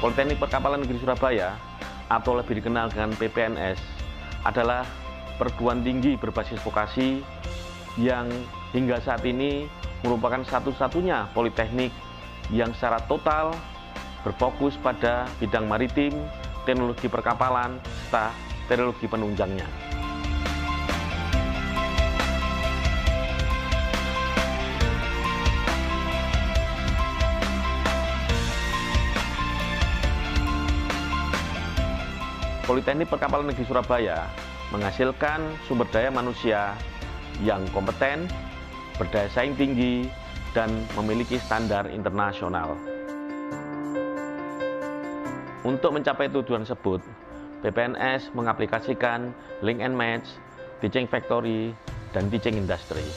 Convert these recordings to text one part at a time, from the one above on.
Politeknik Perkapalan Negeri Surabaya atau lebih dikenal dengan PPNS adalah perguruan tinggi berbasis vokasi yang hingga saat ini merupakan satu-satunya politeknik yang secara total berfokus pada bidang maritim, teknologi perkapalan, serta teknologi penunjangnya. Politeknik Perkapalan Negeri Surabaya menghasilkan sumber daya manusia yang kompeten, berdaya saing tinggi, dan memiliki standar internasional. Untuk mencapai tujuan tersebut, PPNS mengaplikasikan Link and Match, Teaching Factory, dan Teaching Industry.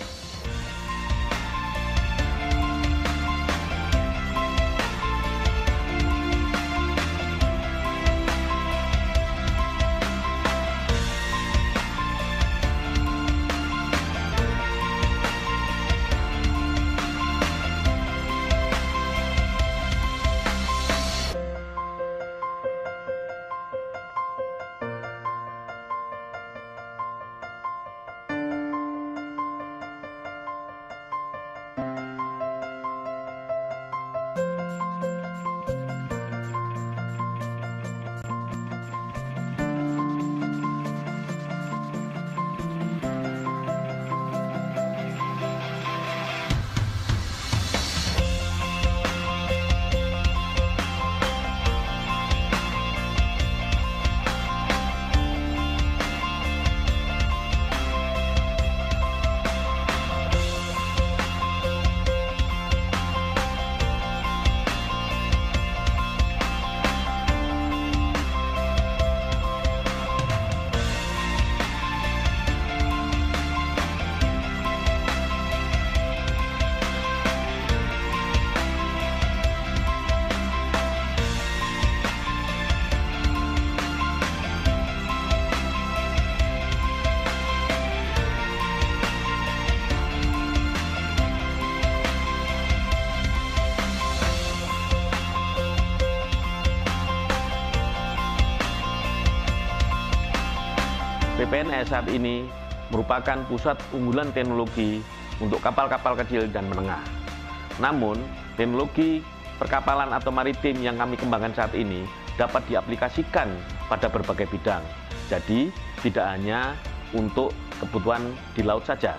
PPNS saat ini merupakan pusat unggulan teknologi untuk kapal-kapal kecil dan menengah. Namun, teknologi perkapalan atau maritim yang kami kembangkan saat ini dapat diaplikasikan pada berbagai bidang. Jadi, tidak hanya untuk kebutuhan di laut saja.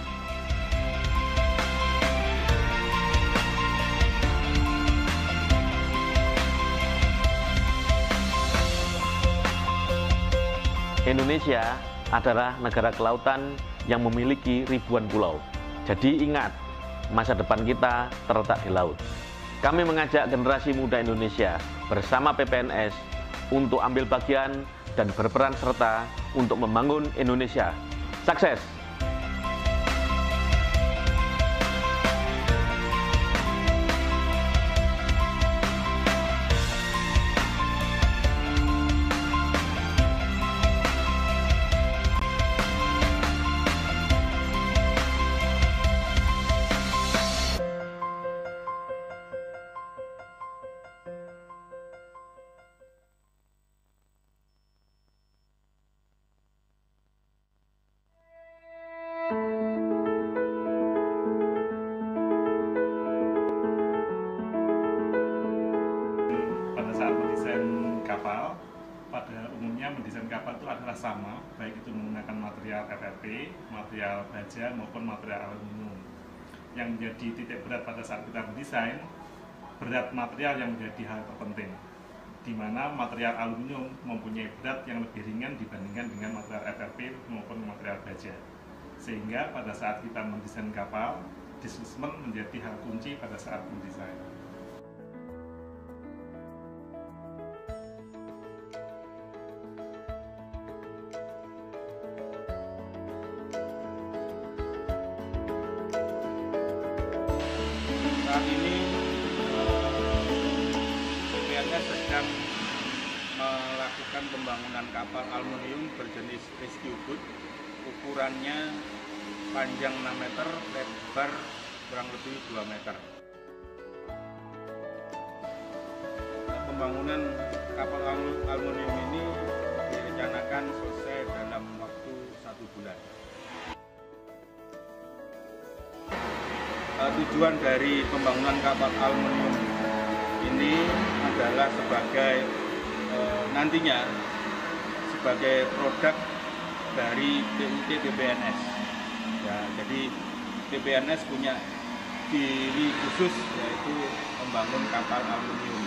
Indonesia adalah negara kelautan yang memiliki ribuan pulau. Jadi ingat, masa depan kita terletak di laut. Kami mengajak generasi muda Indonesia bersama PPNS untuk ambil bagian dan berperan serta untuk membangun Indonesia. Sukses! Saat mendesain kapal, pada umumnya mendesain kapal itu adalah sama, baik itu menggunakan material FRP, material baja maupun material aluminium. Yang menjadi titik berat pada saat kita mendesain, berat material yang menjadi hal terpenting, di mana material aluminium mempunyai berat yang lebih ringan dibandingkan dengan material FRP maupun material baja. Sehingga pada saat kita mendesain kapal, displacement menjadi hal kunci pada saat mendesain. Saat ini PPNS sedang melakukan pembangunan kapal aluminium berjenis rescue boat. Ukurannya panjang 6 meter, lebar kurang lebih 2 meter. pembangunan kapal aluminium ini direncanakan selesai dalam waktu 1 bulan. Tujuan dari pembangunan kapal aluminium ini adalah sebagai nantinya sebagai produk dari TUT TPNS. Ya, jadi TPNS punya ciri khusus yaitu membangun kapal aluminium.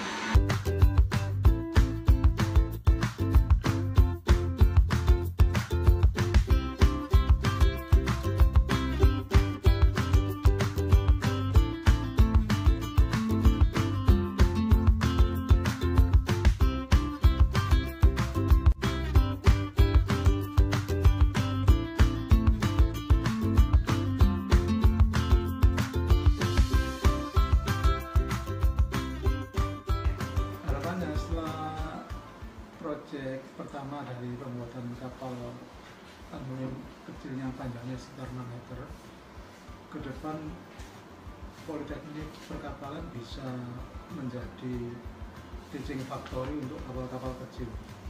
Proyek pertama dari pembuatan kapal aluminium kecil yang panjangnya sekitar 6 meter, ke depan Politeknik Perkapalan bisa menjadi teaching factory untuk kapal-kapal kecil,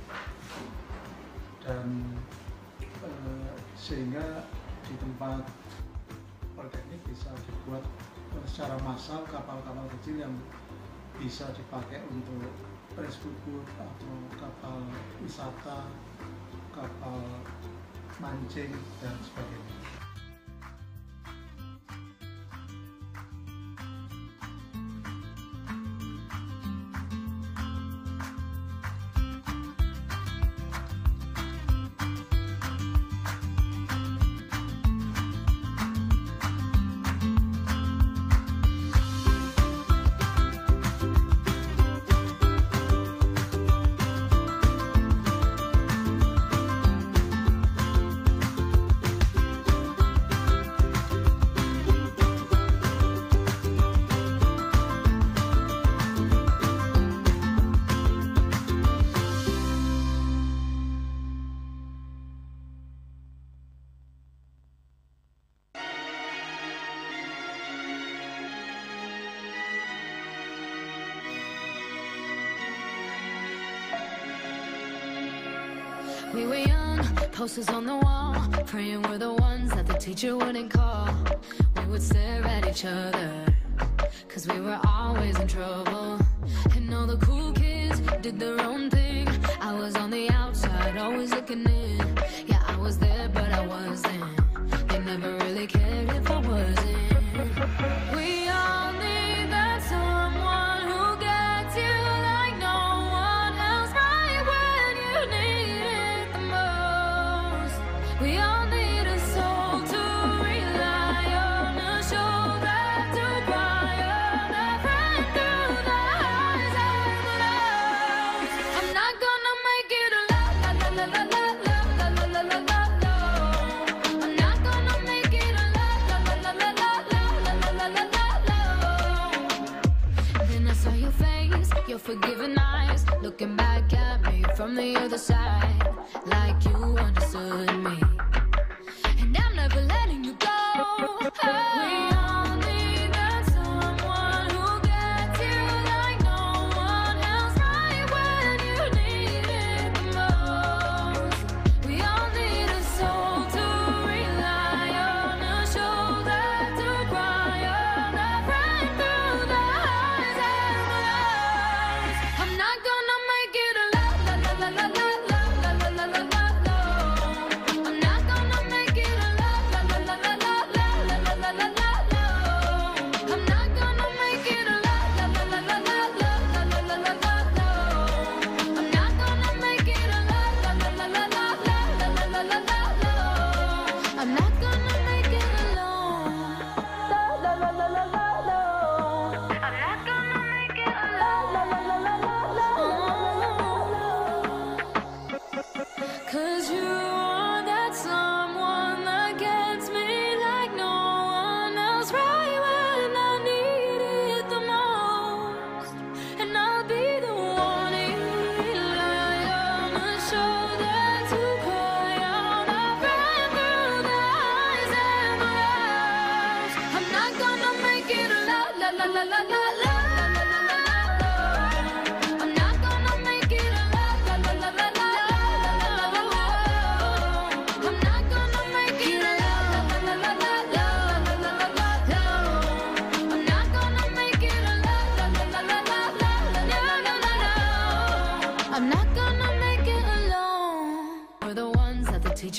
dan sehingga di tempat Politeknik bisa dibuat secara massal kapal-kapal kecil yang bisa dipakai untuk rescue boat atau kapal wisata, kapal mancing, dan sebagainya. We were young, posters on the wall, praying we're the ones that the teacher wouldn't call. We would stare at each other, cause we were always in trouble. And all the cool kids did their own thing. I was on the outside, always looking in. Yeah, I was there, but I wasn't. They never really cared if I wasn't. We all need that someone who gets you like no one else, right when you need it the most. We all need a soul to rely on, a shoulder to cry on, a friend through the highs and the lows. I'm not gonna make it alone, la la la la la la la la la la la la. I'm not gonna make it alone, la la la la la la la la la la la. Then I saw your face, your forgiving eyes, looking back at me from the other side, like you understood me. And I'm never letting you go. We all need that someone who gets you like no one else, right when you need it the most. We all need a soul to rely on, a shoulder to cry on, a friend through the highs and the lows. I'm not gonna make it alone, la la la la la la la la la la la la. I'm not gonna make it alone, la la la la la la la la la la la la.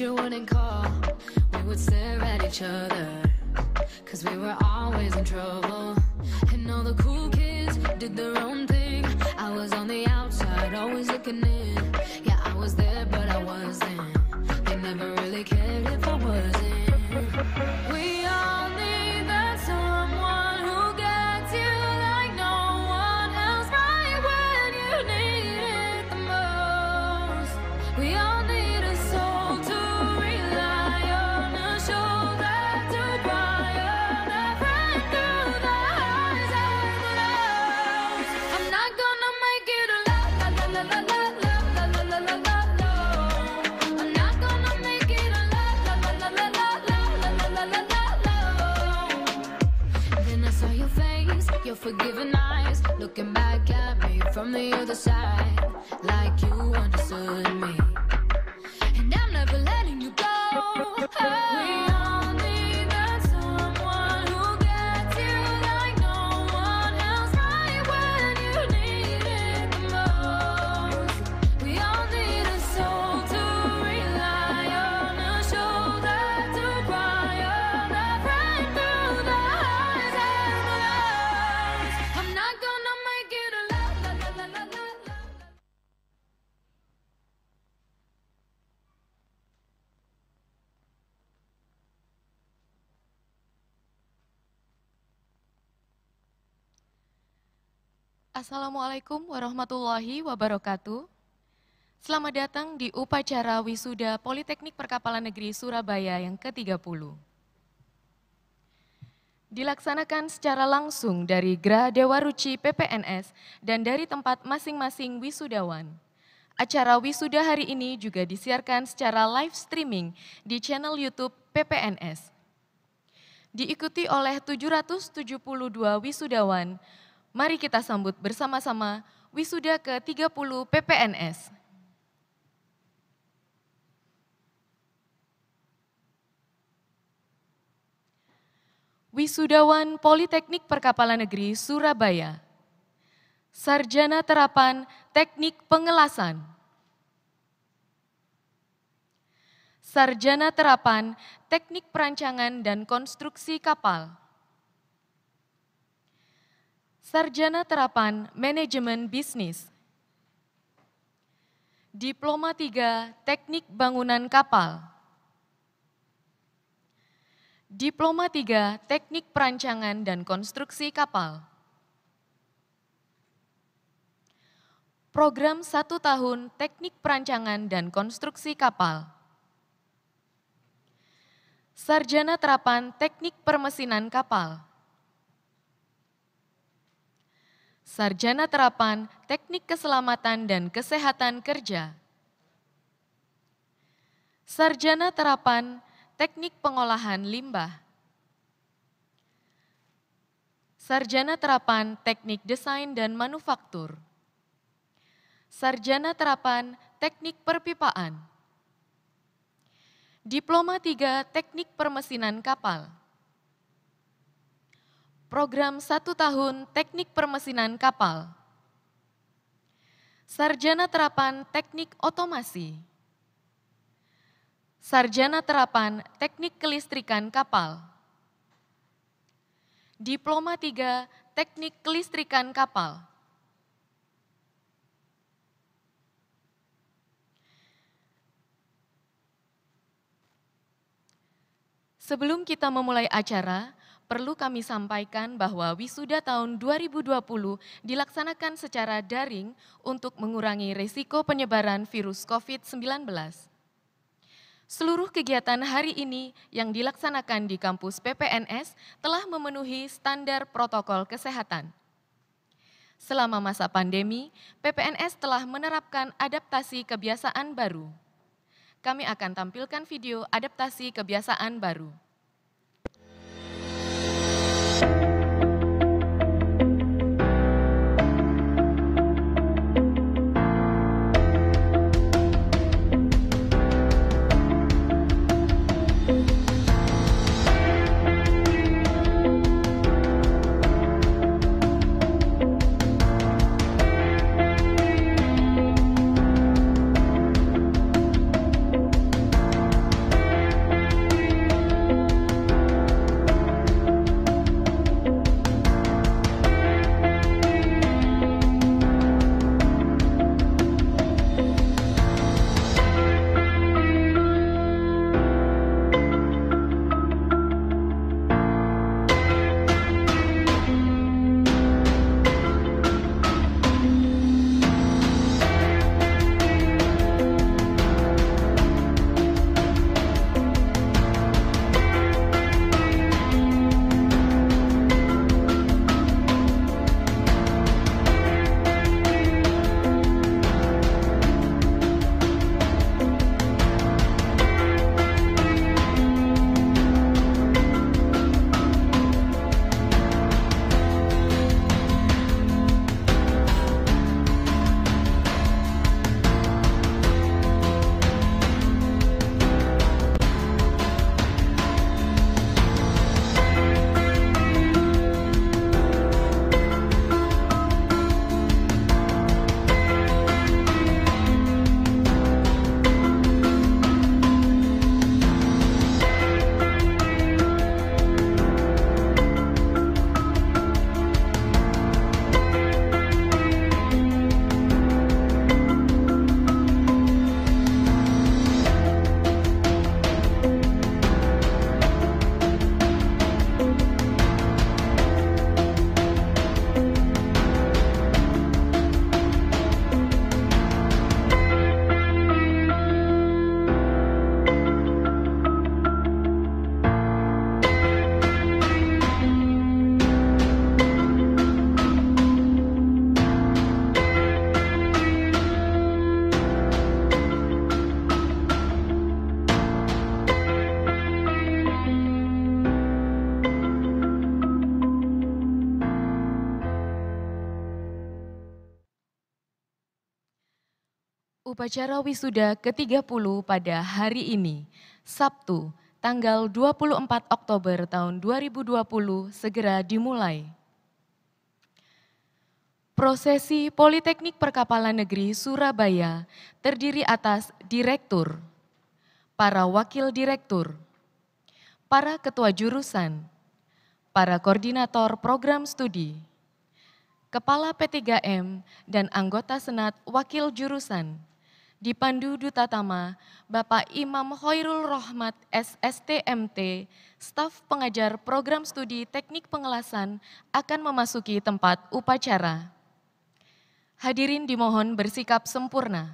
teacher wouldn't call. We would stare at each other, cause we were always in trouble. And all the cool kids did their own thing. I was on the outside, always looking in. Yeah, I was there, but I wasn't. They never really cared if I wasn't. We all need that someone who gets you like no one else, right when you need it the most. We all need a soul to rely on, a shoulder to cry on, a friend through the highs and the lows. I'm not gonna make it a la la la la la la la la la la la la la. I'm not gonna make it a la la la la la la la la la la la. Then I saw your face, your forgiving eyes, looking back at me from the other side, like you understood me. And I'm never letting you go. We all need that someone who gets you like no one else, right when you need it the most. We all need a soul to rely on, a shoulder to cry on, a friend through the highs and the lows. I'm not gonna make it a la la la la la la la. Assalamualaikum warahmatullahi wabarakatuh. Selamat datang di upacara wisuda Politeknik Perkapalan Negeri Surabaya yang ke-30. Dilaksanakan secara langsung dari Gera Dewa Ruci PPNS dan dari tempat masing-masing wisudawan. Acara wisuda hari ini juga disiarkan secara live streaming di channel YouTube PPNS. Diikuti oleh 772 wisudawan. Mari kita sambut bersama-sama wisuda ke-30 PPNS. Wisudawan Politeknik Perkapalan Negeri Surabaya. Sarjana Terapan Teknik Pengelasan. Sarjana Terapan Teknik Perancangan dan Konstruksi Kapal. Sarjana Terapan Manajemen Bisnis. Diploma 3 Teknik Bangunan Kapal. Diploma 3 Teknik Perancangan dan Konstruksi Kapal. Program 1 tahun Teknik Perancangan dan Konstruksi Kapal. Sarjana Terapan Teknik Permesinan Kapal. Sarjana Terapan Teknik Keselamatan dan Kesehatan Kerja. Sarjana Terapan Teknik Pengolahan Limbah. Sarjana Terapan Teknik Desain dan Manufaktur. Sarjana Terapan Teknik Perpipaan. Diploma 3 Teknik Permesinan Kapal. Program 1 tahun Teknik Permesinan Kapal. Sarjana Terapan Teknik Otomasi. Sarjana Terapan Teknik Kelistrikan Kapal. Diploma 3 Teknik Kelistrikan Kapal. Sebelum kita memulai acara, perlu kami sampaikan bahwa wisuda tahun 2020 dilaksanakan secara daring untuk mengurangi risiko penyebaran virus COVID-19. Seluruh kegiatan hari ini yang dilaksanakan di kampus PPNS telah memenuhi standar protokol kesehatan. Selama masa pandemi, PPNS telah menerapkan adaptasi kebiasaan baru. Kami akan tampilkan video adaptasi kebiasaan baru. Upacara wisuda ke-30 pada hari ini, Sabtu, tanggal 24 Oktober tahun 2020 segera dimulai. Prosesi Politeknik Perkapalan Negeri Surabaya terdiri atas Direktur, para Wakil Direktur, para Ketua Jurusan, para Koordinator Program Studi, Kepala P3M, dan anggota Senat Wakil Jurusan, dipandu Duta Tama Bapak Imam Hoirul Rohmat SSTMT, staf pengajar Program Studi Teknik Pengelasan akan memasuki tempat upacara. Hadirin dimohon bersikap sempurna.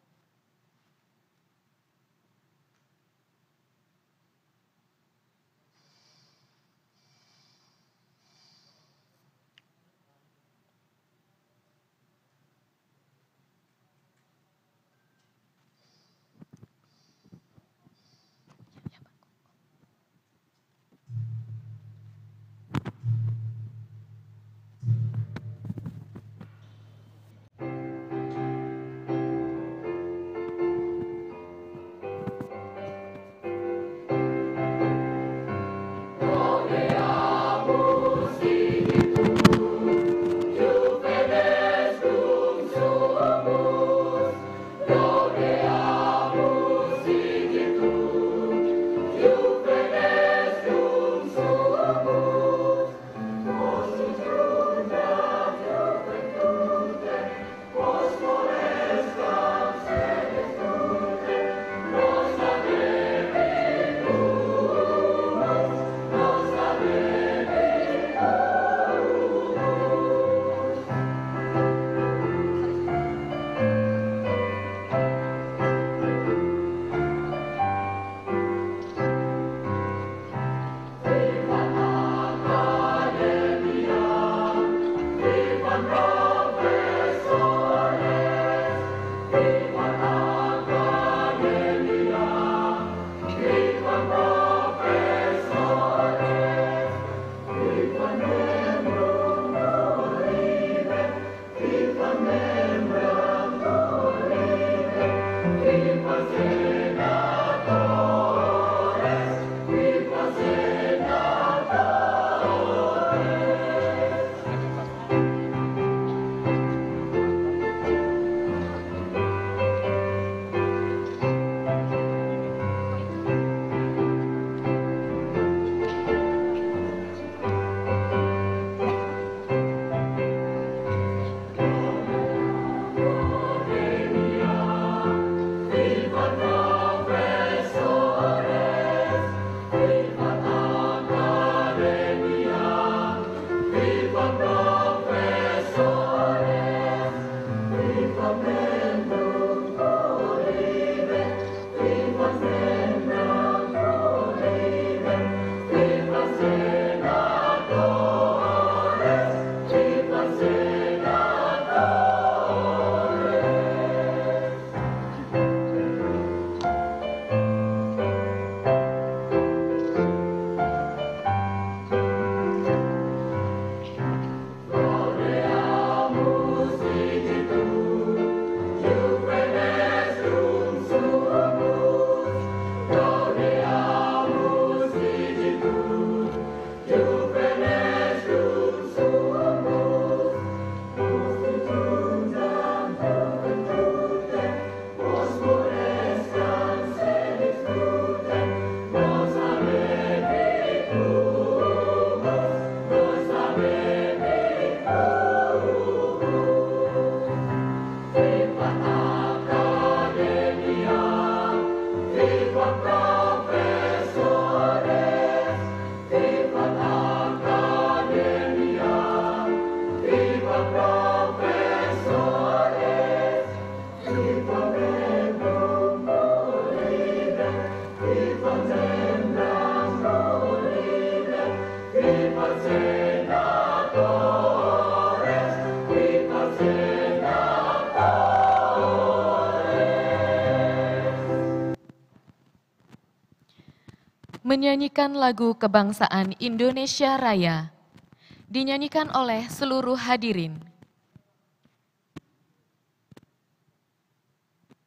Menyanyikan lagu kebangsaan Indonesia Raya, dinyanyikan oleh seluruh hadirin.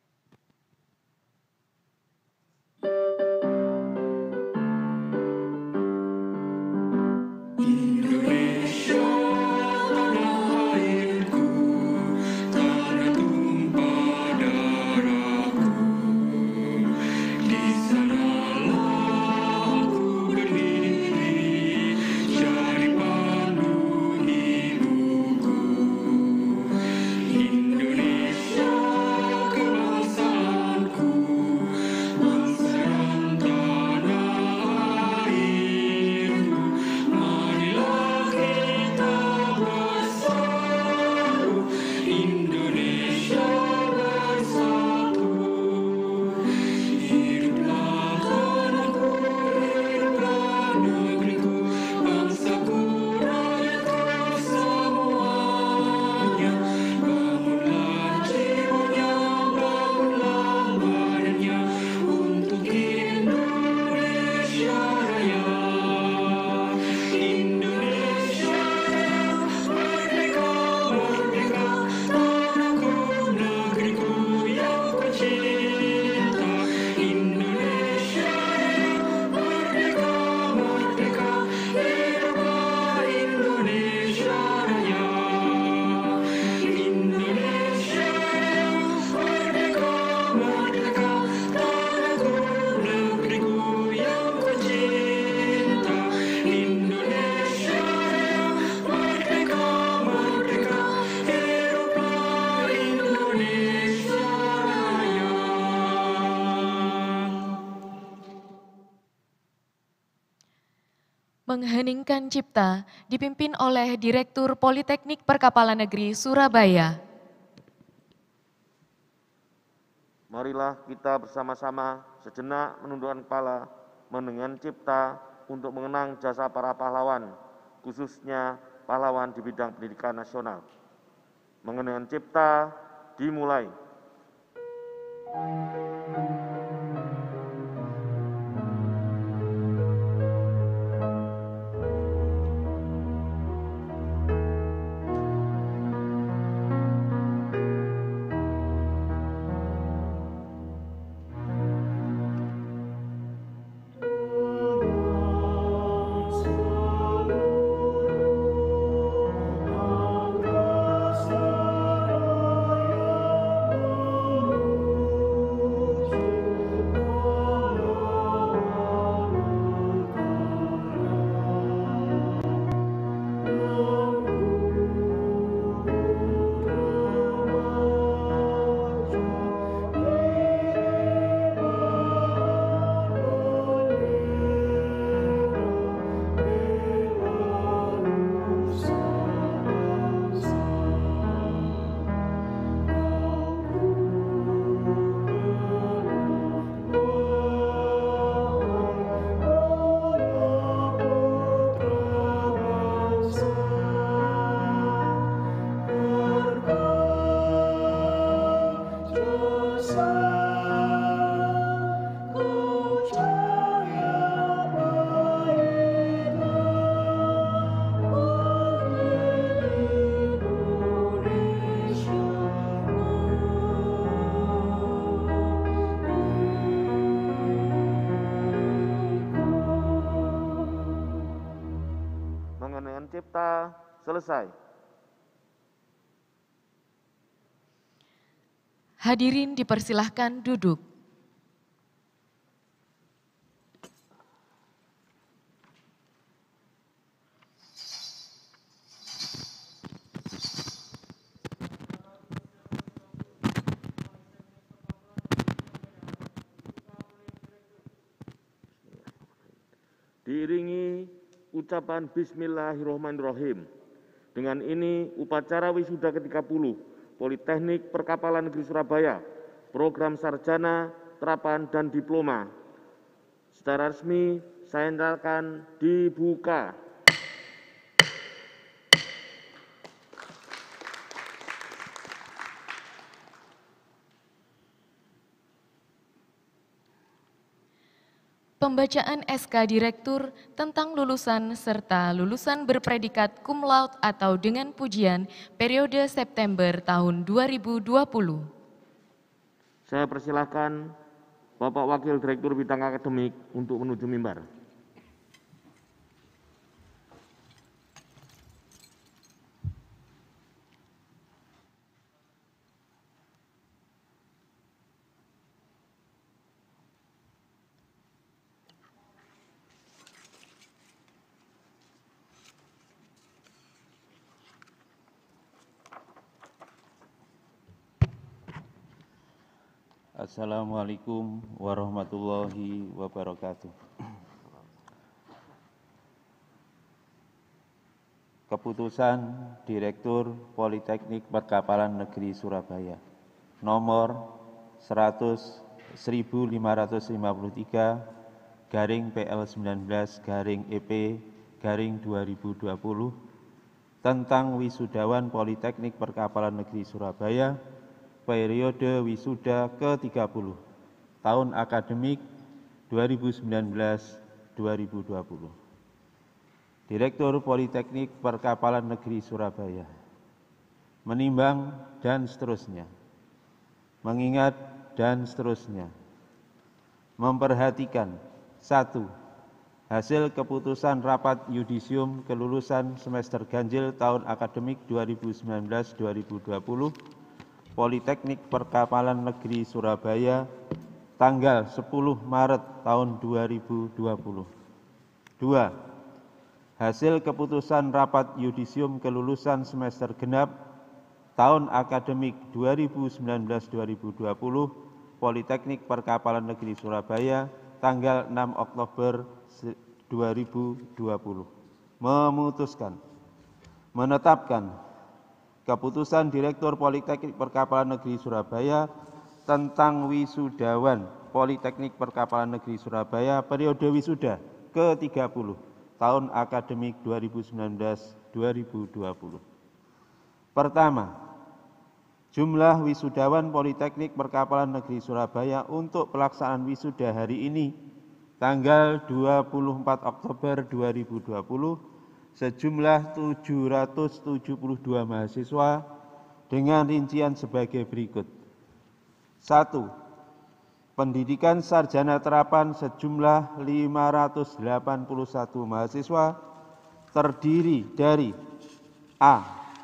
Mengheningkan Cipta dipimpin oleh Direktur Politeknik Perkapalan Negeri Surabaya. Marilah kita bersama-sama sejenak menundukkan kepala, mendengarkan cipta untuk mengenang jasa para pahlawan, khususnya pahlawan di bidang pendidikan nasional. Mengenang cipta dimulai. Mengenang cipta selesai. Hadirin dipersilahkan duduk. Diiringi ucapan Bismillahirrahmanirrahim. Dengan ini upacara wisuda ke-30 Politeknik Perkapalan Negeri Surabaya, program sarjana, terapan, dan diploma secara resmi saya nyatakan dibuka. Pembacaan SK Direktur tentang lulusan serta lulusan berpredikat cum laude atau dengan pujian periode September tahun 2020. Saya persilahkan Bapak Wakil Direktur Bidang Akademik untuk menuju mimbar. Assalamualaikum warahmatullahi wabarakatuh. Keputusan Direktur Politeknik Perkapalan Negeri Surabaya nomor 15/PL19/EP/2020 tentang wisudawan Politeknik Perkapalan Negeri Surabaya periode wisuda ke-30 tahun akademik 2019-2020. Direktur Politeknik Perkapalan Negeri Surabaya menimbang dan seterusnya, mengingat dan seterusnya, memperhatikan 1. Hasil keputusan rapat yudisium kelulusan semester ganjil tahun akademik 2019-2020 Politeknik Perkapalan Negeri Surabaya tanggal 10 Maret tahun 2020. 2. Hasil keputusan rapat yudisium kelulusan semester genap tahun akademik 2019-2020 Politeknik Perkapalan Negeri Surabaya tanggal 6 Oktober 2020 memutuskan menetapkan keputusan Direktur Politeknik Perkapalan Negeri Surabaya tentang wisudawan Politeknik Perkapalan Negeri Surabaya periode wisuda ke-30 tahun akademik 2019-2020. Pertama, jumlah wisudawan Politeknik Perkapalan Negeri Surabaya untuk pelaksanaan wisuda hari ini tanggal 24 Oktober 2020 sejumlah 772 mahasiswa dengan rincian sebagai berikut. 1. Pendidikan sarjana terapan sejumlah 581 mahasiswa terdiri dari A.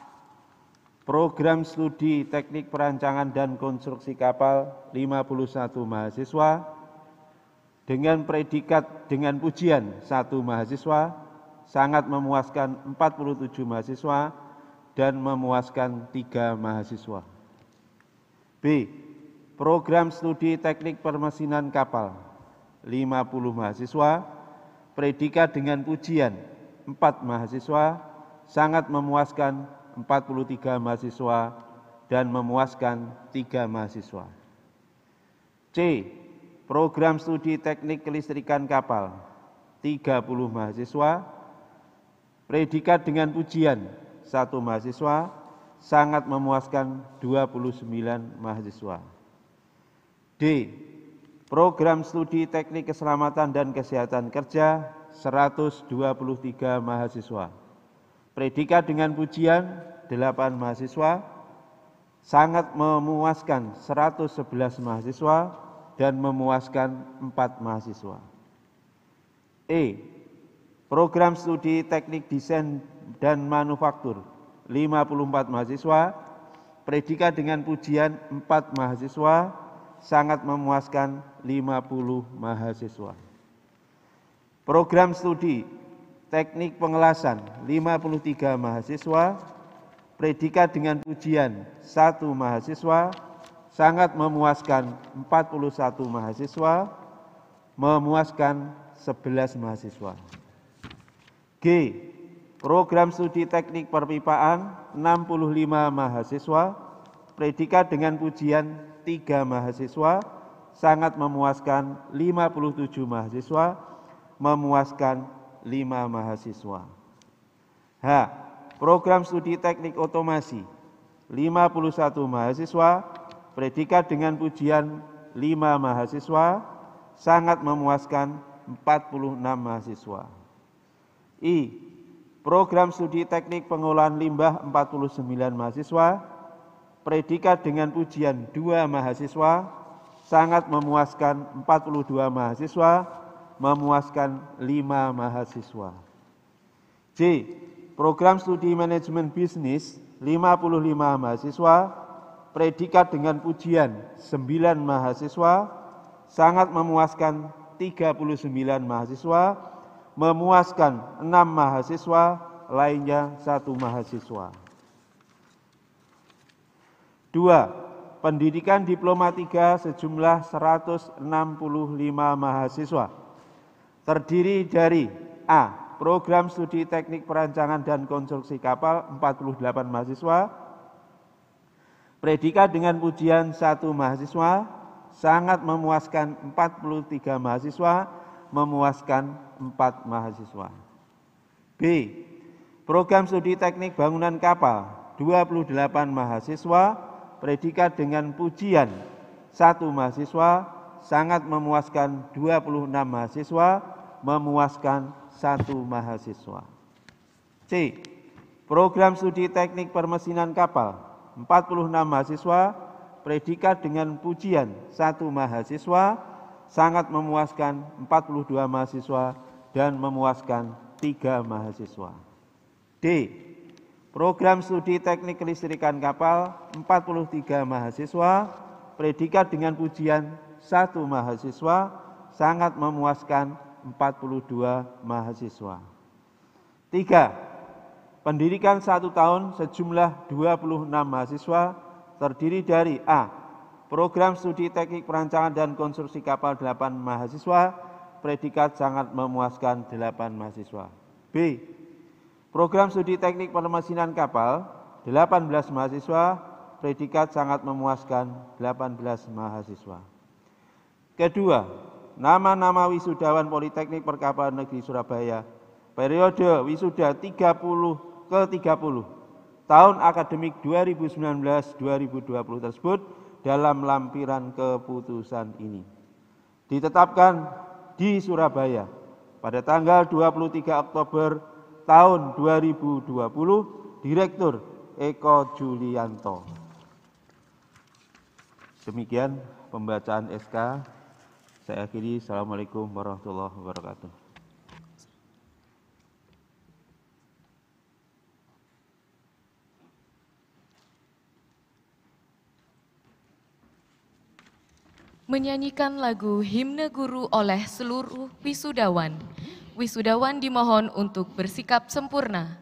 Program studi teknik perancangan dan konstruksi kapal 51 mahasiswa dengan predikat dengan pujian 1 mahasiswa, sangat memuaskan 47 mahasiswa dan memuaskan 3 mahasiswa. B. Program studi teknik permesinan kapal 50 mahasiswa, predikat dengan pujian 4 mahasiswa, sangat memuaskan 43 mahasiswa dan memuaskan 3 mahasiswa. C. Program studi teknik kelistrikan kapal 30 mahasiswa, predikat dengan pujian 1 mahasiswa, sangat memuaskan 29 mahasiswa. D. Program studi teknik keselamatan dan kesehatan kerja 123 mahasiswa, predikat dengan pujian 8 mahasiswa, sangat memuaskan 111 mahasiswa dan memuaskan 4 mahasiswa. E. Program studi teknik desain dan manufaktur 54 mahasiswa, predikat dengan pujian 4 mahasiswa, sangat memuaskan 50 mahasiswa. Program studi teknik pengelasan 53 mahasiswa, predikat dengan pujian 1 mahasiswa, sangat memuaskan 41 mahasiswa, memuaskan 11 mahasiswa. G. Program studi teknik perpipaan 65 mahasiswa, predikat dengan pujian 3 mahasiswa, sangat memuaskan 57 mahasiswa, memuaskan 5 mahasiswa. H. Program studi teknik otomasi 51 mahasiswa, predikat dengan pujian 5 mahasiswa, sangat memuaskan 46 mahasiswa. I. Program studi teknik pengolahan limbah 49 mahasiswa, predikat dengan pujian 2 mahasiswa, sangat memuaskan 42 mahasiswa, memuaskan 5 mahasiswa. J. Program studi manajemen bisnis 55 mahasiswa, predikat dengan pujian 9 mahasiswa, sangat memuaskan 39 mahasiswa, memuaskan 6 mahasiswa, lainnya 1 mahasiswa. 2. Pendidikan Diploma 3 sejumlah 165 mahasiswa, terdiri dari A. Program studi teknik perancangan dan konstruksi kapal 48 mahasiswa, predikat dengan pujian 1 mahasiswa, sangat memuaskan 43 mahasiswa, memuaskan 4 mahasiswa. B. Program studi teknik bangunan kapal 28 mahasiswa, predikat dengan pujian 1 mahasiswa, sangat memuaskan 26 mahasiswa, memuaskan 1 mahasiswa. C. Program studi teknik permesinan kapal 46 mahasiswa, predikat dengan pujian 1 mahasiswa, sangat memuaskan 42 mahasiswa dan memuaskan 3 mahasiswa. D. Program studi teknik kelistrikan kapal 43 mahasiswa, predikat dengan pujian 1 mahasiswa, sangat memuaskan 42 mahasiswa. 3. Pendidikan 1 tahun sejumlah 26 mahasiswa, terdiri dari A. Program studi teknik perancangan dan konstruksi kapal 8 mahasiswa, predikat sangat memuaskan 8 mahasiswa. B. Program studi teknik permesinan kapal 18 mahasiswa, predikat sangat memuaskan 18 mahasiswa. Kedua, nama-nama wisudawan Politeknik Perkapalan Negeri Surabaya periode wisuda 30 ke 30 tahun akademik 2019-2020 tersebut dalam lampiran keputusan ini ditetapkan di Surabaya pada tanggal 23 Oktober tahun 2020, Direktur Eko Julianto. Demikian pembacaan SK. Saya akhiri. Assalamualaikum warahmatullahi wabarakatuh. Menyanyikan lagu Himne Guru oleh seluruh wisudawan. Wisudawan dimohon untuk bersikap sempurna.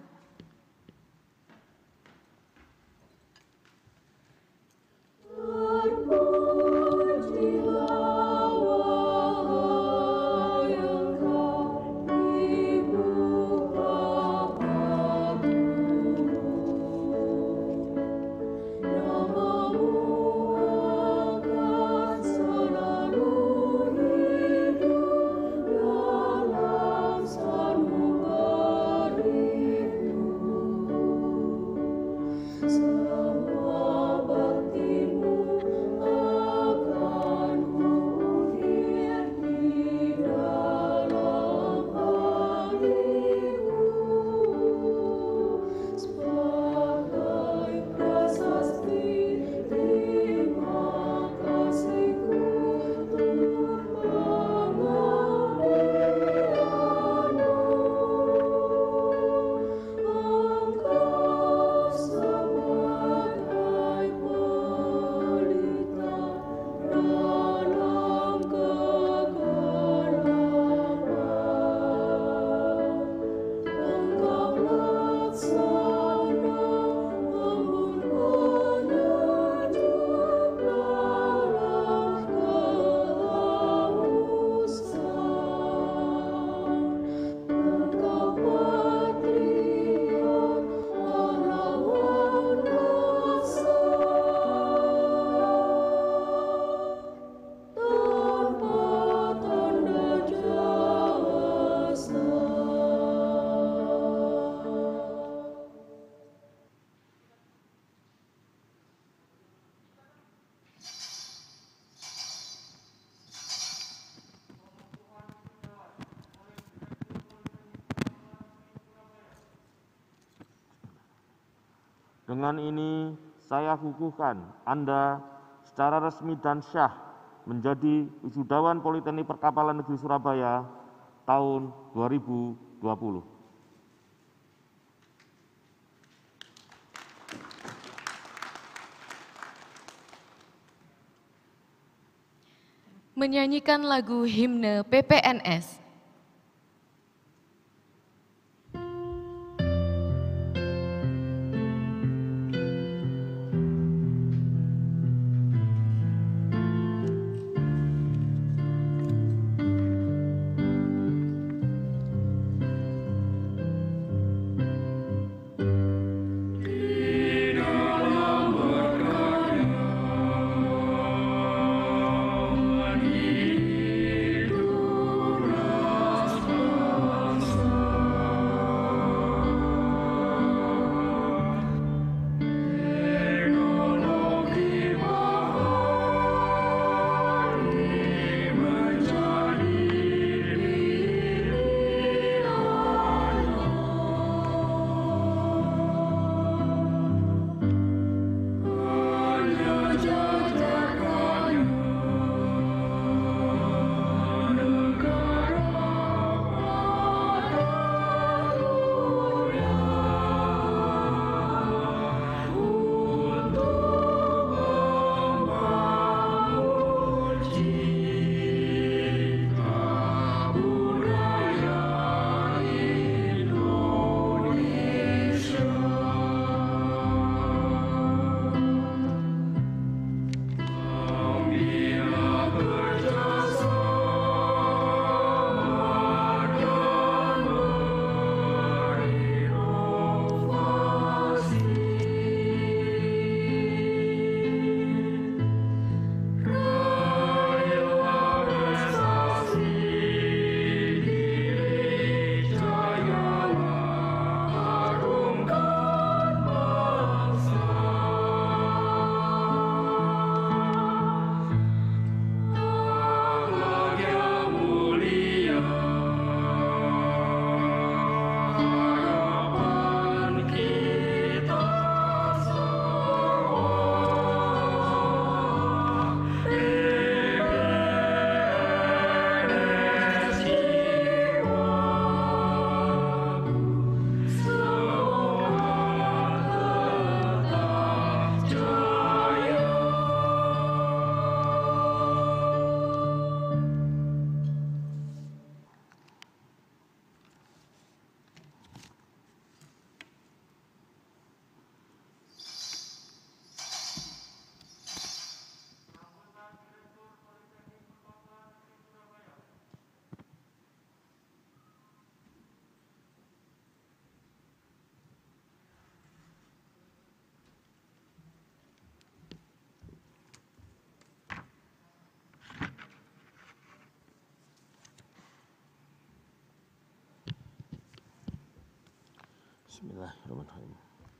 Dengan ini saya kukuhkan Anda secara resmi dan syah menjadi wisudawan Politeknik Perkapalan Negeri Surabaya tahun 2020. Menyanyikan lagu Himne PPNS. Di dalam berkarya Bismillahirrahmanirrahim.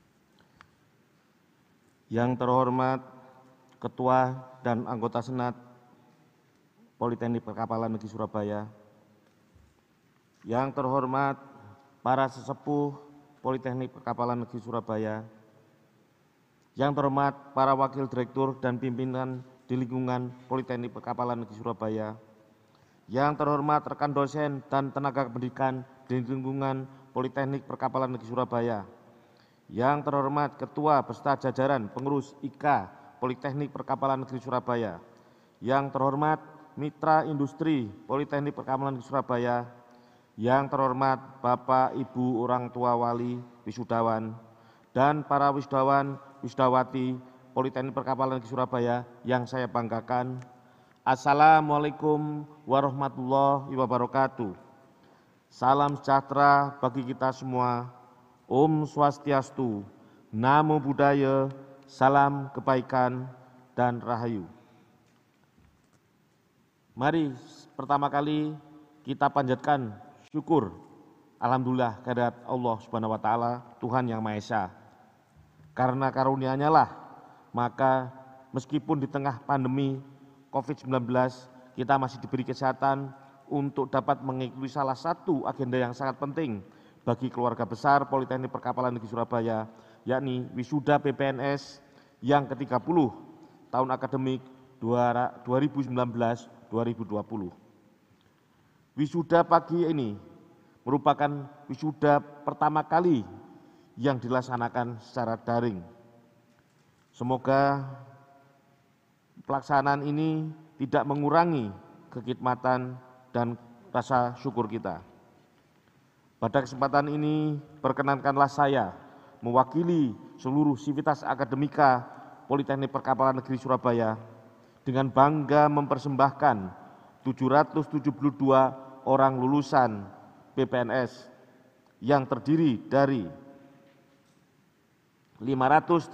Yang terhormat Ketua dan anggota Senat Politeknik Perkapalan Negeri Surabaya, yang terhormat para sesepuh Politeknik Perkapalan Negeri Surabaya, yang terhormat para wakil direktur dan pimpinan di lingkungan Politeknik Perkapalan Negeri Surabaya, yang terhormat rekan dosen dan tenaga pendidikan di lingkungan Politeknik Perkapalan Negeri Surabaya, yang terhormat Ketua beserta jajaran pengurus IKA Politeknik Perkapalan Negeri Surabaya, yang terhormat Mitra Industri Politeknik Perkapalan Negeri Surabaya, yang terhormat Bapak Ibu orang tua wali wisudawan dan para wisudawan wisudawati Politeknik Perkapalan Negeri Surabaya yang saya banggakan. Assalamualaikum warahmatullahi wabarakatuh. Salam sejahtera bagi kita semua. Om Swastiastu, Namo Buddhaya, salam kebaikan dan rahayu. Mari pertama kali kita panjatkan syukur, alhamdulillah kehadirat Allah Subhanahu wa taala, Tuhan yang Maha Esa. Karena karunia-Nya lah, maka meskipun di tengah pandemi COVID-19 kita masih diberi kesehatan untuk dapat mengikuti salah satu agenda yang sangat penting bagi keluarga besar Politeknik Perkapalan Negeri Surabaya, yakni wisuda PPNS yang ke-30 tahun akademik 2019-2020. Wisuda pagi ini merupakan wisuda pertama kali yang dilaksanakan secara daring. Semoga pelaksanaan ini tidak mengurangi kekhidmatan dan rasa syukur kita. Pada kesempatan ini, perkenankanlah saya mewakili seluruh sivitas akademika Politeknik Perkapalan Negeri Surabaya dengan bangga mempersembahkan 772 orang lulusan PPNS yang terdiri dari 581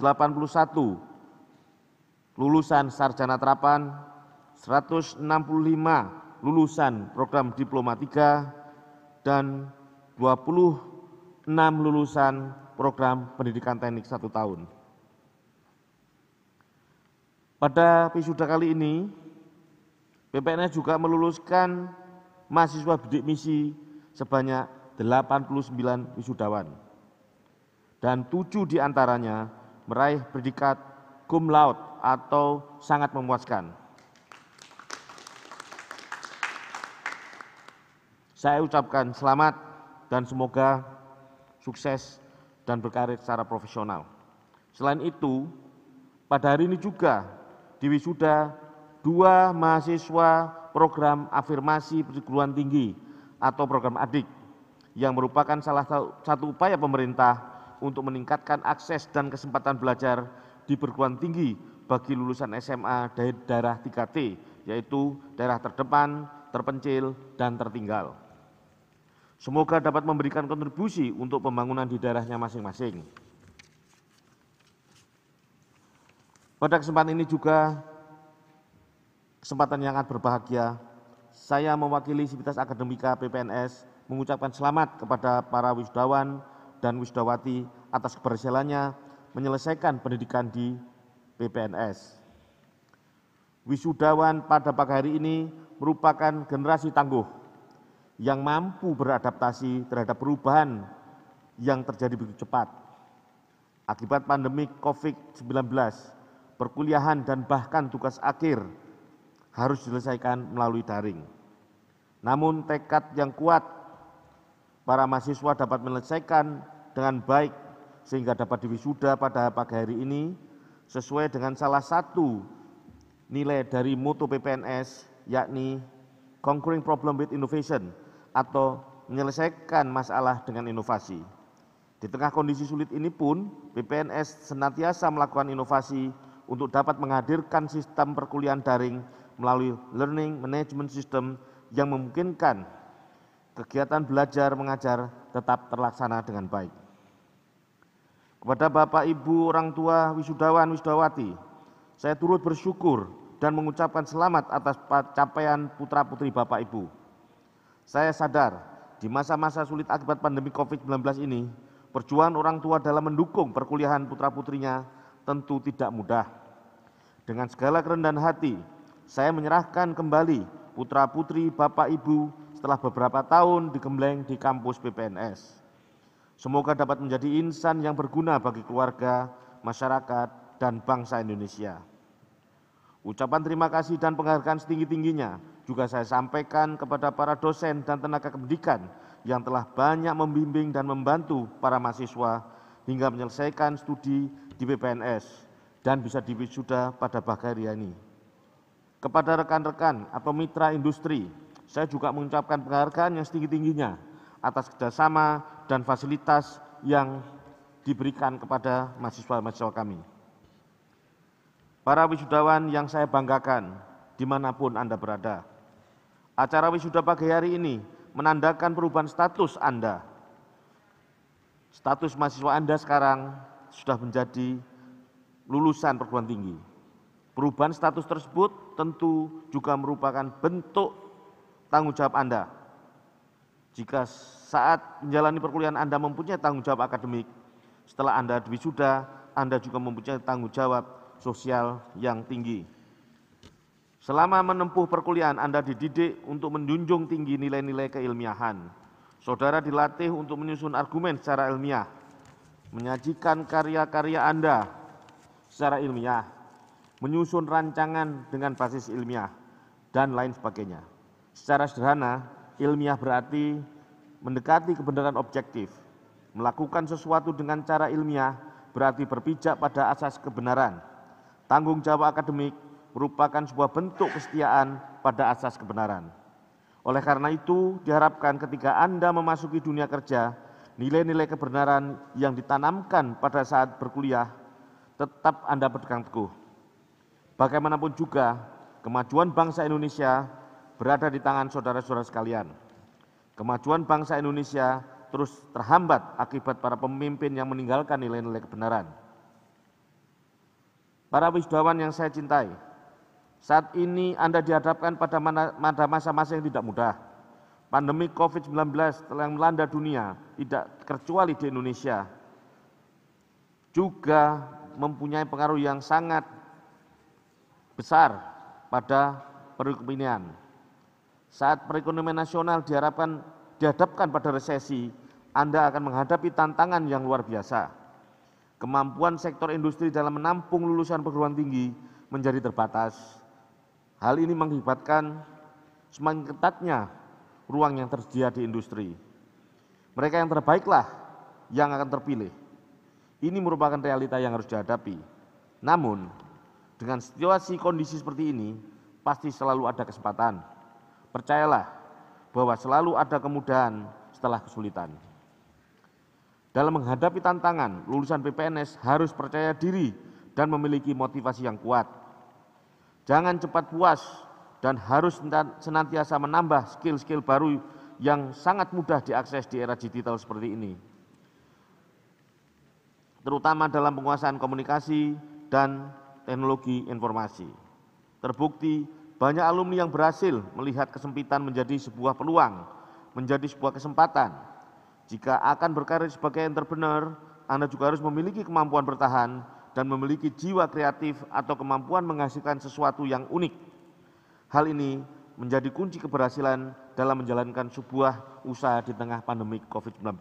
lulusan sarjana terapan, 165 lulusan program diploma 3, dan 26 lulusan program pendidikan teknik 1 tahun. Pada wisuda kali ini, PPNS juga meluluskan mahasiswa bidik misi sebanyak 89 wisudawan, dan 7 diantaranya meraih predikat cum laude atau sangat memuaskan. Saya ucapkan selamat dan semoga sukses dan berkarir secara profesional. Selain itu, pada hari ini juga diwisuda 2 mahasiswa program afirmasi perguruan tinggi atau program ADIK yang merupakan salah satu upaya pemerintah untuk meningkatkan akses dan kesempatan belajar di perguruan tinggi bagi lulusan SMA dari daerah 3T, yaitu daerah terdepan, terpencil, dan tertinggal. Semoga dapat memberikan kontribusi untuk pembangunan di daerahnya masing-masing. Pada kesempatan ini juga, kesempatan yang sangat berbahagia, saya mewakili sivitas akademika PPNS mengucapkan selamat kepada para wisudawan dan wisudawati atas keberhasilannya menyelesaikan pendidikan di PPNS. Wisudawan pada pagi hari ini merupakan generasi tangguh yang mampu beradaptasi terhadap perubahan yang terjadi begitu cepat. Akibat pandemi COVID-19, perkuliahan dan bahkan tugas akhir harus diselesaikan melalui daring. Namun tekad yang kuat para mahasiswa dapat menyelesaikan dengan baik sehingga dapat diwisuda pada pagi hari ini sesuai dengan salah satu nilai dari moto PPNS, yakni Conquering Problem with Innovation atau menyelesaikan masalah dengan inovasi. Di tengah kondisi sulit ini pun, PPNS senantiasa melakukan inovasi untuk dapat menghadirkan sistem perkuliahan daring melalui learning management system yang memungkinkan kegiatan belajar mengajar tetap terlaksana dengan baik. Kepada Bapak Ibu orang tua wisudawan wisudawati, saya turut bersyukur dan mengucapkan selamat atas capaian putra-putri Bapak Ibu. Saya sadar di masa-masa sulit akibat pandemi COVID-19 ini, perjuangan orang tua dalam mendukung perkuliahan putra-putrinya tentu tidak mudah. Dengan segala kerendahan hati, saya menyerahkan kembali putra-putri Bapak Ibu setelah beberapa tahun digembleng di kampus PPNS. Semoga dapat menjadi insan yang berguna bagi keluarga, masyarakat, dan bangsa Indonesia. Ucapan terima kasih dan penghargaan setinggi-tingginya juga saya sampaikan kepada para dosen dan tenaga pendidikan yang telah banyak membimbing dan membantu para mahasiswa hingga menyelesaikan studi di PPNS dan bisa diwisuda pada pagi hari ini. Kepada rekan-rekan atau mitra industri, saya juga mengucapkan penghargaan yang setinggi-tingginya atas kerjasama dan fasilitas yang diberikan kepada mahasiswa-mahasiswa kami. Para wisudawan yang saya banggakan dimanapun Anda berada, acara wisuda pagi hari ini menandakan perubahan status Anda. Status mahasiswa Anda sekarang sudah menjadi lulusan perguruan tinggi. Perubahan status tersebut tentu juga merupakan bentuk tanggung jawab Anda. Jika saat menjalani perkuliahan Anda mempunyai tanggung jawab akademik, setelah Anda wisuda, Anda juga mempunyai tanggung jawab sosial yang tinggi. Selama menempuh perkuliahan, Anda dididik untuk menjunjung tinggi nilai-nilai keilmiahan. Saudara dilatih untuk menyusun argumen secara ilmiah, menyajikan karya-karya Anda secara ilmiah, menyusun rancangan dengan basis ilmiah, dan lain sebagainya. Secara sederhana, ilmiah berarti mendekati kebenaran objektif. Melakukan sesuatu dengan cara ilmiah berarti berpijak pada asas kebenaran. Tanggung jawab akademik merupakan sebuah bentuk kesetiaan pada asas kebenaran. Oleh karena itu, diharapkan ketika Anda memasuki dunia kerja, nilai-nilai kebenaran yang ditanamkan pada saat berkuliah tetap Anda pegang teguh. Bagaimanapun juga, kemajuan bangsa Indonesia berada di tangan saudara-saudara sekalian. Kemajuan bangsa Indonesia terus terhambat akibat para pemimpin yang meninggalkan nilai-nilai kebenaran. Para wisudawan yang saya cintai, saat ini Anda dihadapkan pada masa-masa yang tidak mudah. Pandemi COVID-19 telah melanda dunia, tidak terkecuali di Indonesia, juga mempunyai pengaruh yang sangat besar pada perekonomian. Saat perekonomian nasional dihadapkan pada resesi, Anda akan menghadapi tantangan yang luar biasa. Kemampuan sektor industri dalam menampung lulusan perguruan tinggi menjadi terbatas. Hal ini mengakibatkan semakin ketatnya ruang yang tersedia di industri. Mereka yang terbaiklah yang akan terpilih. Ini merupakan realita yang harus dihadapi. Namun, dengan situasi kondisi seperti ini, pasti selalu ada kesempatan. Percayalah bahwa selalu ada kemudahan setelah kesulitan. Dalam menghadapi tantangan, lulusan PPNS harus percaya diri dan memiliki motivasi yang kuat. Jangan cepat puas dan harus senantiasa menambah skill-skill baru yang sangat mudah diakses di era digital seperti ini, terutama dalam penguasaan komunikasi dan teknologi informasi. Terbukti, banyak alumni yang berhasil melihat kesempitan menjadi sebuah peluang, menjadi sebuah kesempatan. Jika akan berkarir sebagai entrepreneur, Anda juga harus memiliki kemampuan bertahan dan memiliki jiwa kreatif atau kemampuan menghasilkan sesuatu yang unik. Hal ini menjadi kunci keberhasilan dalam menjalankan sebuah usaha di tengah pandemi COVID-19.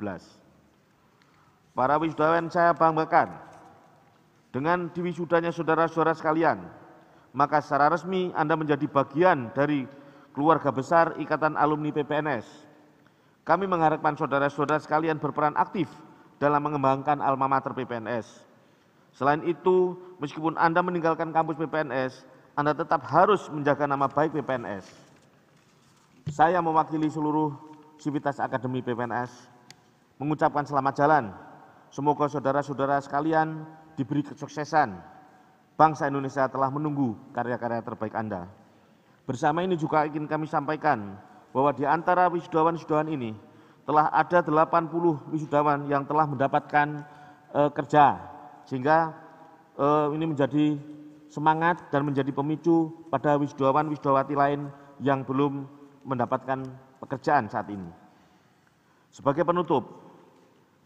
Para wisudawan saya banggakan, dengan diwisudanya saudara-saudara sekalian, maka secara resmi Anda menjadi bagian dari keluarga besar Ikatan Alumni PPNS. Kami mengharapkan saudara-saudara sekalian berperan aktif dalam mengembangkan alma mater PPNS. Selain itu, meskipun Anda meninggalkan kampus PPNS, Anda tetap harus menjaga nama baik PPNS. Saya mewakili seluruh sivitas akademi PPNS mengucapkan selamat jalan. Semoga saudara-saudara sekalian diberi kesuksesan. Bangsa Indonesia telah menunggu karya-karya terbaik Anda. Bersama ini juga ingin kami sampaikan bahwa di antara wisudawan-wisudawan ini telah ada 80 wisudawan yang telah mendapatkan kerja, sehingga ini menjadi semangat dan menjadi pemicu pada wisudawan-wisudawati lain yang belum mendapatkan pekerjaan saat ini. Sebagai penutup,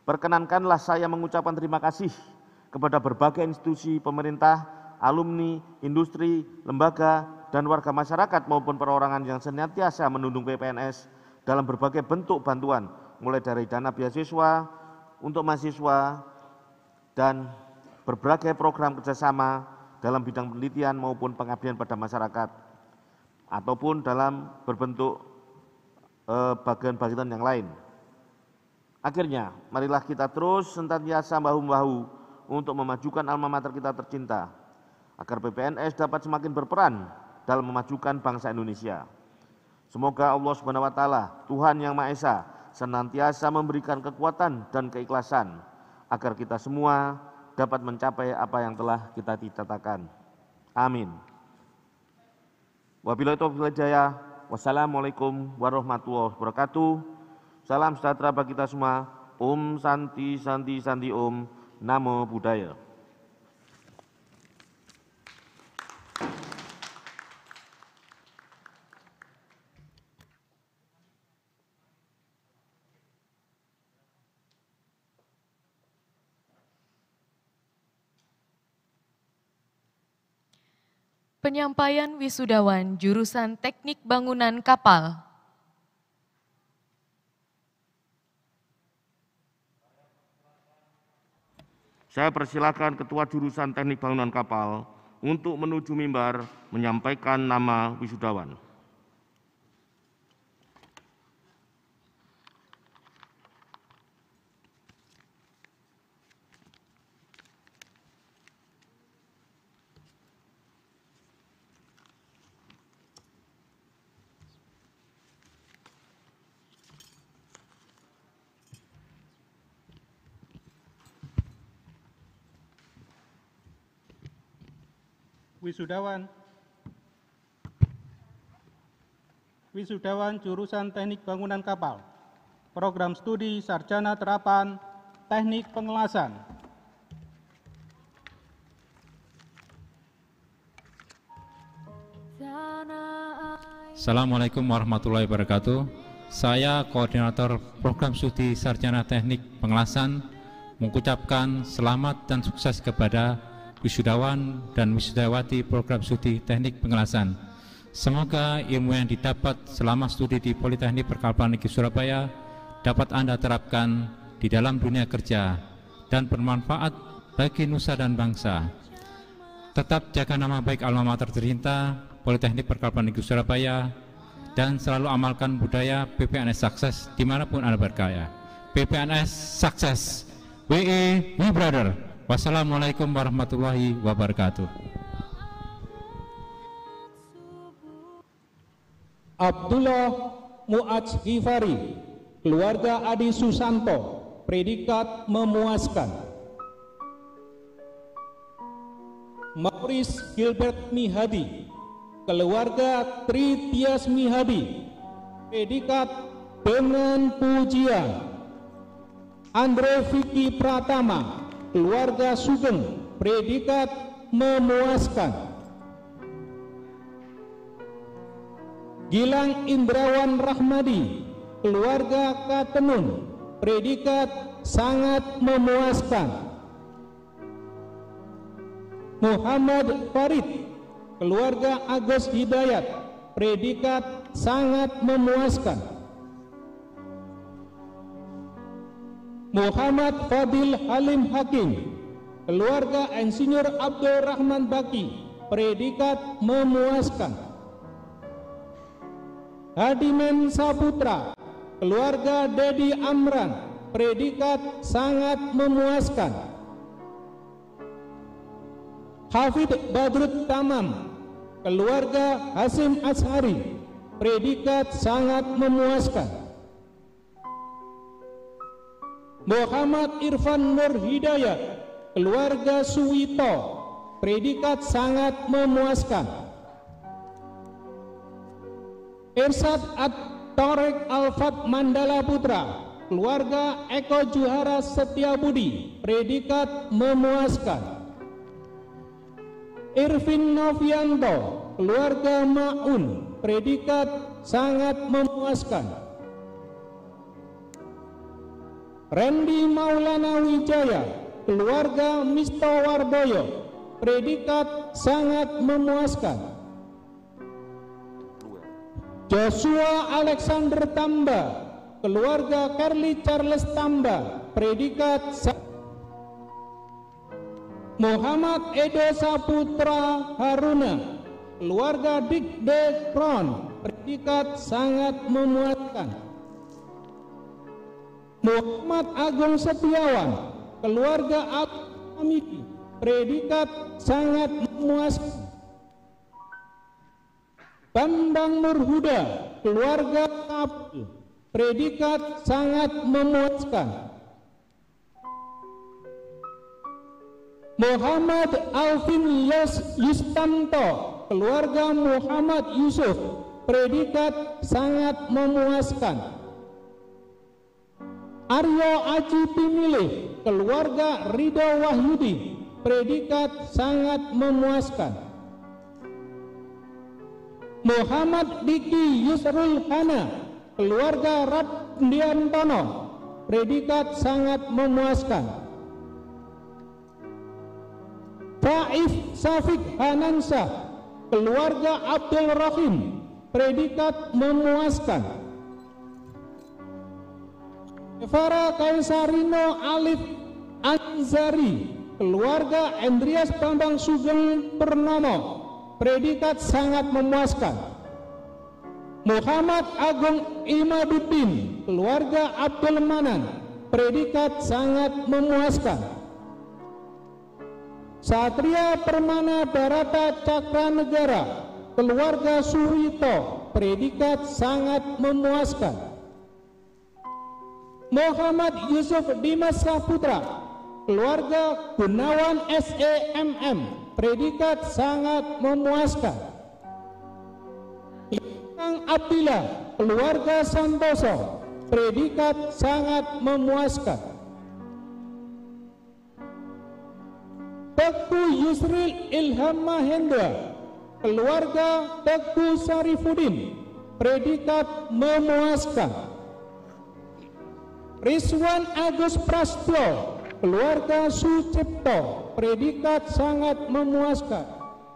Perkenankanlah saya mengucapkan terima kasih kepada berbagai institusi pemerintah, alumni, industri, lembaga, dan warga masyarakat maupun perorangan yang senantiasa mendukung PPNS dalam berbagai bentuk bantuan, mulai dari dana beasiswa untuk mahasiswa dan berbagai program kerjasama dalam bidang penelitian maupun pengabdian pada masyarakat, ataupun dalam berbentuk bagian-bagian yang lain. Akhirnya, marilah kita terus senantiasa bahu-membahu untuk memajukan alma mater kita tercinta, agar PPNS dapat semakin berperan dalam memajukan bangsa Indonesia. Semoga Allah Subhanahu wa Ta'ala, Tuhan Yang Maha Esa, senantiasa memberikan kekuatan dan keikhlasan agar kita semua dapat mencapai apa yang telah kita cita-citakan. Amin. Wabillahi taufiq wal hidayah. Wassalamualaikum warahmatullahi wabarakatuh. Salam sejahtera bagi kita semua. Om Santi Santi Santi Om. Namo Buddhaya. Penyampaian wisudawan jurusan Teknik Bangunan Kapal. Saya persilakan Ketua Jurusan Teknik Bangunan Kapal untuk menuju mimbar menyampaikan nama wisudawan. Wisudawan jurusan Teknik Bangunan Kapal, Program Studi Sarjana Terapan Teknik Pengelasan. Assalamualaikum warahmatullahi wabarakatuh. Saya Koordinator Program Studi Sarjana Teknik Pengelasan mengucapkan selamat dan sukses kepada wisudawan dan wisudawati Program Studi Teknik Pengelasan. Semoga ilmu yang didapat selama studi di Politeknik Perkapalan Negeri Surabaya dapat Anda terapkan di dalam dunia kerja dan bermanfaat bagi nusa dan bangsa. Tetap jaga nama baik alma mater tercinta Politeknik Perkapalan Negeri Surabaya dan selalu amalkan budaya PPNS sukses dimanapun Anda berkarya. PPNS sukses. WE, we brother. Wassalamualaikum warahmatullahi wabarakatuh. Abdullah Mu'adz Ghifari, keluarga Adi Susanto, predikat memuaskan. Maurice Gilbert Mihadi, keluarga Tri Tias Mihadi, predikat dengan pujian. Andre Vicky Pratama, keluarga Sugeng, predikat memuaskan. Gilang Indrawan Rahmadi, keluarga Katenun, predikat sangat memuaskan. Muhammad Farid, keluarga Agus Hidayat, predikat sangat memuaskan. Muhammad Fadil Halim Hakim, keluarga Insinyur Abdul Rahman Baki, predikat memuaskan. Hadimen Saputra, keluarga Dedi Amran, predikat sangat memuaskan. Hafid Badrut Tamam, keluarga Hasim Ashari, predikat sangat memuaskan. Muhammad Irfan Nur Hidayat, keluarga Suwito, predikat sangat memuaskan. Irsyad At-Torek Alfat Mandala Putra, keluarga Eko Juhara Setiabudi, predikat memuaskan. Irvin Novianto, keluarga Ma'un, predikat sangat memuaskan. Randy Maulana Wijaya, keluarga Misto Wardoyo, predikat sangat memuaskan. Joshua Alexander Tamba, keluarga Carly Charles Tamba, predikat Muhammad Edo Saputra Haruna, keluarga Dick De Kron, predikat sangat memuaskan. Muhammad Agung Setiawan, keluarga Hamidi, predikat sangat memuaskan. Bambang Nurhuda, keluarga Kapil, predikat sangat memuaskan. Muhammad Alvin Yustanto, keluarga Muhammad Yusuf, predikat sangat memuaskan. Aryo Aji Pimilih, keluarga Ridho Wahyudi, predikat sangat memuaskan. Muhammad Diki Yusrul Hana, keluarga Raddiantono, predikat sangat memuaskan. Faif Safik Hanansyah, keluarga Abdul Rahim, predikat memuaskan. Evara Kaisarino Alif Anzari, keluarga Andreas Bambang Sugeng Purnomo, predikat sangat memuaskan. Muhammad Agung Imaduddin, keluarga Abdul Manan, predikat sangat memuaskan. Satria Permana Barata Cakranegara, keluarga Surito, predikat sangat memuaskan. Muhammad Yusuf Dimas Saputra, keluarga Gunawan SEMM, predikat sangat memuaskan. Kang Abdillah, keluarga Santoso, predikat sangat memuaskan. Teguh Yusril Ilham Mahendra, keluarga Teguh Sarifudin, predikat memuaskan. Rizwan Agus Prastyo, keluarga Sucipto, predikat sangat memuaskan.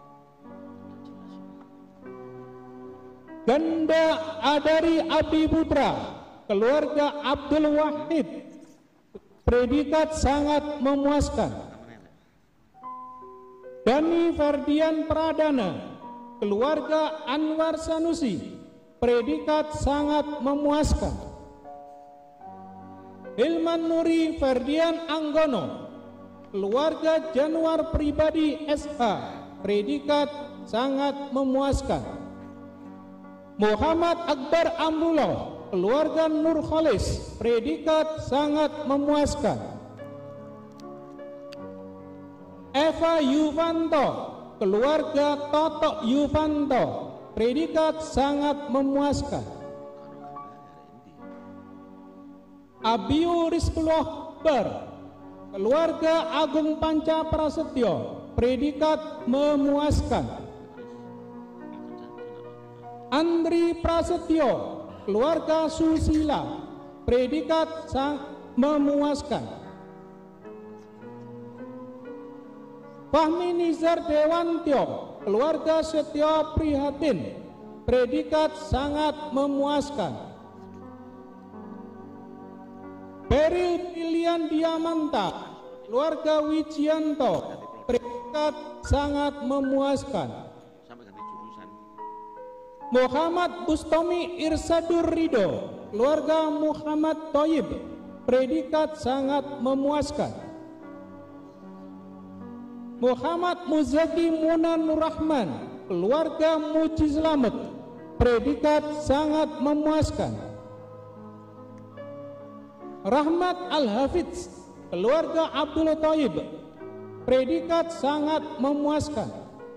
Ganda Adari Abi Putra, keluarga Abdul Wahid, predikat sangat memuaskan. Dani Ferdian Pradana, keluarga Anwar Sanusi, predikat sangat memuaskan. Hilman Nuri Ferdian Anggono, keluarga Januar Pribadi SH, predikat sangat memuaskan. Muhammad Akbar Ambulo, keluarga Nur Khalis, predikat sangat memuaskan. Eva Yuvanto, keluarga Toto Yuvanto, predikat sangat memuaskan. Abiu Rizkullah Bar, keluarga Agung Panca Prasetyo, predikat memuaskan. Andri Prasetyo, keluarga Susila, predikat memuaskan. Fahmi Nizar Dewantyo, keluarga Setyo Prihatin, predikat sangat memuaskan. Beril Pilihan Diamanta, keluarga Wijianto, predikat sangat memuaskan. Muhammad Bustomi Irsadur Ridho, keluarga Muhammad Toyib, predikat sangat memuaskan. Muhammad Muzaki Munanur Rahman, keluarga Muji Slamet, predikat sangat memuaskan. Rahmat Al-Hafidz, keluarga Abdul Thayyib, predikat sangat memuaskan.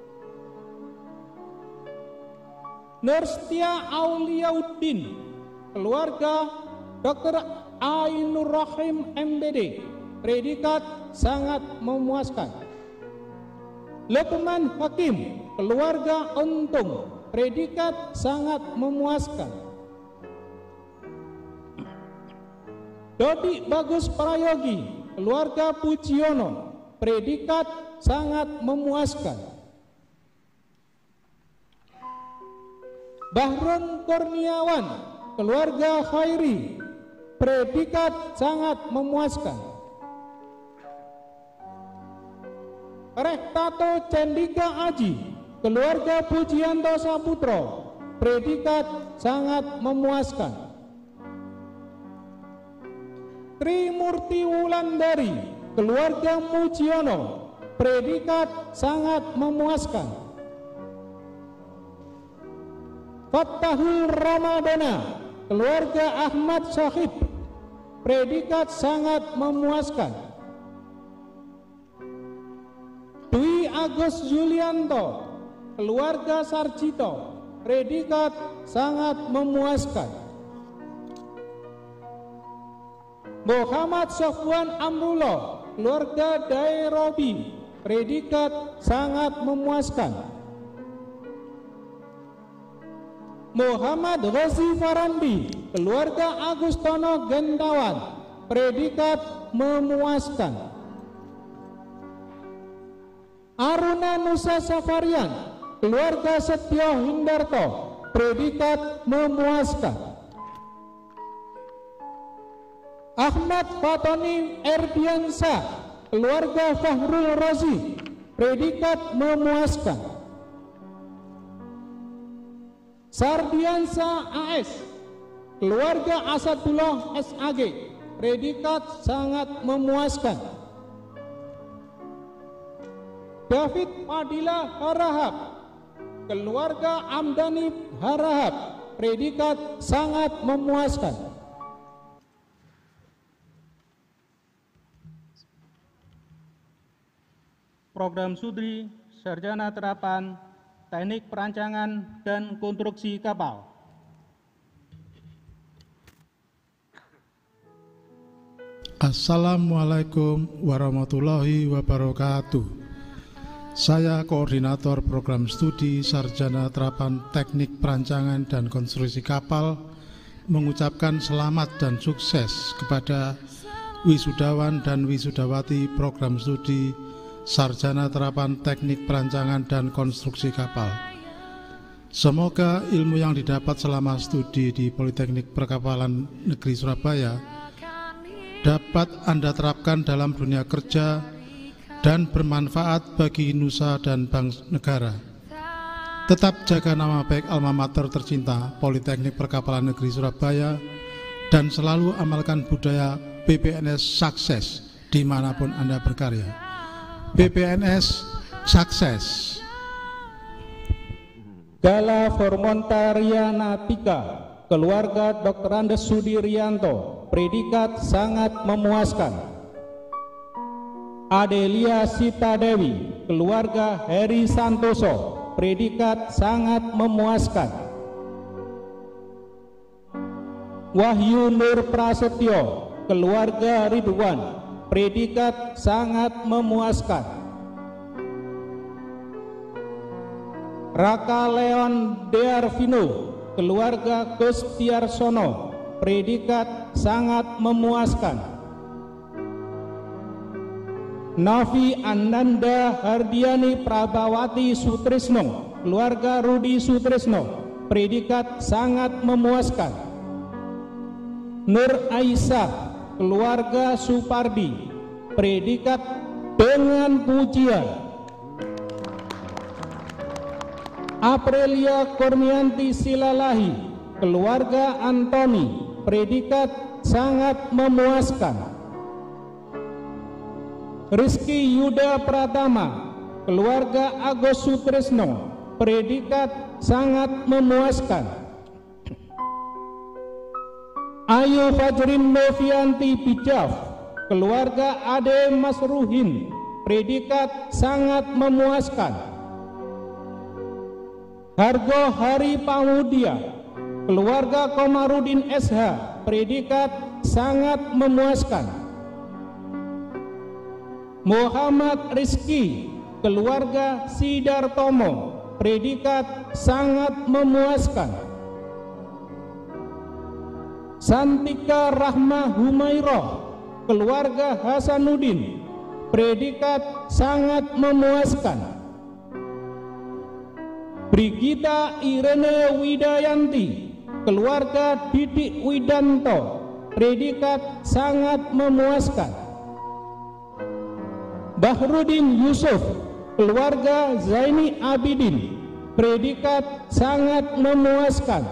Nurstia Auliauddin, keluarga Dr. Ainur Rahim MBD, predikat sangat memuaskan. Lukman Hakim, keluarga Untung, predikat sangat memuaskan. Dodi Bagus Prayogi, keluarga Pujiono, predikat sangat memuaskan. Bahrun Kurniawan, keluarga Khairi, predikat sangat memuaskan. Rektato Cendika Aji, keluarga Pujianto Saputro, predikat sangat memuaskan. Trimurti Wulandari, keluarga Mujiono, predikat sangat memuaskan. Fathahul Ramadana, keluarga Ahmad Syahid, predikat sangat memuaskan. Dwi Agus Yulianto, keluarga Sarjito, predikat sangat memuaskan. Muhammad Sofwan Amrullah, keluarga Dairobi, predikat sangat memuaskan. Muhammad Ghazi Farandi, keluarga Agustono Gentawan, predikat memuaskan. Aruna Nusa Safarian, keluarga Setio Hindarto, predikat memuaskan. Ahmad Fatoni Erdiansa, keluarga Fahrul Razi, predikat memuaskan. Sardiansa AS, keluarga Asadullah SAG, predikat sangat memuaskan. David Padilla Harahap, keluarga Amdani Harahap, predikat sangat memuaskan. Program Studi Sarjana Terapan Teknik Perancangan dan Konstruksi Kapal. Assalamualaikum warahmatullahi wabarakatuh. Saya Koordinator Program Studi Sarjana Terapan Teknik Perancangan dan Konstruksi Kapal mengucapkan selamat dan sukses kepada wisudawan dan wisudawati Program Studi Sarjana Terapan Teknik Perancangan dan Konstruksi Kapal. Semoga ilmu yang didapat selama studi di Politeknik Perkapalan Negeri Surabaya dapat Anda terapkan dalam dunia kerja dan bermanfaat bagi nusa dan bangsa negara. Tetap jaga nama baik alma mater tercinta Politeknik Perkapalan Negeri Surabaya dan selalu amalkan budaya PPNS sukses dimanapun Anda berkarya. PPNS sukses. Gala Formontariana Tika, keluarga Dr. Andes Sudirianto, predikat sangat memuaskan. Adelia Sita Dewi, keluarga Heri Santoso, predikat sangat memuaskan. Wahyu Nur Prasetyo, keluarga Ridwan, predikat sangat memuaskan. Raka Leon Dearvino, keluarga Gus Tiarsono, predikat sangat memuaskan. Navi Ananda Hardiani Prabawati Sutrisno, keluarga Rudi Sutrisno, predikat sangat memuaskan. Nur Aisyah, keluarga Supardi, predikat dengan pujian. Aprilia Kurnianti Silalahi, keluarga Antoni, predikat sangat memuaskan. Rizky Yuda Pratama, keluarga Agus Sutrisno, predikat sangat memuaskan. Ayu Fajrin Novianti Bijaf, keluarga Ade Masruhin, predikat sangat memuaskan. Hargo Hari Pamudia, keluarga Komarudin SH, predikat sangat memuaskan. Muhammad Rizki, keluarga Sidartomo, predikat sangat memuaskan. Santika Rahma Humairah, keluarga Hasanuddin, predikat sangat memuaskan. Brigita Irene Widayanti, keluarga Didik Widanto, predikat sangat memuaskan. Bahrudin Yusuf, keluarga Zaini Abidin, predikat sangat memuaskan.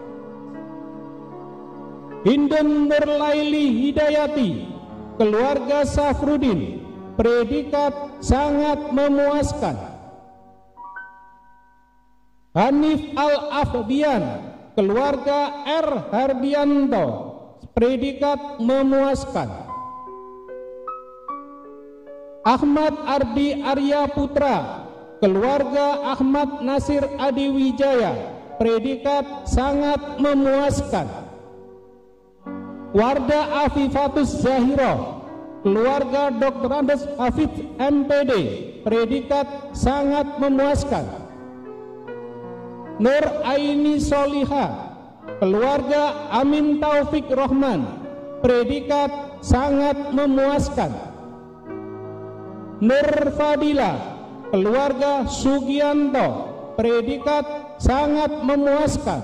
Hindun Nurlaili Hidayati, keluarga Safrudin, predikat sangat memuaskan. Hanif Al-Afdian, keluarga R. Hardianto, predikat memuaskan. Ahmad Ardi Arya Putra, keluarga Ahmad Nasir Adi Wijaya, predikat sangat memuaskan. Warda Afifatus Zahiro, keluarga Dr. Andes Hafid MPD, predikat sangat memuaskan. Nur Aini Soliha, keluarga Amin Taufik Rohman, predikat sangat memuaskan. Nur Fadila, keluarga Sugianto, predikat sangat memuaskan.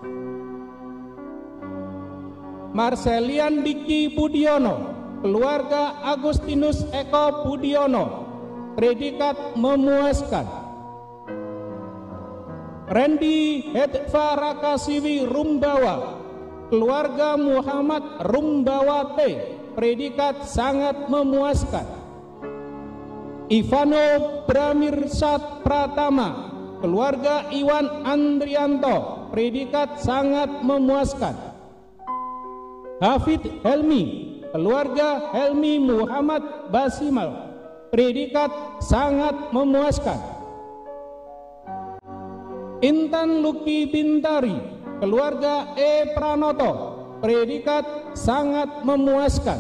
Marcelian Diki Budiono, keluarga Agustinus Eko Budiono, predikat memuaskan. Randy Hetfa Rakasiwi Rumbawa, keluarga Muhammad Rumbawate, predikat sangat memuaskan. Ivano Bramirsat Pratama, keluarga Iwan Andrianto, predikat sangat memuaskan. Hafid Helmi, keluarga Helmi Muhammad Basimal, predikat sangat memuaskan. Intan Luki Bintari, keluarga E. Pranoto, predikat sangat memuaskan.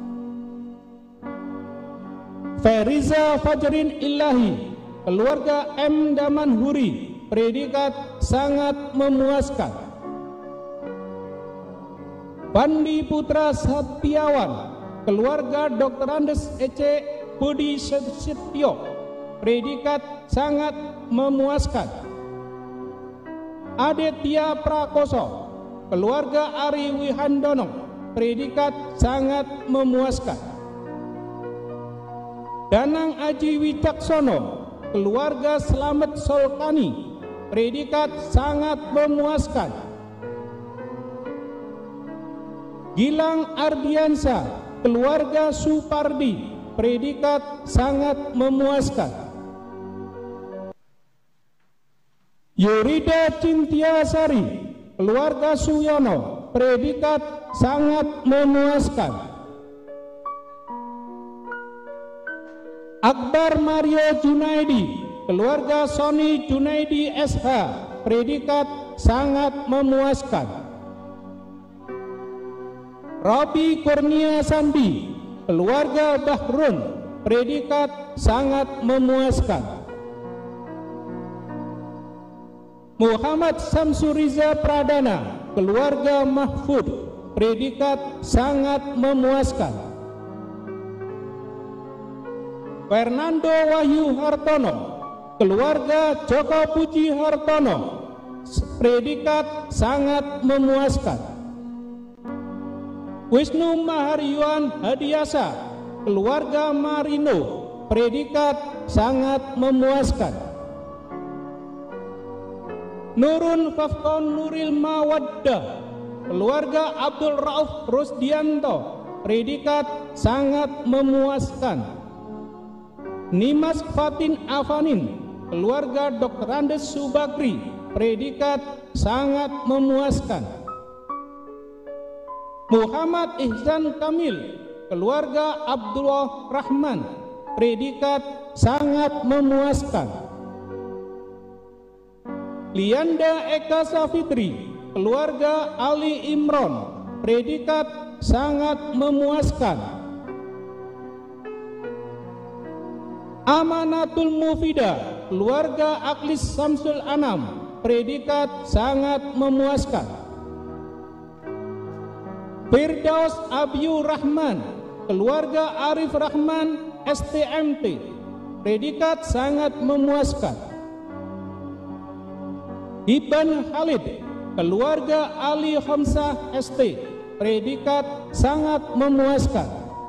Feriza Fajrin Ilahi, keluarga M. Damanhuri, predikat sangat memuaskan. Pandi Putra Setiawan, keluarga Dr. Andes Ece Budi Setio, predikat sangat memuaskan. Aditya Prakoso, keluarga Ari Wihandono, predikat sangat memuaskan. Danang Aji Wicaksono, keluarga Slamet Solkani, predikat sangat memuaskan. Gilang Ardiansa, keluarga Supardi, predikat sangat memuaskan. Yurida Cintiasari, keluarga Suyono, predikat sangat memuaskan. Akbar Mario Junaidi, keluarga Sony Junaidi SH, predikat sangat memuaskan. Robi Kurnia Sandi, keluarga Bahrun, predikat sangat memuaskan. Muhammad Samsuriza Pradana, keluarga Mahfud, predikat sangat memuaskan. Fernando Wahyu Hartono, keluarga Joko Puji Hartono, predikat sangat memuaskan. Wisnu Maharyuan Hadiasa, keluarga Marino, predikat sangat memuaskan. Nurun Fafkon Nuril Mawaddah, keluarga Abdul Rauf Rusdianto, predikat sangat memuaskan. Nimas Fatin Afanin, keluarga Dr. Andes Subakri, predikat sangat memuaskan. Muhammad Ihsan Kamil, keluarga Abdullah Rahman, predikat sangat memuaskan. Lianda Eka Safitri, keluarga Ali Imron, predikat sangat memuaskan. Amanatul Mufida, keluarga Aklis Samsul Anam, predikat sangat memuaskan. Firdaus Abiur Rahman, keluarga Arif Rahman, STMT, predikat sangat memuaskan. Iban Khalid, keluarga Ali Hamzah, ST, predikat sangat memuaskan.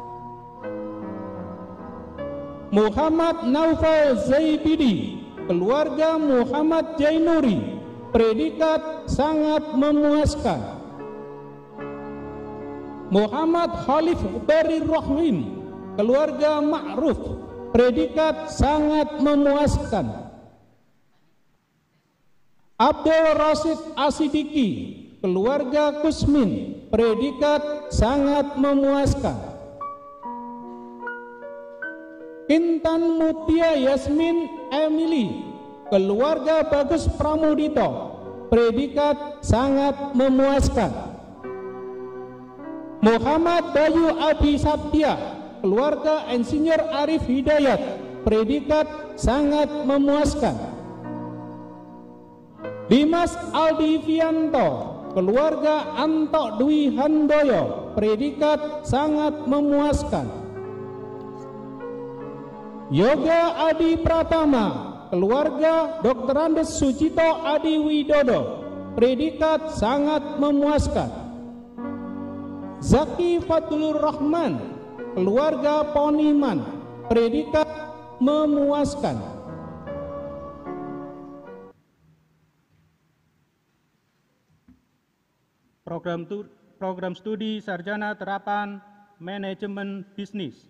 Muhammad Naufal Zaibidi, keluarga Muhammad Jainuri, predikat sangat memuaskan. Muhammad Khalif Bari Rahim, keluarga Ma'ruf, predikat sangat memuaskan. Abdul Rasid Asidiki, keluarga Kusmin, predikat sangat memuaskan. Intan Mutia Yasmin Emily, keluarga Bagus Pramudito, predikat sangat memuaskan. Muhammad Bayu Abi Sabtia, keluarga Insinyur Arif Hidayat, predikat sangat memuaskan. Dimas Aldivianto, keluarga Anto Dwi Handoyo, predikat sangat memuaskan. Yoga Adi Pratama, keluarga Dr. Andes Sucito Adi Widodo, predikat sangat memuaskan. Zaki Fadlur Rahman, keluarga Poniman, predikat memuaskan. Program studi Sarjana Terapan Manajemen Bisnis.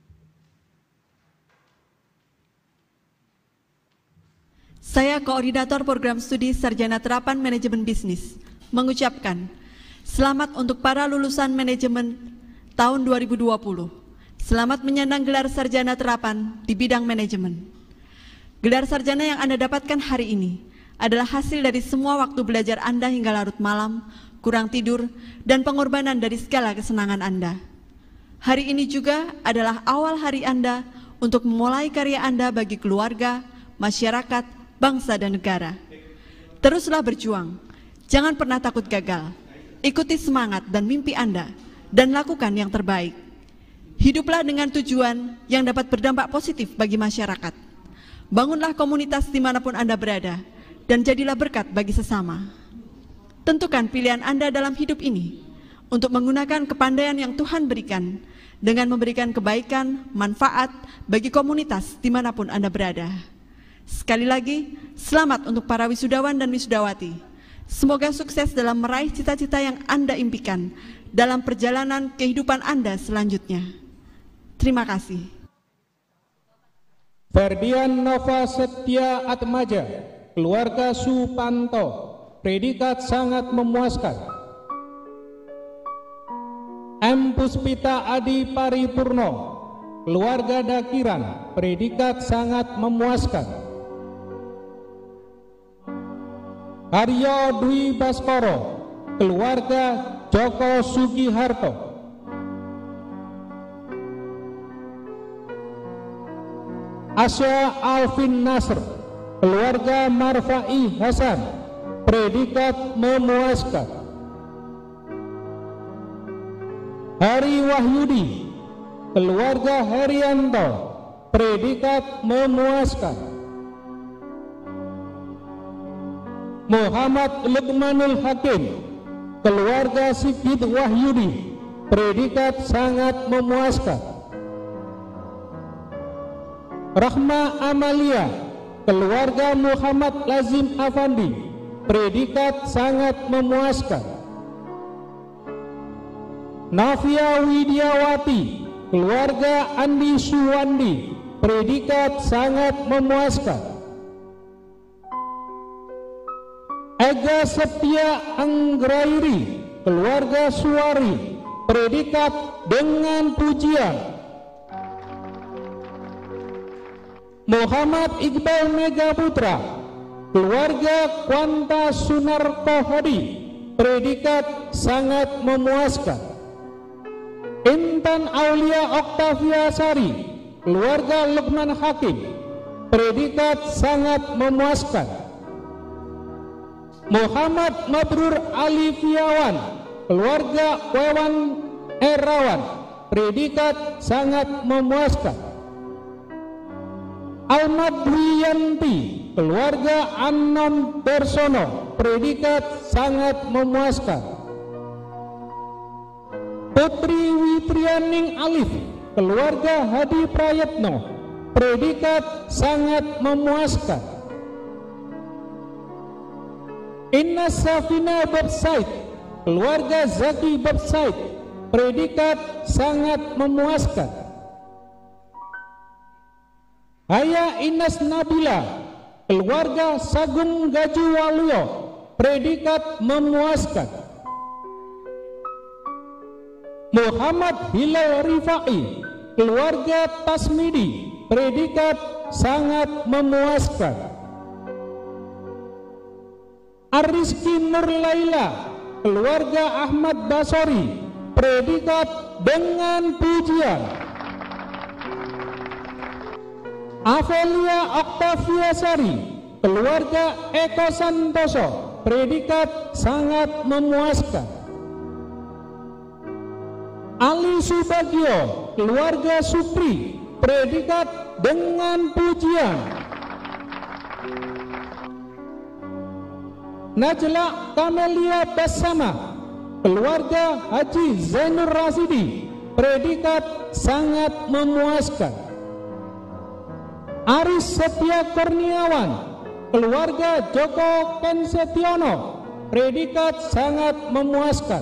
Saya Koordinator Program Studi Sarjana Terapan Manajemen Bisnis mengucapkan selamat untuk para lulusan manajemen tahun 2020. Selamat menyandang gelar Sarjana Terapan di bidang manajemen. Gelar sarjana yang Anda dapatkan hari ini adalah hasil dari semua waktu belajar Anda hingga larut malam, kurang tidur, dan pengorbanan dari segala kesenangan Anda. Hari ini juga adalah awal hari Anda untuk memulai karya Anda bagi keluarga, masyarakat, bangsa dan negara. Teruslah berjuang, jangan pernah takut gagal. Ikuti semangat dan mimpi Anda, dan lakukan yang terbaik. Hiduplah dengan tujuan yang dapat berdampak positif bagi masyarakat. Bangunlah komunitas dimanapun Anda berada, dan jadilah berkat bagi sesama. Tentukan pilihan Anda dalam hidup ini, untuk menggunakan kepandaian yang Tuhan berikan, dengan memberikan kebaikan, manfaat bagi komunitas dimanapun Anda berada. Sekali lagi, selamat untuk para wisudawan dan wisudawati. Semoga sukses dalam meraih cita-cita yang Anda impikan dalam perjalanan kehidupan Anda selanjutnya. Terima kasih. Ferdian Nova Setia Atmaja, keluarga Supanto, predikat sangat memuaskan. M. Puspita Adi Paripurno, keluarga Dakiran, predikat sangat memuaskan. Aryo Dwi Baskoro, keluarga Joko Sugiharto. Asya Alvin Nasr, keluarga Marfai Hasan, predikat memuaskan. Hari Wahyudi, keluarga Herianto, predikat memuaskan. Muhammad Lukmanul Hakim, keluarga Sigit Wahyudi, predikat sangat memuaskan. Rahma Amalia, keluarga Muhammad Lazim Afandi, predikat sangat memuaskan. Navia Widiawati, keluarga Andi Suwandi, predikat sangat memuaskan. Ega Setia Anggrairi, keluarga Suwari, predikat dengan pujian. Muhammad Iqbal Megaputra, keluarga Kwanta Sunarko Hadi, predikat sangat memuaskan. Intan Aulia Oktavia Sari, keluarga Lukman Hakim, predikat sangat memuaskan. Muhammad Mabrur Ali Fiawan, keluarga Wewan Herawan, predikat sangat memuaskan. Almadwiyanti, keluarga Anon Tersono, predikat sangat memuaskan. Putri Witrianing Alif, keluarga Hadi Prayetno, predikat sangat memuaskan. Inna Safina Babsaid, keluarga Zaki Babsaid, predikat sangat memuaskan. Haya Inas Nabila, keluarga Sagung Gaju Waluyo, predikat memuaskan. Muhammad Hilal Rifai, keluarga Tasmidi, predikat sangat memuaskan. Ariski Nur Laila, keluarga Ahmad Basori, predikat dengan pujian. Avelia Octavia Sari, keluarga Eko Santoso, predikat sangat memuaskan. Ali Subagio, keluarga Supri, predikat dengan pujian. Najla Kamelia Basama, keluarga Haji Zainur Rasidi, predikat sangat memuaskan. Aris Setia Kurniawan, keluarga Joko Kensetiono, predikat sangat memuaskan.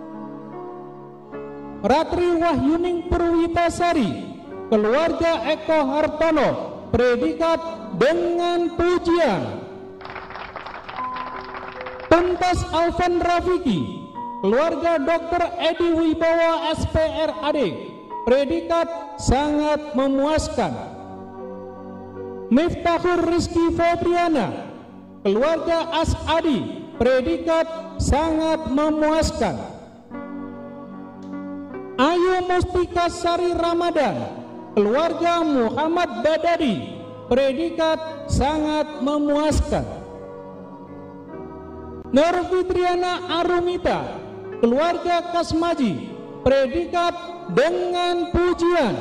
Ratri Wahyuning Purwitasari, keluarga Eko Hartono, predikat dengan pujian. Tuntas Alvan Rafiki, keluarga Dr. Edi Wibowo SPRAD, predikat sangat memuaskan. Miftahur Rizky Febriana, keluarga Asadi, predikat sangat memuaskan. Ayu Mustika Sari Ramadan, keluarga Muhammad Badadi, predikat sangat memuaskan. Nur Fitriana Arumita, keluarga Kasmaji, predikat dengan pujian.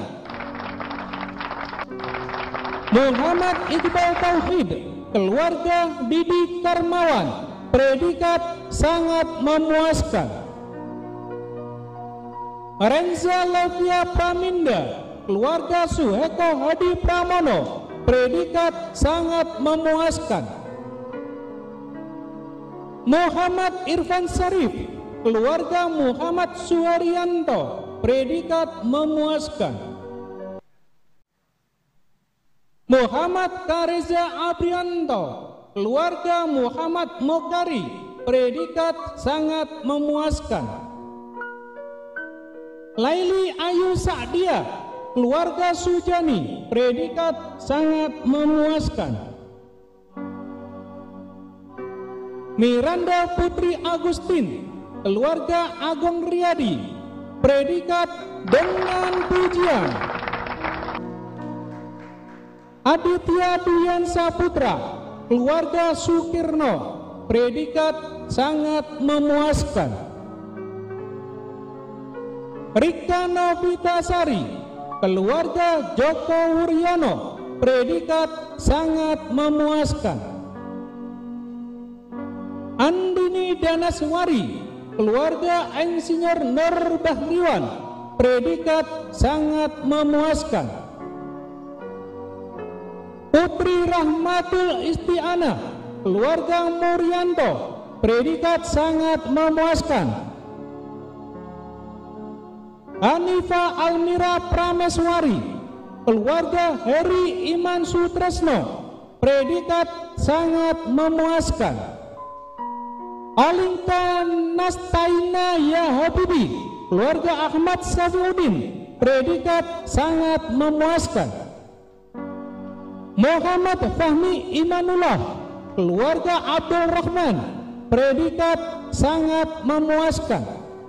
Muhammad Iqbal Tauhid, keluarga Didi Karmawan, predikat sangat memuaskan. Renza Lovia Praminda, keluarga Suheko Hadi Pramono, predikat sangat memuaskan. Muhammad Irfan Sarif, keluarga Muhammad Suharyanto, predikat memuaskan. Muhammad Kareza Aprianto, keluarga Muhammad Mokari, predikat sangat memuaskan. Laili Ayu Sa'dia, keluarga Sujani, predikat sangat memuaskan. Miranda Putri Agustin, keluarga Agung Riyadi, predikat dengan pujian. Aditya Duyan Saputra, keluarga Sukirno, predikat sangat memuaskan. Rika Novitasari, keluarga Joko Wuryono, predikat sangat memuaskan. Andini Danaswari, keluarga Insinyur Nur Bahriwan, predikat sangat memuaskan. Putri Rahmatul Isti'anah, keluarga Muryanto, predikat sangat memuaskan. Hanifa Almira Prameswari, keluarga Heri Iman Sutresno, predikat sangat memuaskan. Alingka Nastaina Ya Habibi, keluarga Ahmad Safiuddin, predikat sangat memuaskan. Muhammad Fahmi Imanullah, keluarga Abdul Rahman, predikat sangat memuaskan.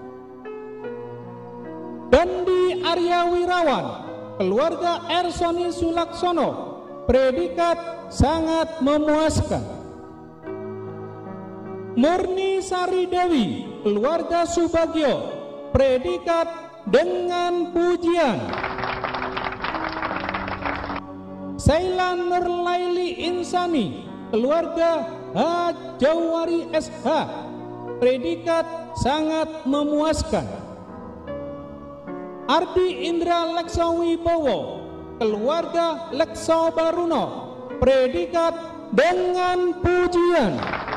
Dandi Arya Wirawan, keluarga Ersoni Sulaksono, predikat sangat memuaskan. Murni Sari Dewi, keluarga Subagio, predikat dengan pujian. Saila Nurlaili Insani, keluarga Hajawari SH, predikat sangat memuaskan. Ardi Indra Lekso Wibowo, keluarga Lekso Baruno, predikat dengan pujian.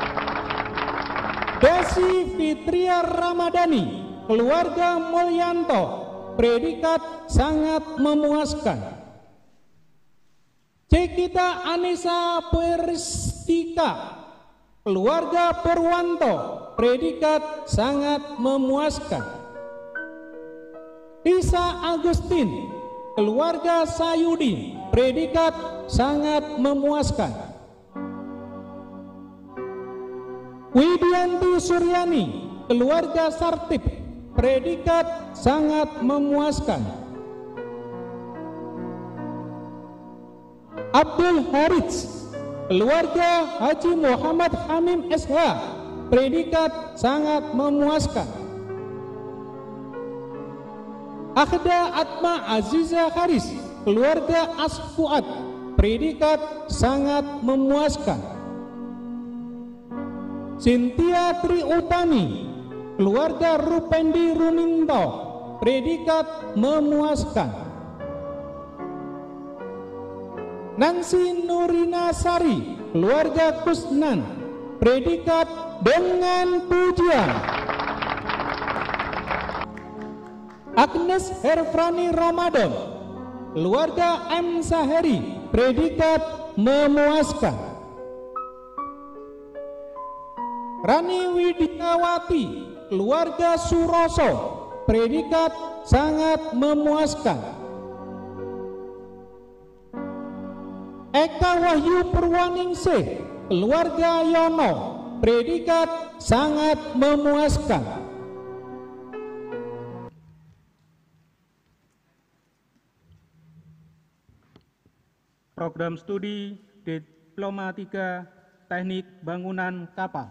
Desi Fitria Ramadhani, keluarga Mulyanto, predikat sangat memuaskan. Cekita Anissa Peristika, keluarga Purwanto, predikat sangat memuaskan. Tisa Agustin, keluarga Sayudi, predikat sangat memuaskan. Widianti Suryani, keluarga Sartip, predikat sangat memuaskan. Abdul Harits, keluarga Haji Muhammad Hamim SH, predikat sangat memuaskan. Akhda Atma Aziza Haris, keluarga Asfuat, predikat sangat memuaskan. Cynthia Tri Utami, keluarga Rupendi Ruminto, predikat memuaskan. Nancy Nurina Sari, keluarga Kusnan, predikat dengan pujian. Agnes Herfrani Ramadan, keluarga M. Saheri, predikat memuaskan. Rani Widiawati, keluarga Suroso, predikat sangat memuaskan. Eka Wahyu Purwaningsih, keluarga Yono, predikat sangat memuaskan. Program studi Diploma 3 Teknik Bangunan Kapal.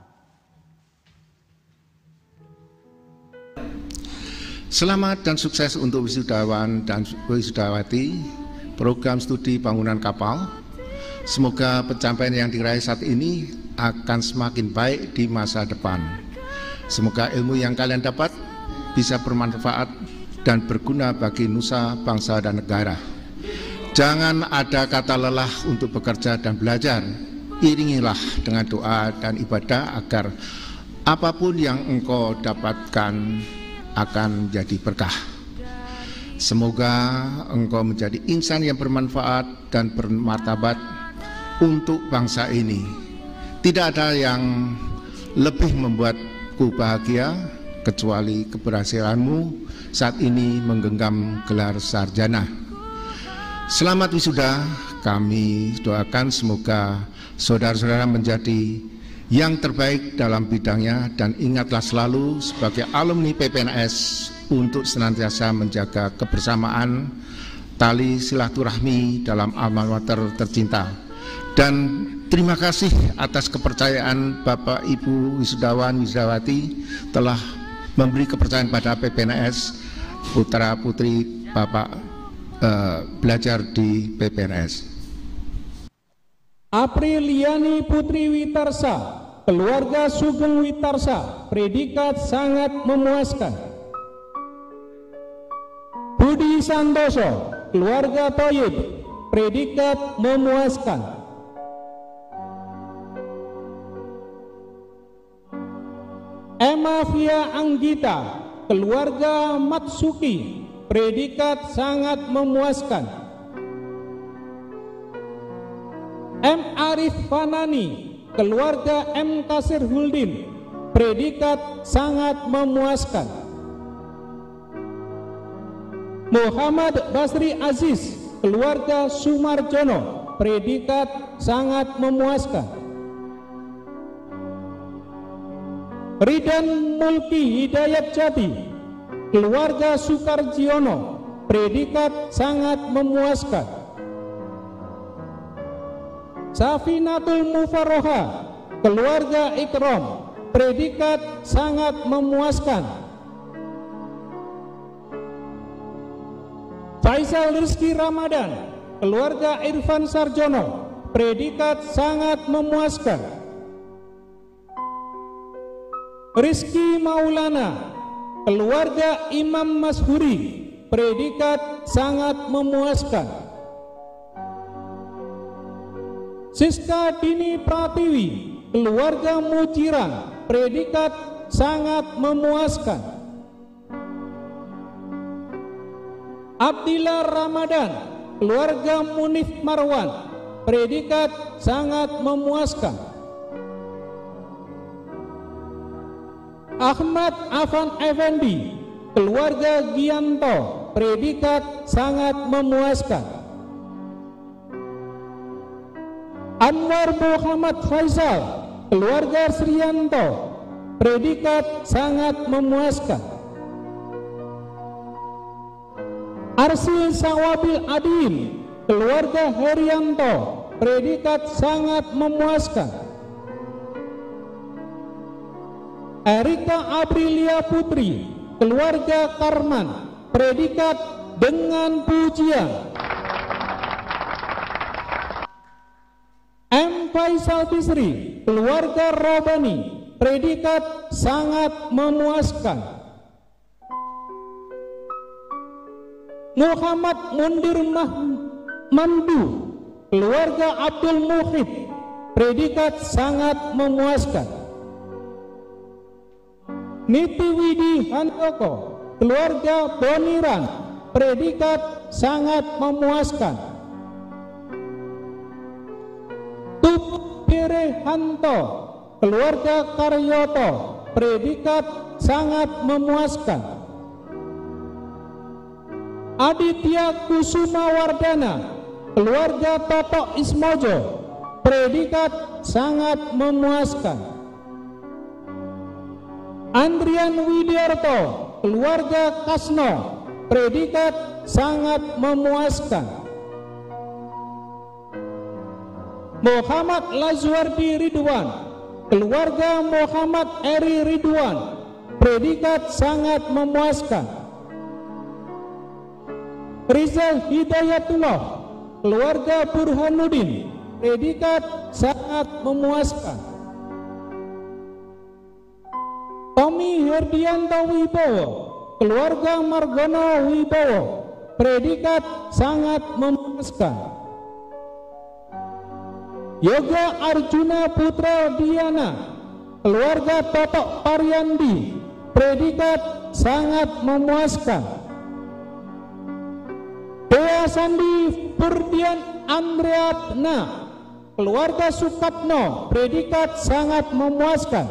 Selamat dan sukses untuk wisudawan dan wisudawati program studi bangunan kapal. Semoga pencapaian yang diraih saat ini akan semakin baik di masa depan. Semoga ilmu yang kalian dapat bisa bermanfaat dan berguna bagi nusa, bangsa, dan negara. Jangan ada kata lelah untuk bekerja dan belajar. Iringilah dengan doa dan ibadah agar apapun yang engkau dapatkan akan menjadi berkah. Semoga engkau menjadi insan yang bermanfaat dan bermartabat untuk bangsa ini. Tidak ada yang lebih membuatku bahagia kecuali keberhasilanmu saat ini menggenggam gelar sarjana. Selamat wisuda, kami doakan semoga saudara-saudara menjadi yang terbaik dalam bidangnya, dan ingatlah selalu sebagai alumni PPNS untuk senantiasa menjaga kebersamaan, tali silaturahmi dalam alma mater tercinta. Dan terima kasih atas kepercayaan Bapak Ibu wisudawan wisudawati telah memberi kepercayaan pada PPNS, putra putri Bapak belajar di PPNS. Apriliani Putri Witarsa, keluarga Sugeng Witarsa, predikat sangat memuaskan. Budi Santoso, keluarga Toyib, predikat memuaskan. Emma Via Anggita, keluarga Matsuki, predikat sangat memuaskan. M. Arif Fanani, keluarga M. Kasir Huldin, predikat sangat memuaskan. Muhammad Basri Aziz, keluarga Sumarjono, predikat sangat memuaskan. Ridan Mulki Hidayat Jati, keluarga Sukarjiono, predikat sangat memuaskan. Safinatul Mufaroha, keluarga Ikrom, predikat sangat memuaskan. Faisal Rizky Ramadan, keluarga Irfan Sarjono, predikat sangat memuaskan. Rizky Maulana, keluarga Imam Mashuri, predikat sangat memuaskan. Siska Dini Pratiwi, keluarga Mujiran, predikat sangat memuaskan. Abdillah Ramadan, keluarga Munif Marwan, predikat sangat memuaskan. Ahmad Afan Effendi, keluarga Gianto, predikat sangat memuaskan. Anwar Muhammad Faisal, keluarga Srianto, predikat sangat memuaskan. Arsil Sawabil Adin, keluarga Herianto, predikat sangat memuaskan. Erika Aprilia Putri, keluarga Karman, predikat dengan pujian. M. Faisal Bisri, keluarga Robani, predikat sangat memuaskan. Muhammad Mundir Mamdu, keluarga Abdul Muhid, predikat sangat memuaskan. Niti Widi Handoko, keluarga Boniran, predikat sangat memuaskan. Tupu Pere Hanto, keluarga Karyoto, predikat sangat memuaskan. Aditya Kusuma Wardana, keluarga Toto Ismojo, predikat sangat memuaskan. Andrian Widiarto, keluarga Kasno, predikat sangat memuaskan. Muhammad Lazwardi Ridwan, keluarga Muhammad Eri Ridwan, predikat sangat memuaskan. Rizal Hidayatullah, keluarga Burhanuddin, predikat sangat memuaskan. Tommy Herdianto Wibowo, keluarga Margono Wibowo, predikat sangat memuaskan. Yoga Arjuna Putra Diana, keluarga Totok Pariandi, predikat sangat memuaskan. Dea Sandi Purdian Andreatna, keluarga Sukatno, predikat sangat memuaskan.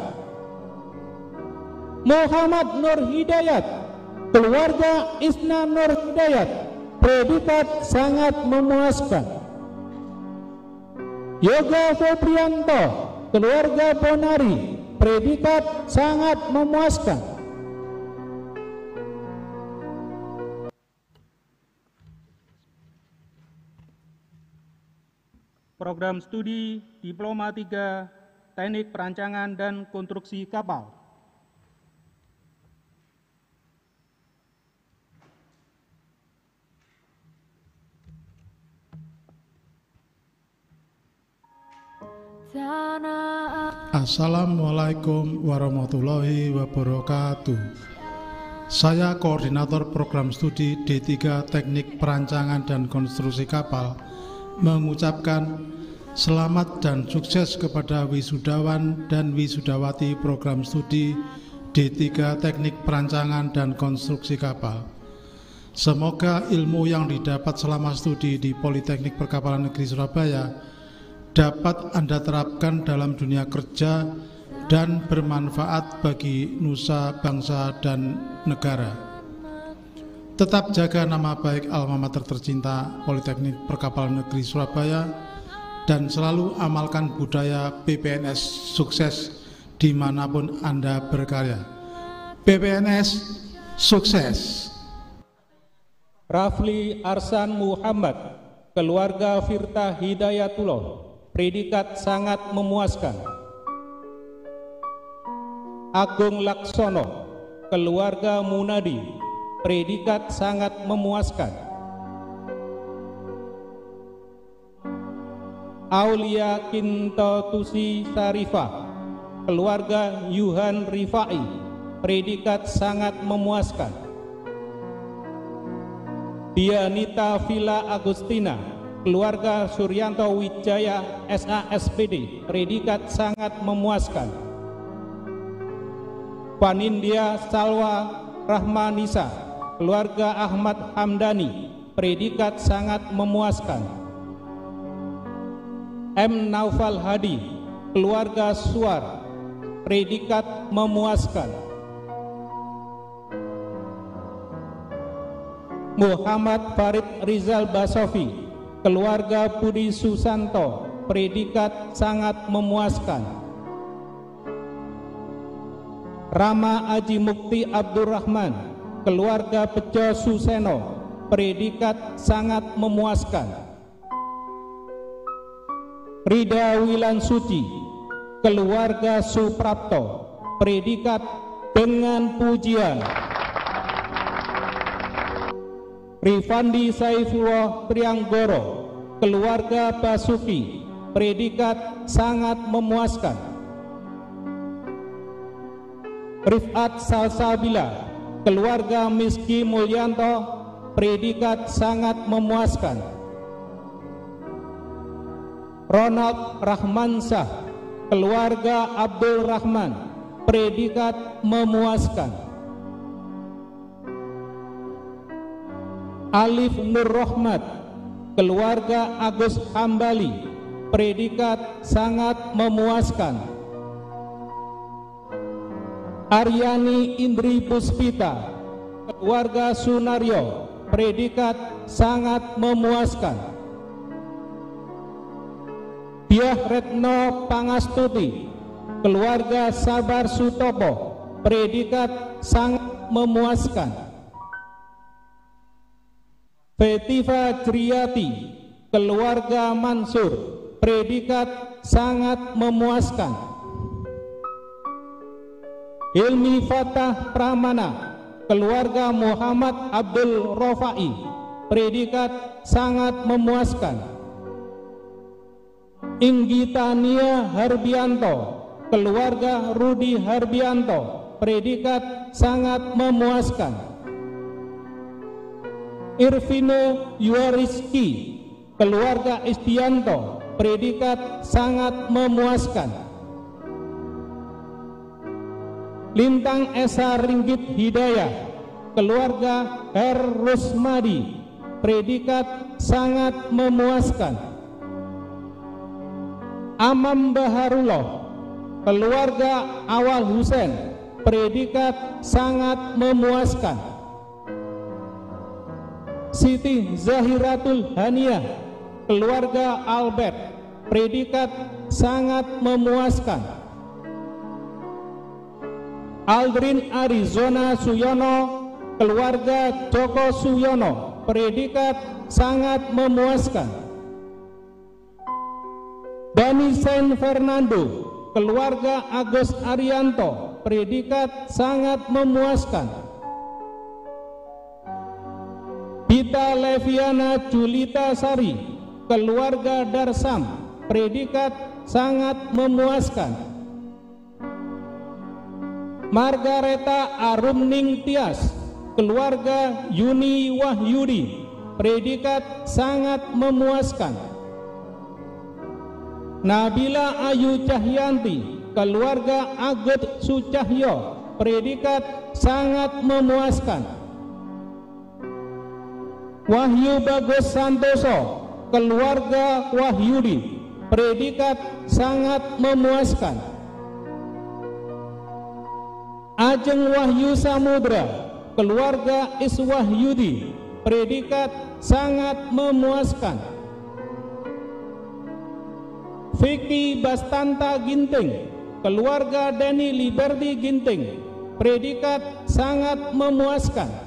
Muhammad Nur Hidayat, keluarga Isna Nur Hidayat, predikat sangat memuaskan. Yoga Febrianto, keluarga Bonari, predikat sangat memuaskan. Program Studi Diploma 3 Teknik Perancangan dan Konstruksi Kapal. Assalamualaikum warahmatullahi wabarakatuh. Saya Koordinator Program Studi D3 Teknik Perancangan dan Konstruksi Kapal mengucapkan selamat dan sukses kepada wisudawan dan wisudawati program studi D3 Teknik Perancangan dan Konstruksi Kapal. Semoga ilmu yang didapat selama studi di Politeknik Perkapalan Negeri Surabaya dapat Anda terapkan dalam dunia kerja dan bermanfaat bagi nusa, bangsa, dan negara. Tetap jaga nama baik alma mater tercinta Politeknik Perkapalan Negeri Surabaya dan selalu amalkan budaya PPNS sukses dimanapun Anda berkarya. PPNS sukses. Rafli Arsan Muhammad, keluarga Firta Hidayatullah, predikat sangat memuaskan. Agung Laksono, keluarga Munadi, predikat sangat memuaskan. Aulia Kinto Tusi Sarifah, keluarga Yuhan Rifai, predikat sangat memuaskan. Dianita Villa Agustina, keluarga Suryanto Wijaya SASPD, predikat sangat memuaskan. Panindia Salwa Rahmanisa, keluarga Ahmad Hamdani, predikat sangat memuaskan. M. Naufal Hadi, keluarga Suar, predikat memuaskan. Muhammad Farid Rizal Basofi, keluarga Budi Susanto, predikat sangat memuaskan. Rama Aji Mukti Abdurrahman, keluarga Bejo Suseno, predikat sangat memuaskan. Rida Wilan Suci, keluarga Suprapto, predikat dengan pujian. Rifandi Saifullah Trianggoro, keluarga Basuki, predikat sangat memuaskan. Rifat Salsabila, keluarga Miski Mulyanto, predikat sangat memuaskan. Ronald Rahmansyah, keluarga Abdul Rahman, predikat memuaskan. Alif Nur Rohmat, keluarga Agus Hambali, predikat sangat memuaskan. Aryani Indri Puspita, keluarga Sunaryo, predikat sangat memuaskan. Diah Retno Pangastuti, keluarga Sabar Sutopo, predikat sangat memuaskan. Fetiva Jriyati, keluarga Mansur, predikat sangat memuaskan. Hilmi Fatah Pramana, keluarga Muhammad Abdul Rofai, predikat sangat memuaskan. Inggitania Harbianto, keluarga Rudi Harbianto, predikat sangat memuaskan. Irvino Yuariski, keluarga Istianto, predikat sangat memuaskan. Lintang Esa Ringgit Hidayah, keluarga R. Rusmadi, predikat sangat memuaskan. Amam Baharullah, keluarga Awal Husain, predikat sangat memuaskan. Siti Zahiratul Haniah, keluarga Albert, predikat sangat memuaskan. Aldrin Arizona Suyono, keluarga Joko Suyono, predikat sangat memuaskan. Dani Sen Fernando, keluarga Agus Arianto, predikat sangat memuaskan. Dita Leviana Julita Sari, keluarga Darsam, predikat sangat memuaskan. Margareta Arumning Tias, keluarga Yuni Wahyudi, predikat sangat memuaskan. Nabila Ayu Cahyanti, keluarga Agut Sucahyo, predikat sangat memuaskan. Wahyu Bagus Santoso, keluarga Wahyudi, predikat sangat memuaskan. Ajeng Wahyu Samudra, keluarga Iswahyudi, predikat sangat memuaskan. Vicky Bastanta Ginting, keluarga Deni Liberty Ginting, predikat sangat memuaskan.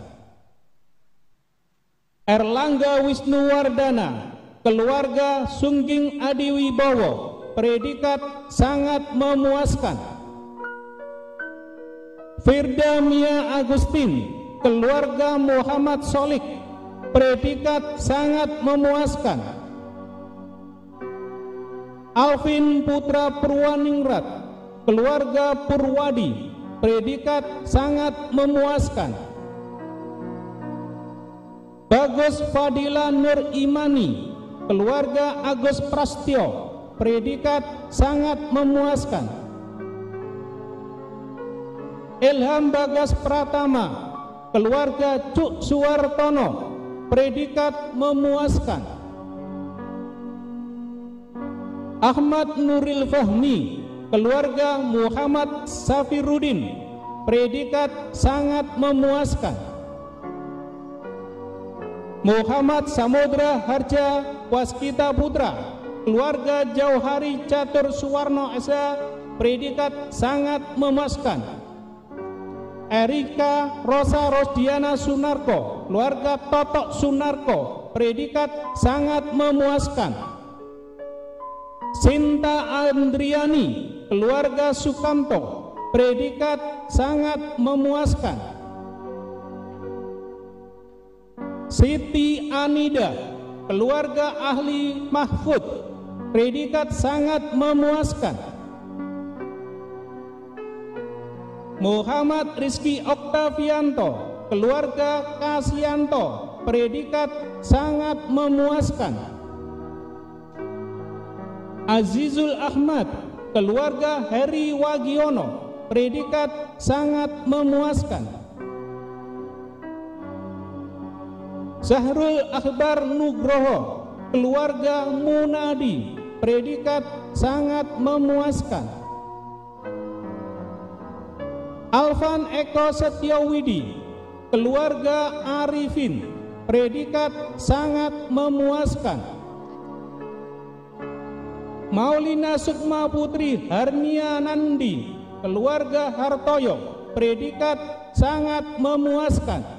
Erlangga Wisnuwardana, keluarga Sungging Adiwibowo, predikat sangat memuaskan. Firda Mia Agustin, keluarga Muhammad Solik, predikat sangat memuaskan. Alvin Putra Purwaningrat, keluarga Purwadi, predikat sangat memuaskan. Bagus Fadila Nur Imani, keluarga Agus Prastyo, predikat sangat memuaskan. Ilham Bagas Pratama, keluarga Cuk Suwartono, predikat memuaskan. Ahmad Nuril Fahmi, keluarga Muhammad Safiruddin, predikat sangat memuaskan. Muhammad Samudra Harja Waskita Putra, keluarga Jauhari Catur Suwarno Esa, predikat sangat memuaskan. Erika Rosa Rosdiana Sunarko, keluarga Totok Sunarko, predikat sangat memuaskan. Sinta Andriani, keluarga Sukamto, predikat sangat memuaskan. Siti Anida, keluarga ahli Mahfud, predikat sangat memuaskan. Muhammad Rizky Oktavianto, keluarga Kasianto, predikat sangat memuaskan. Azizul Ahmad, keluarga Heri Wagiono, predikat sangat memuaskan. Zahrul Akbar Nugroho, keluarga Munadi, predikat sangat memuaskan. Alvan Eko Setiawidi, keluarga Arifin, predikat sangat memuaskan. Maulina Sukma Putri Harnia Nandi, keluarga Hartoyo, predikat sangat memuaskan.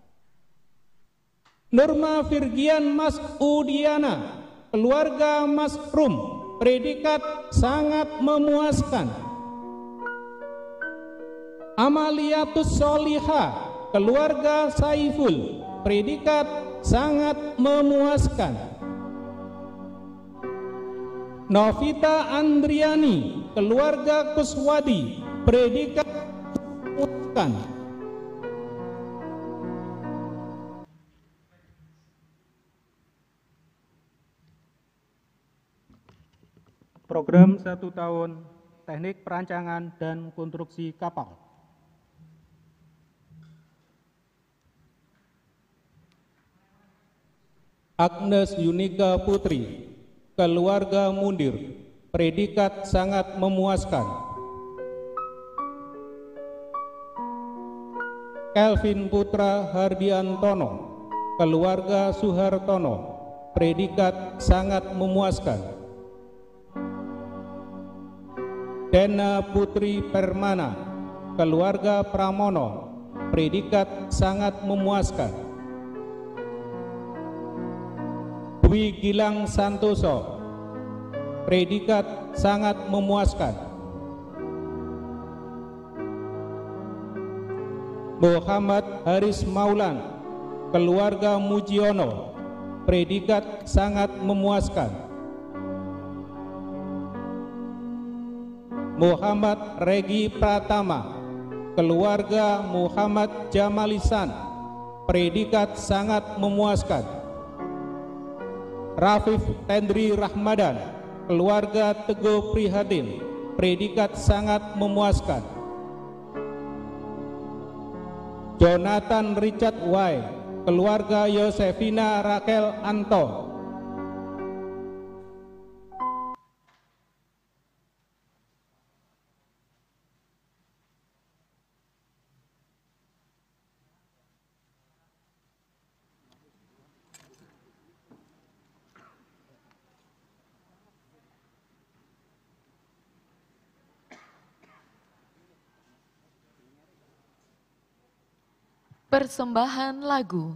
Nurma Virgian Mas Udiana, keluarga Mas Rum, predikat sangat memuaskan. Amaliatus Soliha, keluarga Saiful, predikat sangat memuaskan. Novita Andriani, keluarga Kuswadi, predikat memuaskan. Program 1 tahun Teknik Perancangan dan Konstruksi Kapal. Agnes Yunika Putri, keluarga Mundir, predikat sangat memuaskan. Kelvin Putra Hardiantono, keluarga Suhartono, predikat sangat memuaskan. Dena Putri Permana, keluarga Pramono, predikat sangat memuaskan. Dwi Gilang Santoso, predikat sangat memuaskan. Muhammad Haris Maulan, keluarga Mujiono, predikat sangat memuaskan. Muhammad Regi Pratama, keluarga Muhammad Jamalisan, predikat sangat memuaskan. Rafif Tendri Rahmadan, keluarga Teguh Prihatin, predikat sangat memuaskan. Jonathan Richard Wai, keluarga Yosefina Rakel Anto, Persembahan lagu.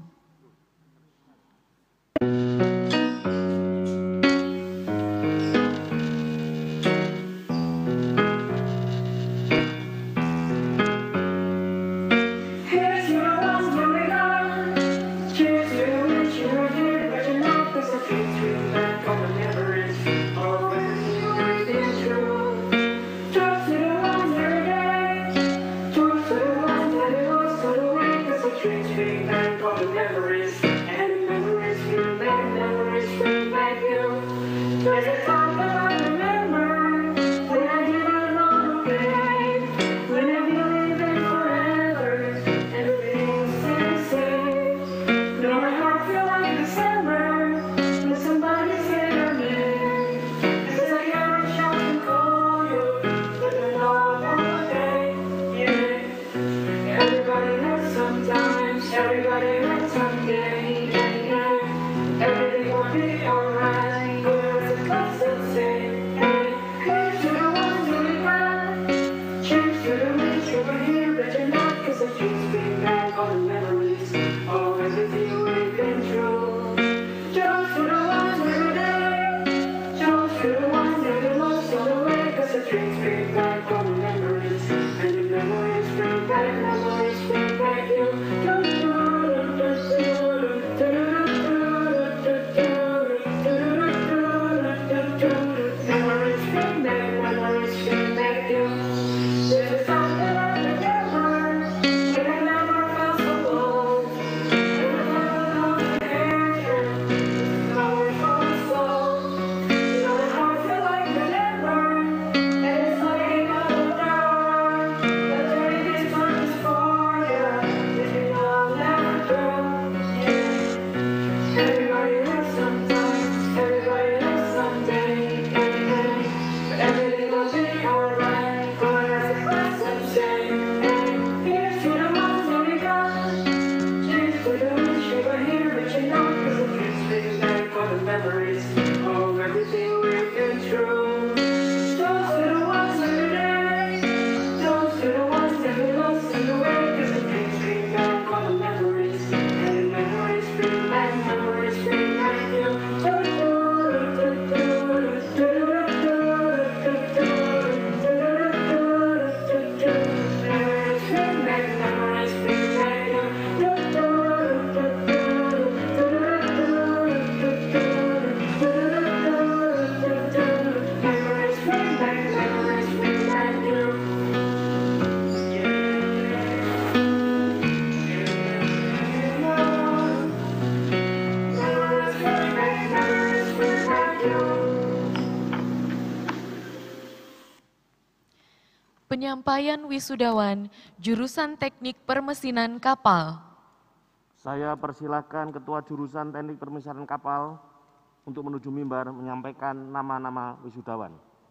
Penyampaian wisudawan jurusan Teknik Permesinan Kapal. Saya persilakan Ketua Jurusan Teknik Permesinan Kapal untuk menuju mimbar menyampaikan nama-nama wisudawan.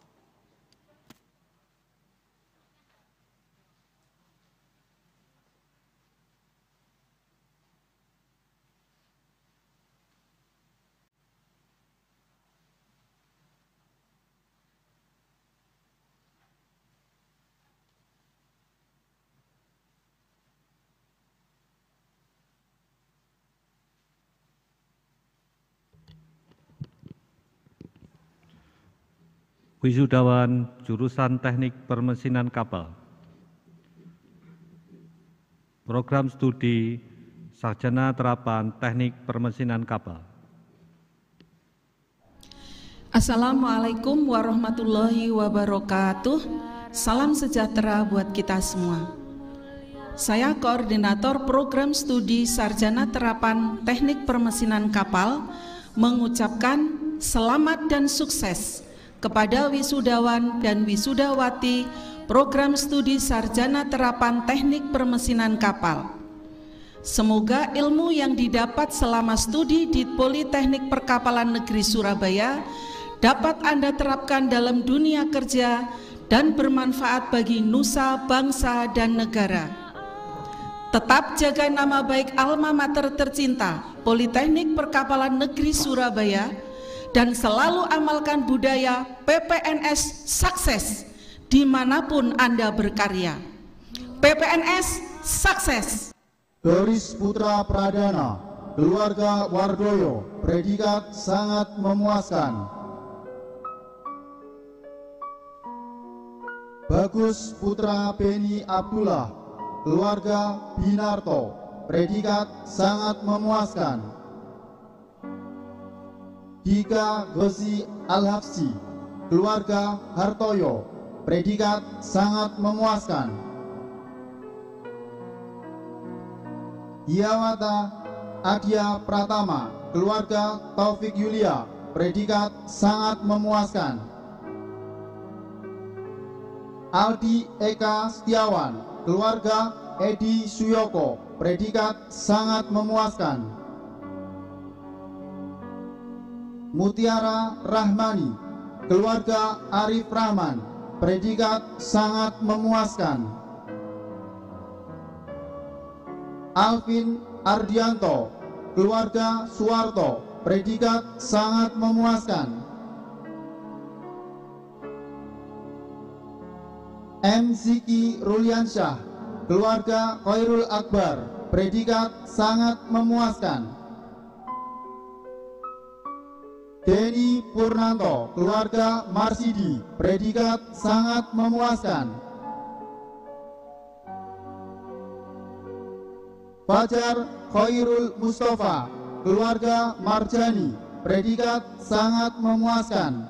Wisudawan jurusan Teknik Permesinan Kapal. Program studi Sarjana Terapan Teknik Permesinan Kapal. Assalamualaikum warahmatullahi wabarakatuh. Salam sejahtera buat kita semua. Saya Koordinator Program Studi Sarjana Terapan Teknik Permesinan Kapal mengucapkan selamat dan sukses kepada wisudawan dan wisudawati Program Studi Sarjana Terapan Teknik Permesinan Kapal. Semoga ilmu yang didapat selama studi di Politeknik Perkapalan Negeri Surabaya dapat Anda terapkan dalam dunia kerja dan bermanfaat bagi nusa, bangsa, dan negara. Tetap jaga nama baik alma mater tercinta Politeknik Perkapalan Negeri Surabaya dan selalu amalkan budaya PPNS sukses dimanapun Anda berkarya. PPNS sukses. Doris Putra Pradana, keluarga Wardoyo, predikat sangat memuaskan. Bagus Putra Beni Abdullah, keluarga Binarto, predikat sangat memuaskan. Dika Gozi Al-Hafsi, keluarga Hartoyo, predikat sangat memuaskan. Hiawata Adia Pratama, keluarga Taufik Yulia, predikat sangat memuaskan. Aldi Eka Setiawan, keluarga Edi Suyoko, predikat sangat memuaskan. Mutiara Rahmani, keluarga Arif Rahman, predikat sangat memuaskan. Alvin Ardianto, keluarga Suwarto, predikat sangat memuaskan. M. Ziki Ruliansyah, keluarga Khairul Akbar, predikat sangat memuaskan. Denny Purnanto, keluarga Marsidi, predikat sangat memuaskan. Fajar Khairul Mustafa, keluarga Marjani, predikat sangat memuaskan.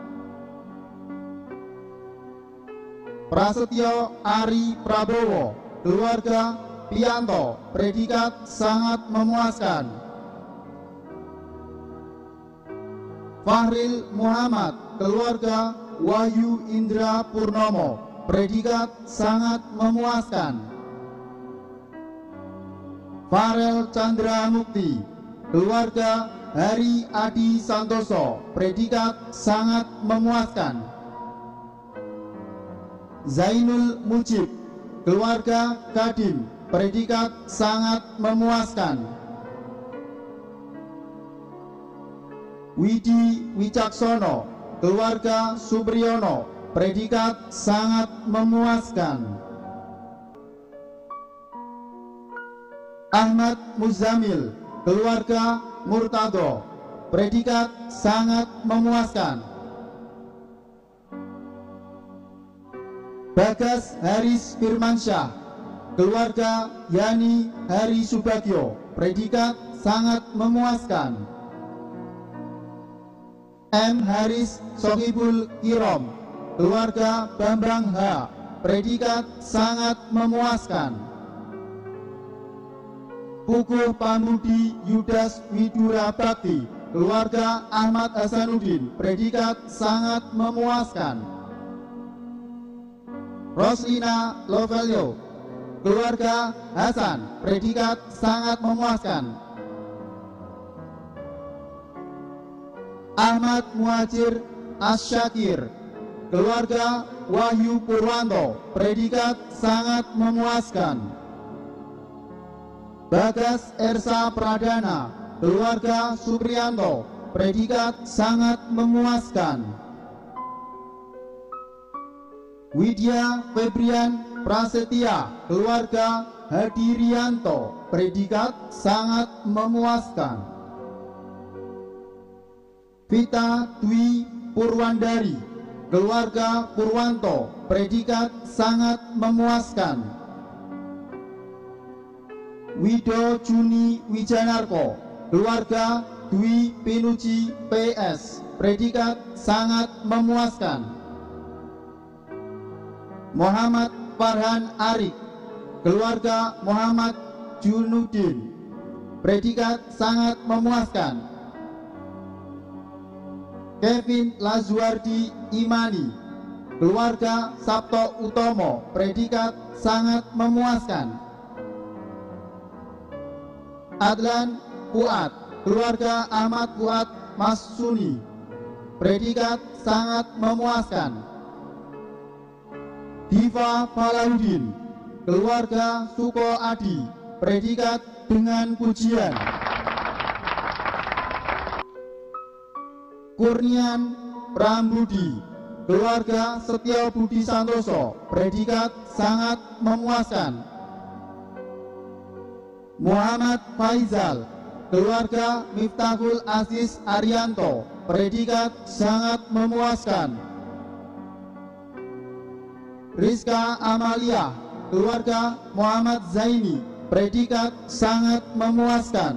Prasetyo Ari Prabowo, keluarga Pianto, predikat sangat memuaskan. Fahril Muhammad, keluarga Wahyu Indra Purnomo, predikat sangat memuaskan. Farel Chandra Mukti, keluarga Hari Adi Santoso, predikat sangat memuaskan. Zainul Mujib, keluarga Kadim, predikat sangat memuaskan. Widi Wicaksono, keluarga Supriyono, predikat sangat memuaskan. Ahmad Muzamil, keluarga Murtado, predikat sangat memuaskan. Bagas Haris Firmansyah, keluarga Yani Hari Subagio, predikat sangat memuaskan. M. Haris Sohibul Kirom, keluarga Bambang H, predikat sangat memuaskan. Puguh Pamudi Yudas Widura Bakti, keluarga Ahmad Hasanuddin, predikat sangat memuaskan. Roslina Lovelio, keluarga Hasan, predikat sangat memuaskan. Ahmad Muhajir Asyakir, keluarga Wahyu Purwanto, predikat sangat memuaskan. Bagas Ersa Pradana, keluarga Supriyanto, predikat sangat memuaskan. Widya Febrian Prasetya, keluarga Hadirianto, predikat sangat memuaskan. Vita Dwi Purwandari, keluarga Purwanto, predikat sangat memuaskan. Wido Juni Wijanarko, keluarga Dwi Pinuji PS, predikat sangat memuaskan. Muhammad Farhan Arik, keluarga Muhammad Junudin, predikat sangat memuaskan. Kevin Lazuardi Imani, keluarga Sabto Utomo, predikat sangat memuaskan. Adlan Fuad, keluarga Ahmad Fuad Masuni, predikat sangat memuaskan. Diva Falahuddin, keluarga Suko Adi, predikat dengan pujian. Kurnian Prambudi, keluarga Setio Budi Santoso, predikat sangat memuaskan. Muhammad Faizal, keluarga Miftahul Aziz Arianto, predikat sangat memuaskan. Rizka Amalia, keluarga Muhammad Zaini, predikat sangat memuaskan.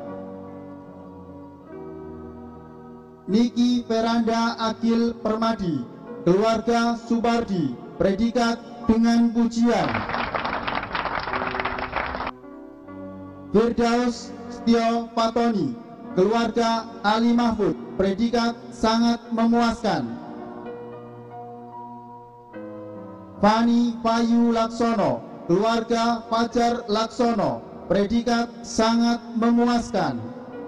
Niki Veranda Agil Permadi, keluarga Subardi, predikat dengan pujian. Firdaus Setio Fatoni, keluarga Ali Mahfud, predikat sangat memuaskan. Fani Payu Laksono, keluarga Fajar Laksono, predikat sangat memuaskan.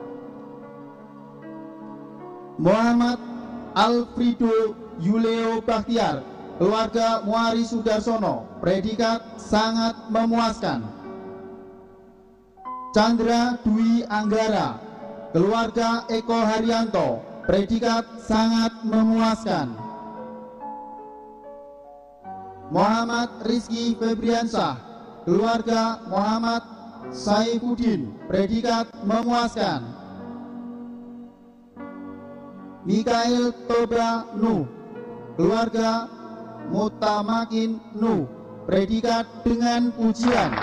Muhammad Alfrido Yuleo Bakhtiar, keluarga Muari Sudarsono, predikat sangat memuaskan. Chandra Dwi Anggara, keluarga Eko Haryanto, predikat sangat memuaskan. Muhammad Rizky Febriansah, keluarga Muhammad Saifuddin, predikat memuaskan. Mikael Toba Nuh, keluarga Mutamakin Nuh, predikat dengan pujian.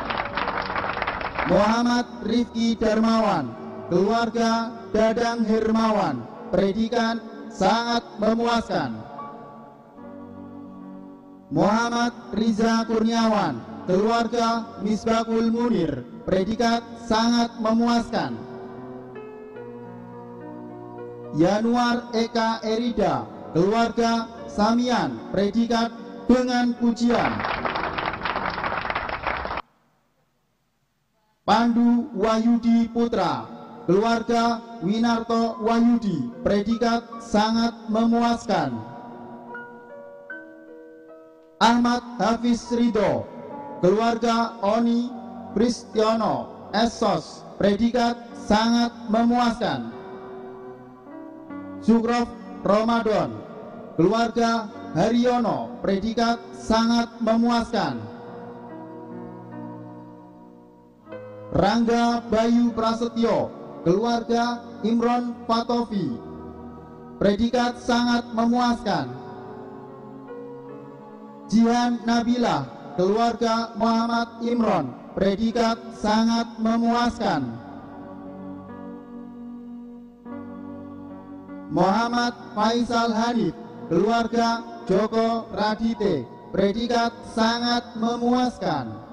Muhammad Rifki Darmawan, keluarga Dadang Hermawan, predikat sangat memuaskan. Muhammad Riza Kurniawan, keluarga Misbahul Munir, predikat sangat memuaskan. Yanuar Eka Erida, keluarga Samian, predikat dengan pujian. Pandu Wahyudi Putra, keluarga Winarto Wahyudi, predikat sangat memuaskan. Ahmad Hafiz Ridho, keluarga Oni Pristiono Esos, predikat sangat memuaskan. Sukrof Ramadan, keluarga Haryono, predikat sangat memuaskan. Rangga Bayu Prasetyo, keluarga Imron Fatovi, predikat sangat memuaskan. Jihan Nabila, keluarga Muhammad Imron, predikat sangat memuaskan. Muhammad Faisal Hanif, keluarga Joko Radite, predikat sangat memuaskan.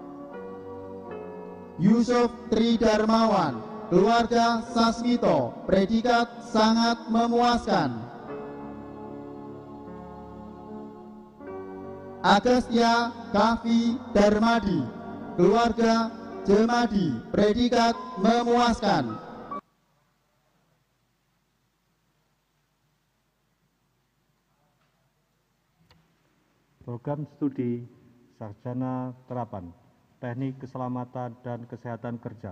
Yusuf Tri Darmawan, keluarga Sasmito, predikat sangat memuaskan. Agastya Kavi Darmadi, keluarga Jemadi, predikat memuaskan. Program studi Sarjana Terapan Teknik Keselamatan dan Kesehatan Kerja.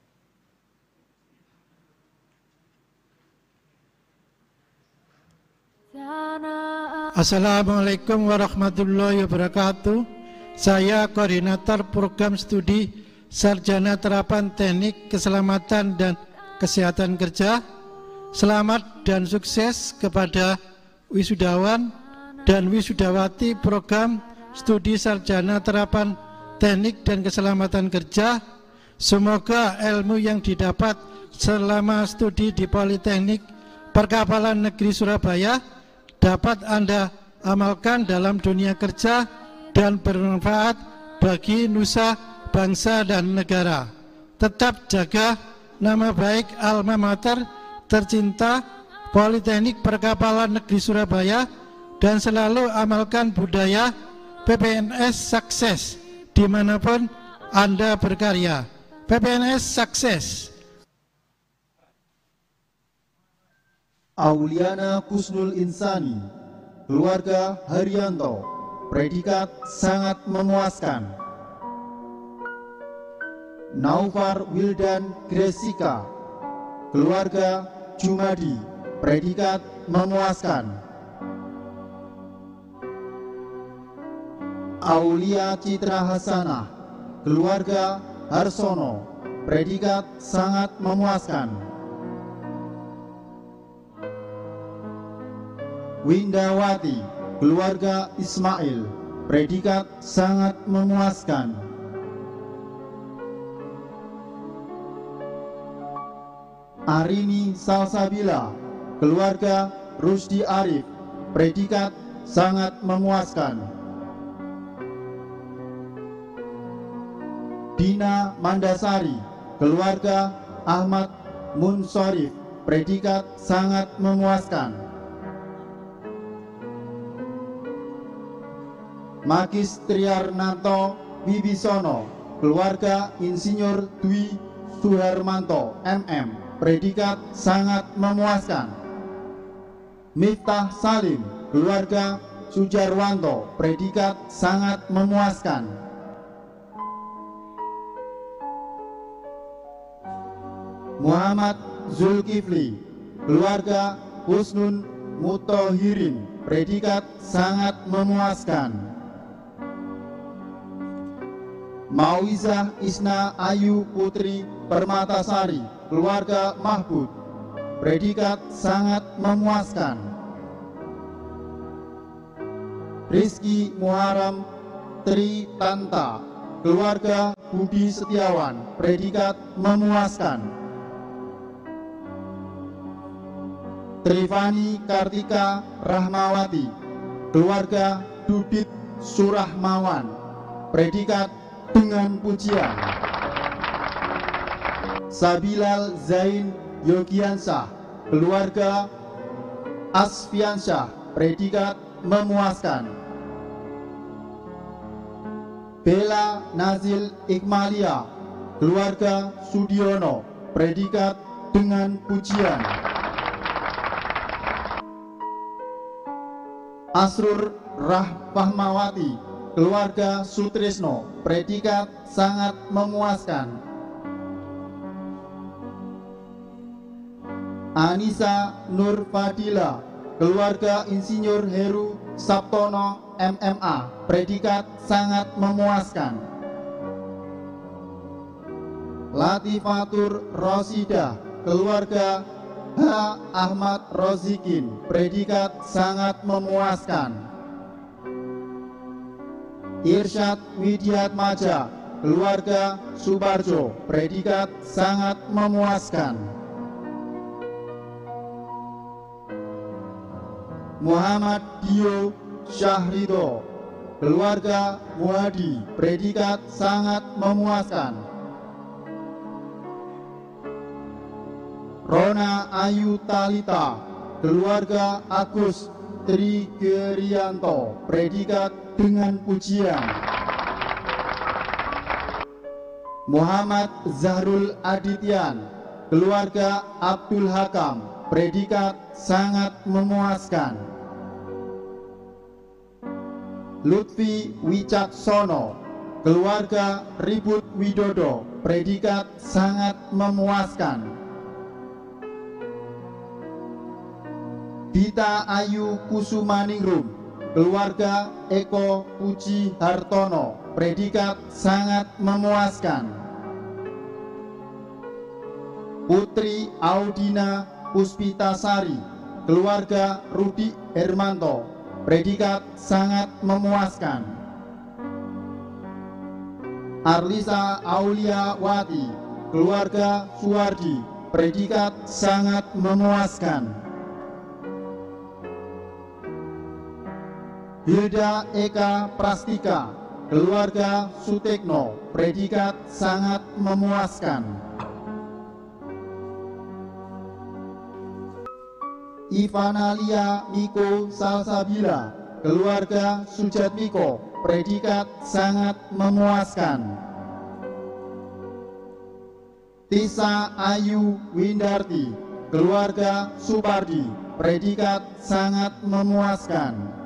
Assalamualaikum warahmatullahi wabarakatuh. Saya koordinator program studi Sarjana Terapan Teknik Keselamatan dan Kesehatan Kerja. Selamat dan sukses kepada wisudawan dan wisudawati program studi Sarjana Terapan Teknik dan Keselamatan Kerja. Semoga ilmu yang didapat selama studi di Politeknik Perkapalan Negeri Surabaya dapat Anda amalkan dalam dunia kerja dan bermanfaat bagi nusa, bangsa, dan negara. Tetap jaga nama baik alma mater tercinta Politeknik Perkapalan Negeri Surabaya dan selalu amalkan budaya PPNS sukses dimanapun Anda berkarya. PPNS sukses. Auliana Kusnul Insani, keluarga Haryanto, predikat sangat memuaskan. Naufar Wildan Gresika, keluarga Jumadi, predikat memuaskan. Aulia Citra Hasanah, keluarga Harsono, predikat sangat memuaskan. Windawati, keluarga Ismail, predikat sangat memuaskan. Arini Salsabila, keluarga Rusdi Arif, predikat sangat memuaskan. Dina Mandasari, keluarga Ahmad Munsorif, predikat sangat memuaskan. Magis Triarnanto Wibisono, keluarga Insinyur Dwi Suharmanto, MM, predikat sangat memuaskan. Miftah Salim, keluarga Sujarwanto, predikat sangat memuaskan. Muhammad Zulkifli, keluarga Husnun Mutohirin, predikat sangat memuaskan. Mauizah Isna Ayu Putri Permatasari, keluarga Mahbud, predikat sangat memuaskan. Rizky Muharam Tri Tanta, keluarga Budi Setiawan, predikat memuaskan. Trivani Kartika Rahmawati, keluarga Dudit Surahmawan, predikat dengan pujian. Sabilal Zain Yogiansyah, keluarga Asfiansyah, predikat memuaskan. Bella Nazil Ikmalia, keluarga Sudiono, predikat dengan pujian. Asrur Rahmawati, keluarga Sutrisno, predikat sangat memuaskan. Anissa Nur Fadila, keluarga Insinyur Heru Sabtono, MMA, predikat sangat memuaskan. Latifatur Rosida, keluarga H. Ahmad Rozikin, predikat sangat memuaskan. Irsyad Widiatmaja, keluarga Subarjo, predikat sangat memuaskan. Muhammad Dio Syahrido, keluarga Muhadi, predikat sangat memuaskan. Rona Ayu Talita, keluarga Agus Trigerianto, predikat dengan pujian. Muhammad Zahrul Adityan, keluarga Abdul Hakam, predikat sangat memuaskan. Lutfi Wicaksono, keluarga Ribut Widodo, predikat sangat memuaskan. Dita Ayu Kusumaningrum, keluarga Eko Puji Hartono, predikat sangat memuaskan. Putri Audina Puspitasari, keluarga Rudi Hermanto, predikat sangat memuaskan. Arlisa Aulia Wati, keluarga Suwardi, predikat sangat memuaskan. Hilda Eka Prastika, keluarga Sutekno, predikat sangat memuaskan. Ivanalia Miko Salsabila, keluarga Sujatmiko, predikat sangat memuaskan. Tisa Ayu Windarti, keluarga Supardi, predikat sangat memuaskan.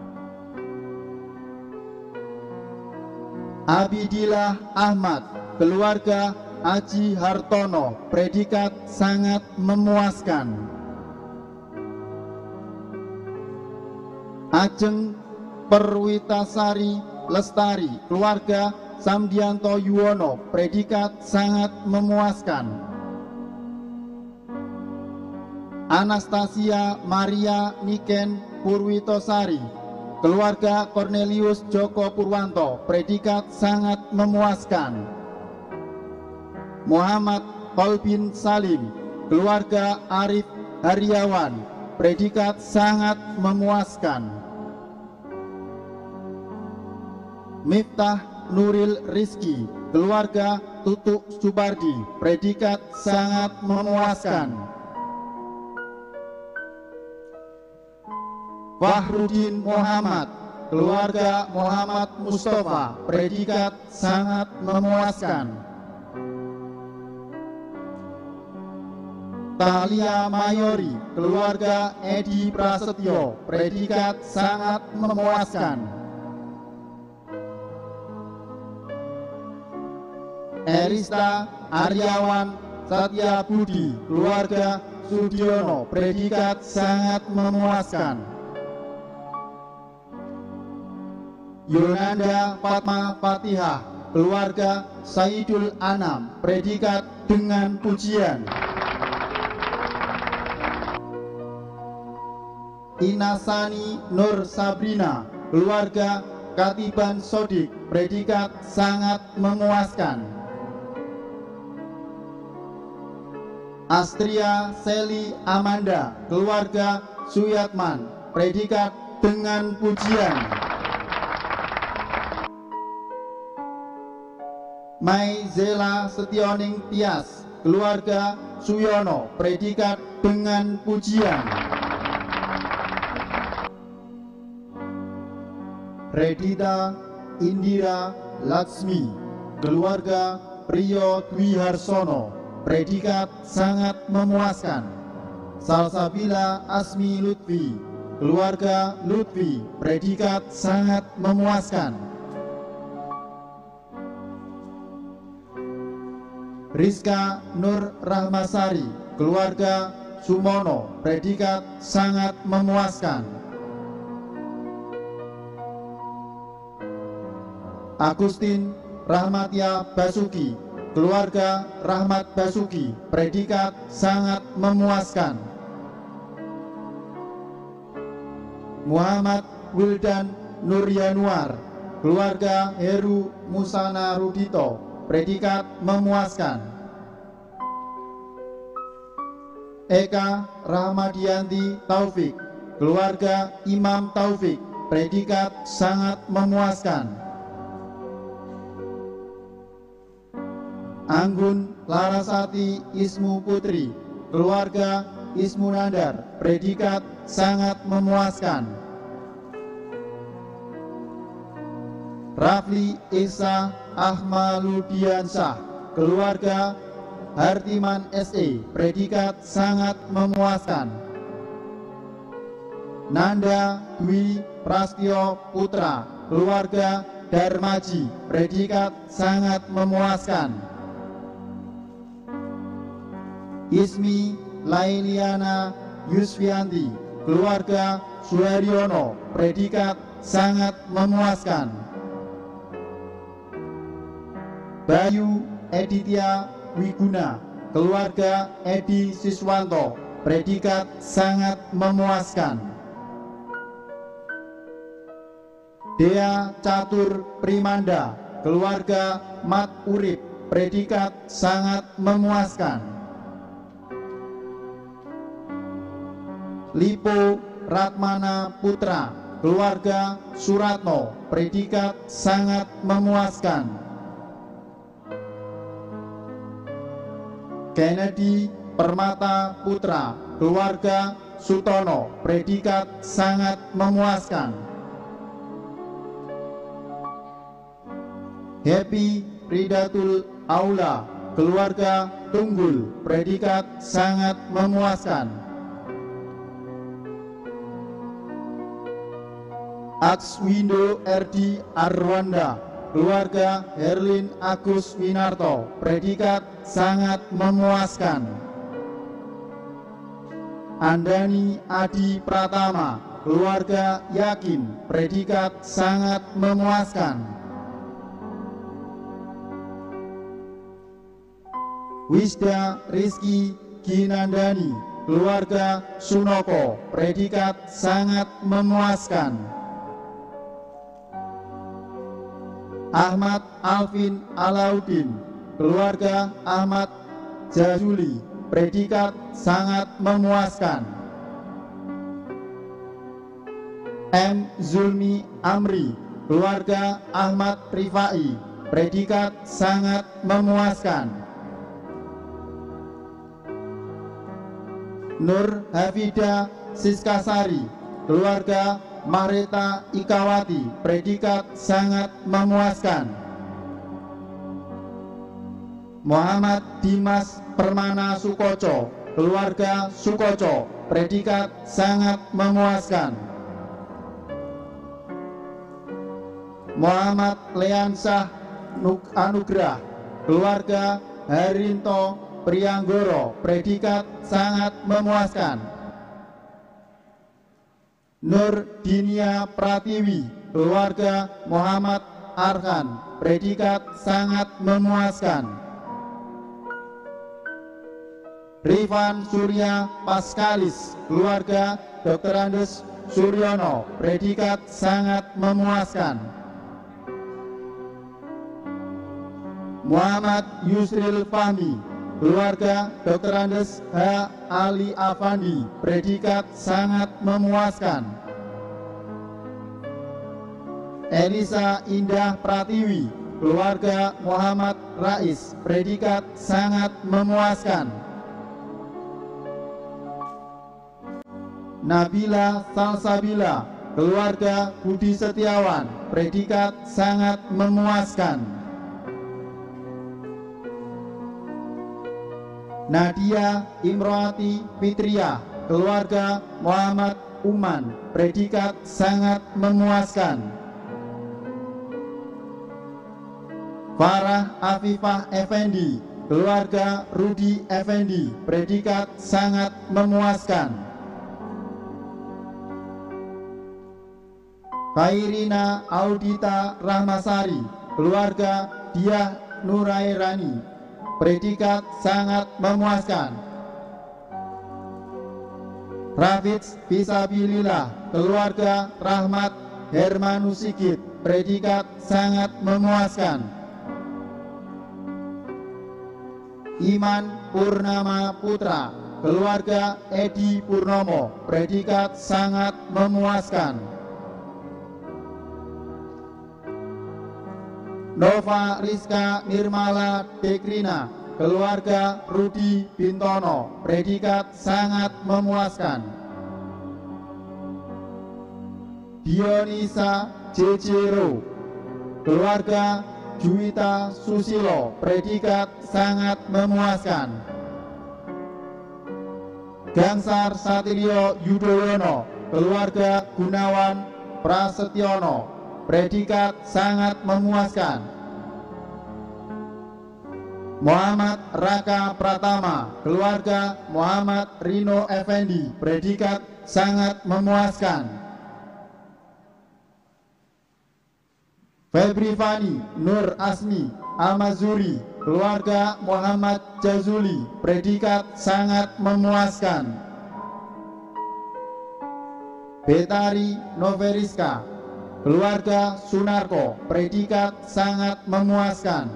Abidillah Ahmad, keluarga Aji Hartono, predikat sangat memuaskan. Ajeng Perwitasari Lestari, keluarga Samdianto Yuwono, predikat sangat memuaskan. Anastasia Maria Niken Purwitosari, keluarga Cornelius Joko Purwanto, predikat sangat memuaskan. Muhammad Kolbin Salim, keluarga Arif Haryawan, predikat sangat memuaskan. Miftah Nuril Rizki, keluarga Tutuk Supardi, predikat sangat memuaskan. Fahrudin Muhammad, keluarga Muhammad Mustafa, predikat sangat memuaskan. Talia Mayori, keluarga Edi Prasetyo, predikat sangat memuaskan. Erista Aryawan Satya Budi, keluarga Sudiono, predikat sangat memuaskan. Yolanda Fatma Fatihah, keluarga Saidul Anam, predikat dengan pujian. Inasani Nur Sabrina, keluarga Katiban Sodik, predikat sangat memuaskan. Astria Seli Amanda, keluarga Suyatman, predikat dengan pujian. Maizela Setioning Tias, keluarga Suyono, predikat dengan pujian. Redita Indira Laksmi, keluarga Priyo Dwi Harsono, predikat sangat memuaskan. Salsabila Asmi Lutfi, keluarga Lutfi, predikat sangat memuaskan. Rizka Nur Rahmasari, keluarga Sumono, predikat sangat memuaskan. Agustin Rahmatia Basuki, keluarga Rahmat Basuki, predikat sangat memuaskan. Muhammad Wildan Nuryanuar, keluarga Heru Musana Rudito, predikat memuaskan. Eka Rahmadianti Taufik, keluarga Imam Taufik, predikat sangat memuaskan. Anggun Larasati Ismu Putri, keluarga Ismu Nandar, predikat sangat memuaskan. Rafli Esa Ahmaludiansyah, keluarga Hartiman SE, predikat sangat memuaskan. Nanda Dwi Prastyo Putra, keluarga Darmaji, predikat sangat memuaskan. Ismi Lailiana Yusfianti, keluarga Suharyono, predikat sangat memuaskan. Bayu Editya Wiguna, keluarga Edi Siswanto, predikat sangat memuaskan. Dea Catur Primanda, keluarga Mat Urip, predikat sangat memuaskan. Lipo Ratmana Putra, keluarga Suratno, predikat sangat memuaskan. Kennedy Permata Putra, keluarga Sutono, predikat sangat memuaskan. Happy Ridatul Aula, keluarga Tunggul, predikat sangat memuaskan. Akswindo RD Arwanda, keluarga Herlin Agus Winarto, predikat sangat memuaskan. Andani Adi Pratama, keluarga Yakin, predikat sangat memuaskan. Wisda Rizky Ginandani, keluarga Sunoko, predikat sangat memuaskan. Ahmad Alvin Alauddin, keluarga Ahmad Jazuli, predikat sangat memuaskan. M. Zulmi Amri, keluarga Ahmad Rifai, predikat sangat memuaskan. Nur Hafida Siskasari, keluarga Mareta Ikawati, predikat sangat memuaskan. Muhammad Dimas Permana Sukoco, keluarga Sukoco, predikat sangat memuaskan. Muhammad Leansah Anugrah, keluarga Harinto Prianggoro, predikat sangat memuaskan. Nur Dinia Pratiwi, keluarga Muhammad Arhan, predikat sangat memuaskan. Rifan Surya Paskalis, keluarga Dr. Andes Suryono, predikat sangat memuaskan. Muhammad Yusril Fahmi, keluarga Dr. Andes H. Ali Afandi, predikat sangat memuaskan. Elisa Indah Pratiwi, keluarga Muhammad Rais, predikat sangat memuaskan. Nabila Salsabila, keluarga Budi Setiawan, predikat sangat memuaskan. Nadia Imroati Fitria, keluarga Muhammad Uman, predikat sangat memuaskan. Farah Afifah Effendi, keluarga Rudi Effendi, predikat sangat memuaskan. Khairina Audita Rahmasari, keluarga Diah Nurairani, predikat sangat memuaskan. Rafidz Fisabilillah, keluarga Rahmat Hermanu Sigit, predikat sangat memuaskan. Iman Purnama Putra, keluarga Edi Purnomo, predikat sangat memuaskan. Nova Rizka Nirmala Dekrina, keluarga Rudi Bintono, predikat sangat memuaskan. Dionisa Jejero, keluarga Juwita Susilo, predikat sangat memuaskan. Gangsar Satilio Yudhoyono, keluarga Gunawan Prasetyono, predikat sangat memuaskan. Muhammad Raka Pratama, keluarga Muhammad Rino Effendi, predikat sangat memuaskan. Febri Fani Nur Asmi Amazuri, keluarga Muhammad Jazuli, predikat sangat memuaskan. Betari Noveriska, keluarga Sunarko, predikat sangat memuaskan.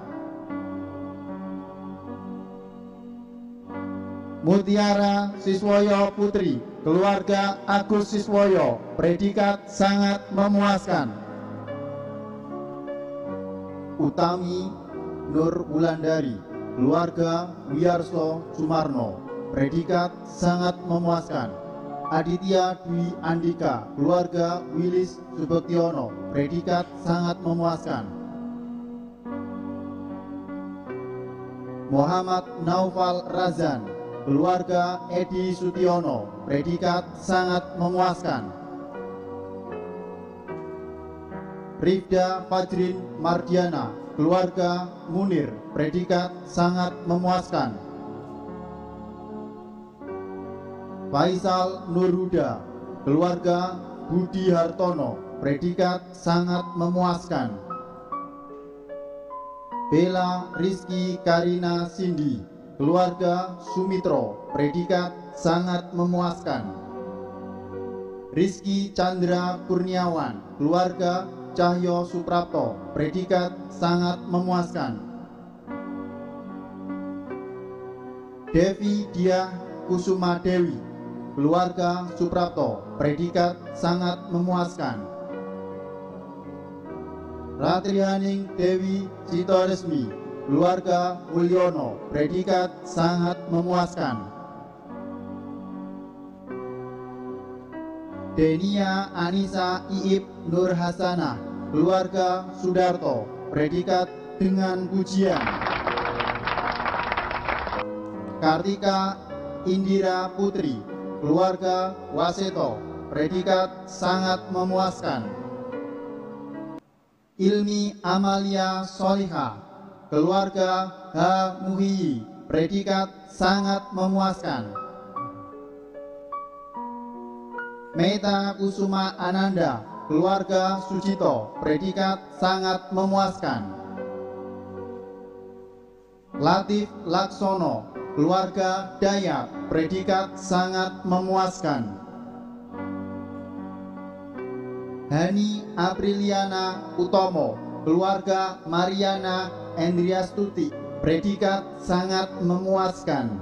Mutiara Siswoyo Putri, keluarga Agus Siswoyo, predikat sangat memuaskan. Utami Nur Wulandari, keluarga Wiyarso Sumarno, predikat sangat memuaskan. Aditya Dwi Andika, keluarga Wilis Subektiono, predikat sangat memuaskan. Muhammad Naufal Razan, keluarga Edi Sutiono, predikat sangat memuaskan. Rifda Fajrin Mardiana, keluarga Munir, predikat sangat memuaskan. Faisal Nurhuda, keluarga Budi Hartono, predikat sangat memuaskan. Bella Rizky Karina Cindy, keluarga Sumitro, predikat sangat memuaskan. Rizky Chandra Kurniawan, keluarga Cahyo Suprapto, predikat sangat memuaskan. Devi Diah Kusuma Dewi, keluarga Suprapto, predikat sangat memuaskan. Ratrihaning Dewi Sitoresmi, keluarga Mulyono, predikat sangat memuaskan. Denia Anissa Iib Nur Hasanah, keluarga Sudarto, predikat dengan pujian. Kartika Indira Putri, keluarga Waseto, predikat sangat memuaskan. Ilmi Amalia Soliha, keluarga H. Muhyi, predikat sangat memuaskan. Meta Kusuma Ananda, keluarga Sucito, predikat sangat memuaskan. Latif Laksono, keluarga Dayak, predikat sangat memuaskan. Hani Apriliana Utomo, keluarga Mariana Endriastuti, predikat sangat memuaskan.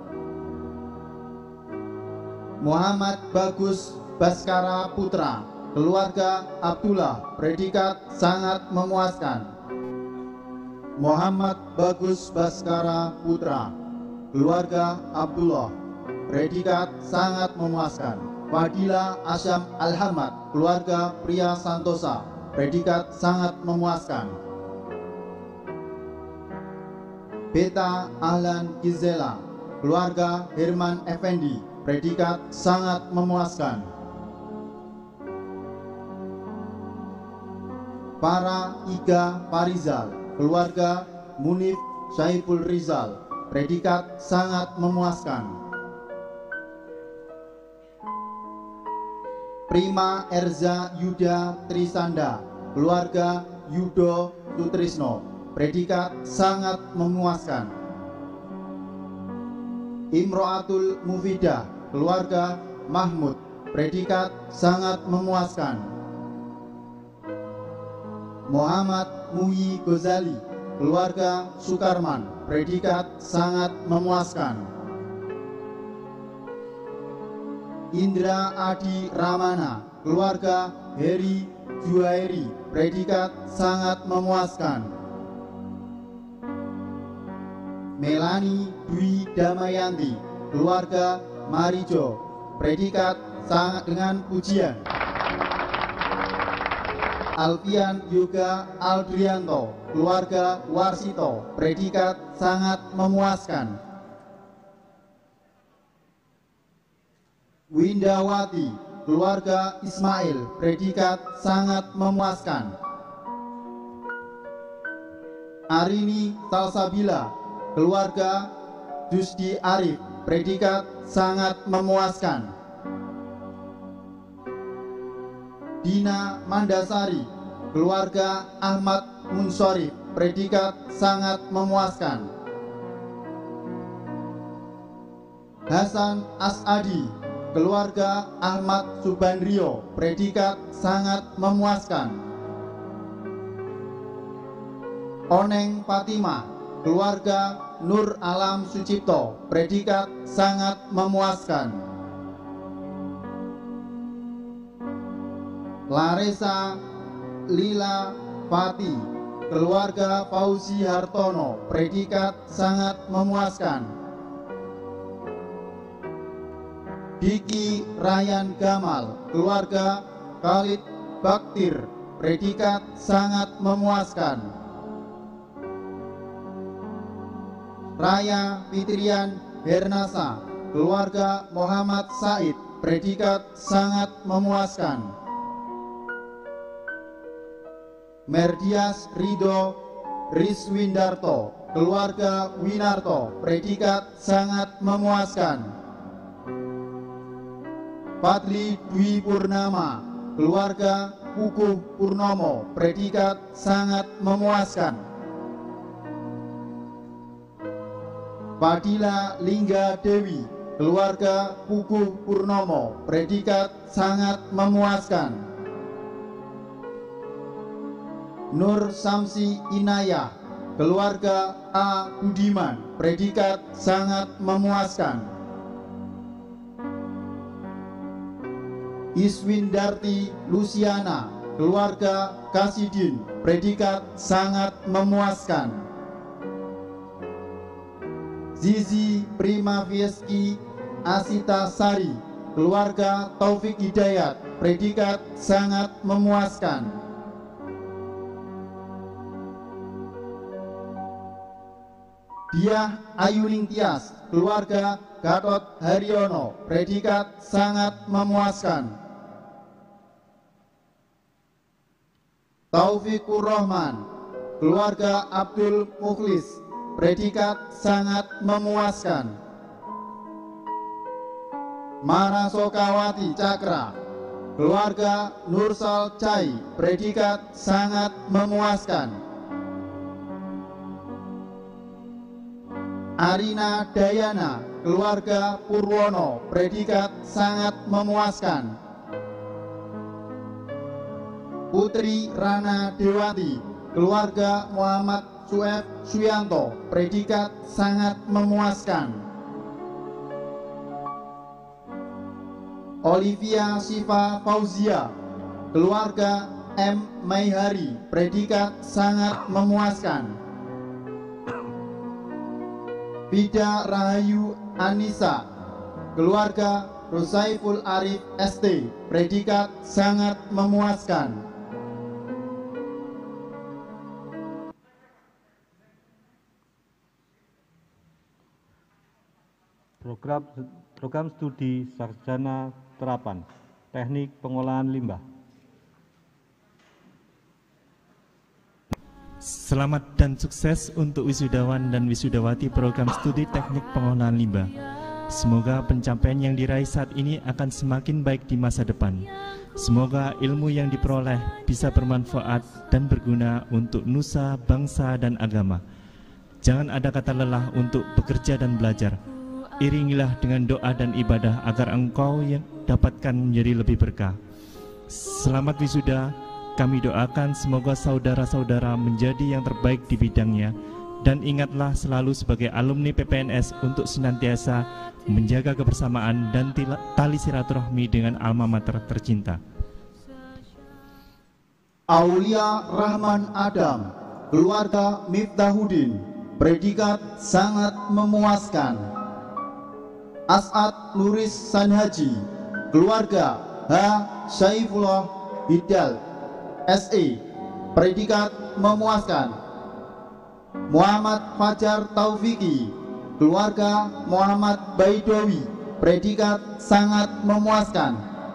Muhammad Bagus Baskara Putra, keluarga Abdullah, predikat sangat memuaskan. Muhammad Bagus Baskara Putra, keluarga Abdullah, predikat sangat memuaskan. Fadila Asyam Alhamad, keluarga Pria Santosa, predikat sangat memuaskan. Beta Ahlan Gizela, keluarga Herman Effendi, predikat sangat memuaskan. Para Iga Farizal, keluarga Munif Syaiful Rizal, predikat sangat memuaskan. Prima Erza Yuda Trisanda, keluarga Yudo Sutrisno, predikat sangat memuaskan. Imro'atul Mufidah, keluarga Mahmud, predikat sangat memuaskan. Muhammad Muhyi Ghazali, keluarga Sukarman, predikat sangat memuaskan. Indra Adi Ramana, keluarga Heri Juhairi, predikat sangat memuaskan. Melani Dwi Damayanti, keluarga Marijo, predikat sangat dengan pujian. Alfian Yoga Aldrianto, keluarga Warsito, predikat sangat memuaskan. Windawati, keluarga Ismail, predikat sangat memuaskan. Arini Salsabila, keluarga Jusdi Arif, predikat sangat memuaskan. Dina Mandasari, keluarga Ahmad Munsorif, predikat sangat memuaskan. Hasan Asadi, keluarga Ahmad Subandrio, predikat sangat memuaskan. Oneng Fatima, keluarga Nur Alam Sucipto, predikat sangat memuaskan. Laresa Lila Fati, keluarga Fauzi Hartono, predikat sangat memuaskan. Diki Ryan Gamal, keluarga Khalid Baktir, predikat sangat memuaskan. Raya Fitrian Bernasa, keluarga Muhammad Said, predikat sangat memuaskan. Merdias Rido Riswindarto, keluarga Winarto, predikat sangat memuaskan. Fadli Dwi Purnama, keluarga Kukuh Purnomo, predikat sangat memuaskan. Fadila Lingga Dewi, keluarga Kukuh Purnomo, predikat sangat memuaskan. Nur Samsi Inayah, keluarga A. Budiman, predikat sangat memuaskan. Iswindarti Luciana, keluarga Kasidin, predikat sangat memuaskan. Zizi Primavieski Asita Sari, keluarga Taufik Hidayat, predikat sangat memuaskan. Diah Ayuning Tias, keluarga Gatot Haryono, predikat sangat memuaskan. Taufikur Rahman, keluarga Abdul Mukhlis, predikat sangat memuaskan. Marasokawati Cakra, keluarga Nursal Cai, predikat sangat memuaskan. Arina Dayana, keluarga Purwono, predikat sangat memuaskan. Putri Rana Dewati, keluarga Muhammad Sueb Suyanto, predikat sangat memuaskan. Olivia Siva Fauzia, keluarga M. Maihari, predikat sangat memuaskan. Bida Rahayu Anissa, keluarga Rosaiful Arif ST, predikat sangat memuaskan. Program studi sarjana terapan teknik pengolahan limbah. Selamat dan sukses untuk wisudawan dan wisudawati program studi teknik pengolahan limbah. Semoga pencapaian yang diraih saat ini akan semakin baik di masa depan. Semoga ilmu yang diperoleh bisa bermanfaat dan berguna untuk nusa, bangsa, dan agama. Jangan ada kata lelah untuk bekerja dan belajar. Iringilah dengan doa dan ibadah agar engkau yang dapatkan menjadi lebih berkah. Selamat wisuda. Kami doakan semoga saudara-saudara menjadi yang terbaik di bidangnya, dan ingatlah selalu sebagai alumni PPNS untuk senantiasa menjaga kebersamaan dan tali silaturahmi dengan alma mater tercinta. Aulia Rahman Adam, keluarga Miftahudin, predikat sangat memuaskan. As'ad Luris Sanhaji, keluarga H. Saifullah Hidal, SE, predikat memuaskan. Muhammad Fajar Taufiki, keluarga Muhammad Baidowi, predikat sangat memuaskan.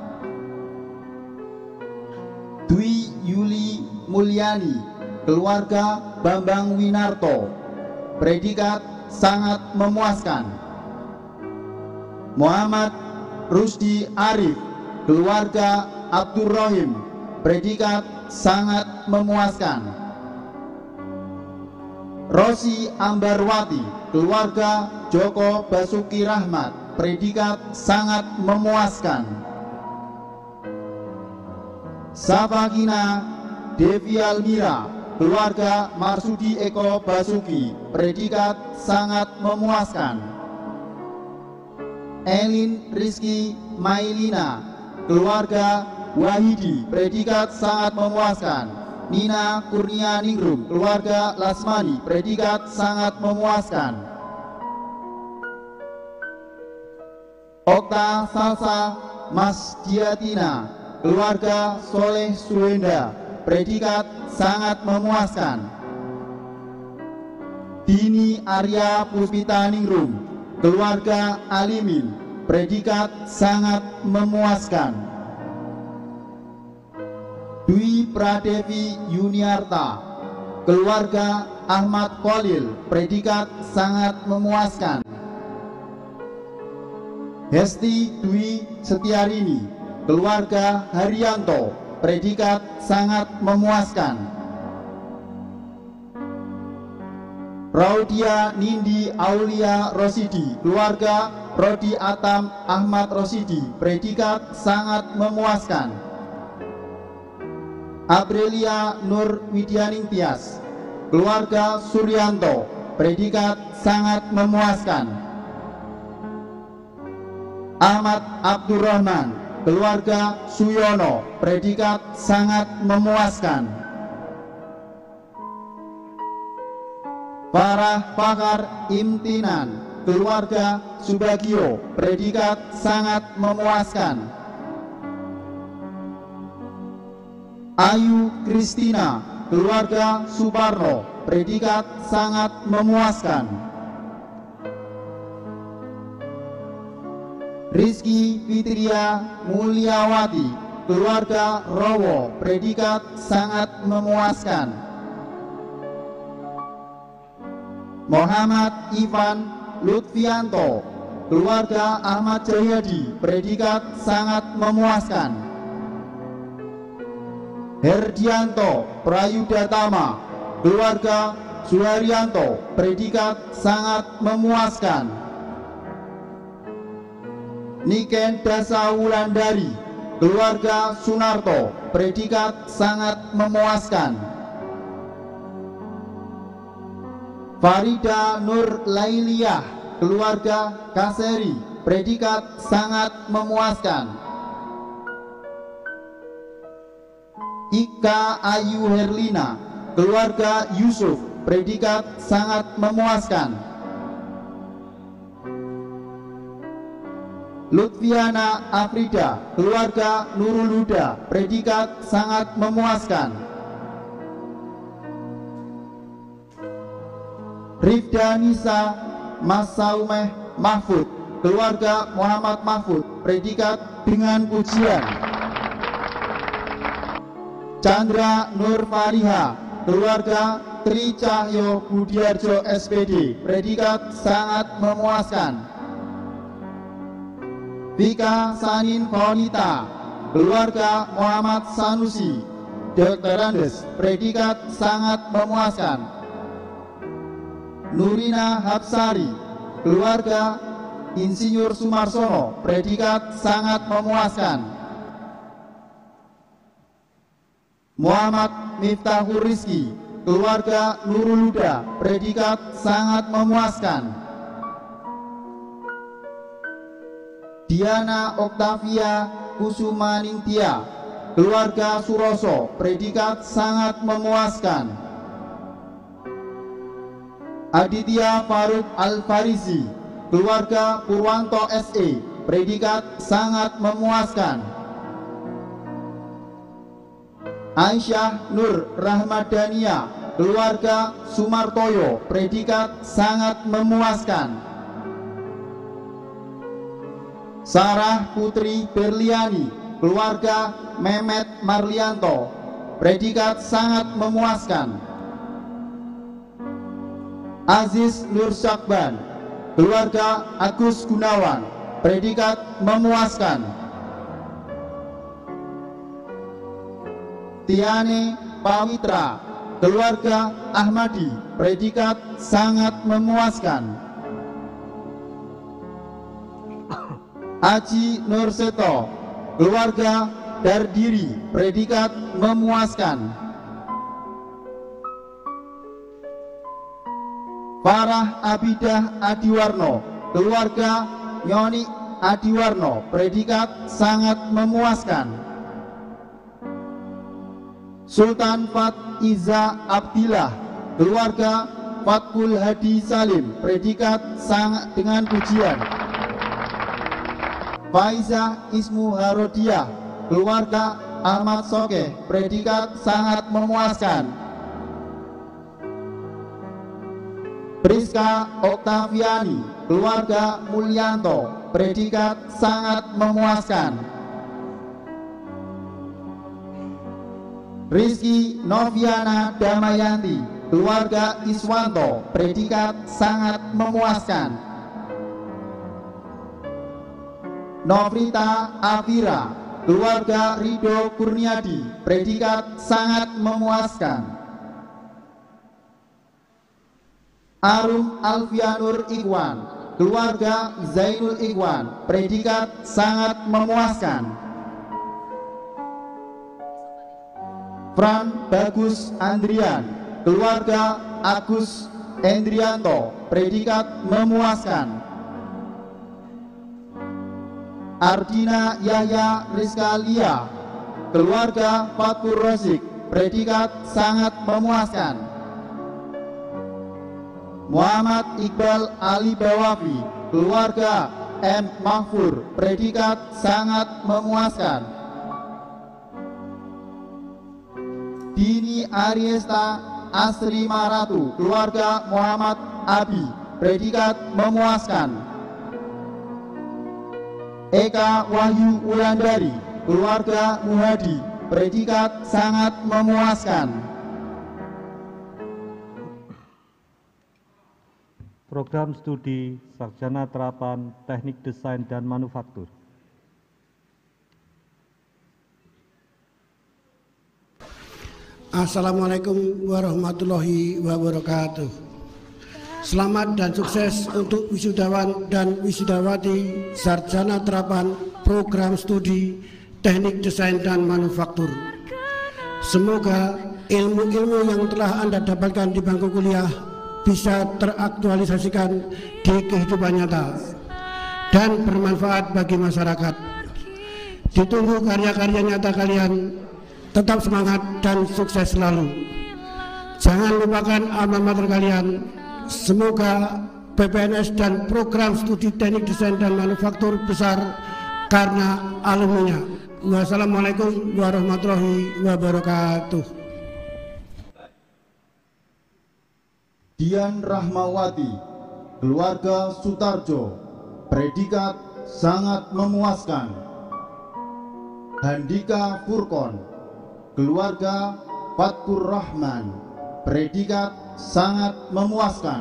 Dwi Yuli Mulyani, keluarga Bambang Winarto, predikat sangat memuaskan. Muhammad Rusdi Arif, keluarga Abdurrahim, predikat sangat memuaskan. Rosi Ambarwati, keluarga Joko Basuki Rahmat, predikat sangat memuaskan. Safakina Devi Almira, keluarga Marsudi Eko Basuki, predikat sangat memuaskan. Elin Rizky Mailina, keluarga Wahidi, predikat sangat memuaskan. Nina Kurnia Ningrum, keluarga Lasmani, predikat sangat memuaskan. Okta Salsa Mas Diatina, keluarga Soleh Suwenda, predikat sangat memuaskan. Dini Arya Puspita Ningrum, keluarga Alimin, predikat sangat memuaskan. Dwi Pradevi Yuniarta, keluarga Ahmad Khalil, predikat sangat memuaskan. Hesti Dwi Setiarini, keluarga Haryanto, predikat sangat memuaskan. Raudia Nindi Aulia Rosidi, keluarga Rodi Atam Ahmad Rosidi, predikat sangat memuaskan. Aprilia Nur Widyaning Tias, keluarga Suryanto, predikat sangat memuaskan. Ahmad Abdurrahman, keluarga Suyono, predikat sangat memuaskan. Farah Fakar Imtinan, keluarga Subagio, predikat sangat memuaskan. Ayu Kristina, keluarga Suparno, predikat sangat memuaskan. Rizky Fitria Mulyawati, keluarga Rowo, predikat sangat memuaskan. Muhammad Ivan Lutfianto, keluarga Ahmad Jayadi, predikat sangat memuaskan. Herdianto Prayudatama, keluarga Suharyanto, predikat sangat memuaskan. Niken Dasa Wulandari, keluarga Sunarto, predikat sangat memuaskan. Farida Nur Lailiyah, keluarga Kaseri, predikat sangat memuaskan. Ika Ayu Herlina, keluarga Yusuf, predikat sangat memuaskan. Lutfiana Afrida, keluarga Nurul Huda, predikat sangat memuaskan. Rifda Nisa Masaumeh Mahfud, keluarga Muhammad Mahfud, predikat dengan pujian. Chandra Nur Fariha, keluarga Tri Cahyo Budiarjo SPD, predikat sangat memuaskan. Vika Sanin Konita, keluarga Muhammad Sanusi, Dr. Andes, predikat sangat memuaskan. Nurina Hapsari, keluarga Insinyur Sumarsono, predikat sangat memuaskan. Muhammad Miftahur Rizki, keluarga Nurul Huda, predikat sangat memuaskan. Diana Oktavia Kusuma Ningtia, keluarga Suroso, predikat sangat memuaskan. Aditya Faruk Al-Farisi, keluarga Purwanto SE, predikat sangat memuaskan. Aisyah Nur Rahmadania, keluarga Sumartoyo, predikat sangat memuaskan. Sarah Putri Berliani, keluarga Mehmet Marlianto, predikat sangat memuaskan. Aziz Nur Syakban, keluarga Agus Gunawan, predikat memuaskan. Tiane Pawitra, keluarga Ahmadi, predikat sangat memuaskan. Aji Nur Seto, keluarga Dardiri, predikat memuaskan. Farah Abidah Adiwarno, keluarga Nyoni Adiwarno, predikat sangat memuaskan. Sultan Fat Iza Abdillah, keluarga Fatkul Hadi Salim, predikat sangat dengan pujian. Faizah Ismu Harodiah, keluarga Ahmad Sokeh, predikat sangat memuaskan. Priska Oktaviani, keluarga Mulyanto, predikat sangat memuaskan. Rizky Noviana Damayanti, keluarga Iswanto, predikat sangat memuaskan. Novrita Afira, keluarga Rido Kurniadi, predikat sangat memuaskan. Arum Alfianur Ikhwan, keluarga Zainul Ikhwan, predikat sangat memuaskan. Fran Bagus Andrian, keluarga Agus Endrianto, predikat memuaskan. Ardina Yahya Rizka Lia, keluarga Fatur Rosik, predikat sangat memuaskan. Muhammad Iqbal Ali Bawafi, keluarga M. Mahfur, predikat sangat memuaskan. Dini Ariesta Asri Maratu, keluarga Muhammad Abi, predikat memuaskan. Eka Wahyu Wulandari, keluarga Muhadi, predikat sangat memuaskan. Program studi Sarjana Terapan Teknik Desain dan Manufaktur. Assalamualaikum warahmatullahi wabarakatuh. Selamat dan sukses untuk wisudawan dan wisudawati Sarjana Terapan Program Studi Teknik Desain dan Manufaktur. Semoga ilmu-ilmu yang telah Anda dapatkan di bangku kuliah bisa teraktualisasikan di kehidupan nyata dan bermanfaat bagi masyarakat. Ditunggu karya-karya nyata kalian. Tetap semangat dan sukses selalu. Jangan lupakan alma mater kalian. Semoga PPNS dan program studi teknik desain dan manufaktur besar karena alumninya. Wassalamualaikum warahmatullahi wabarakatuh. Dian Rahmawati, keluarga Sutarjo, predikat sangat memuaskan. Handika Furkon, keluarga Fatkur Rahman, predikat sangat memuaskan.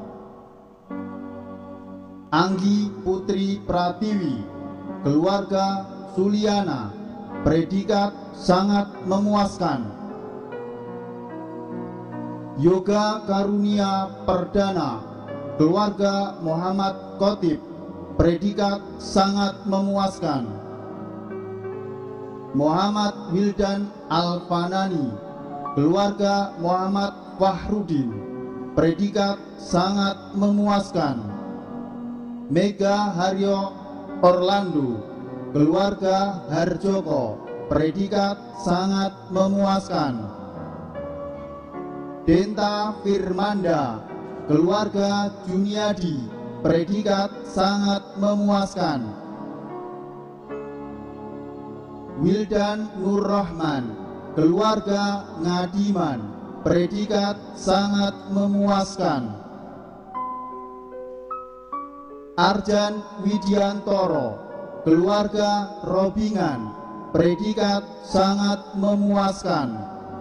Anggi Putri Pratiwi, keluarga Suliana, predikat sangat memuaskan. Yoga Karunia Perdana, keluarga Muhammad Khotib, predikat sangat memuaskan. Muhammad Wildan Alfanani, keluarga Muhammad Fahrudin, predikat sangat memuaskan. Mega Haryo Orlando, keluarga Harjoko, predikat sangat memuaskan. Denta Firmanda, keluarga Juniadi, predikat sangat memuaskan. Wildan Nur Rahman, keluarga Ngadiman, predikat sangat memuaskan. Arjan Widiantoro, keluarga Robingan, predikat sangat memuaskan.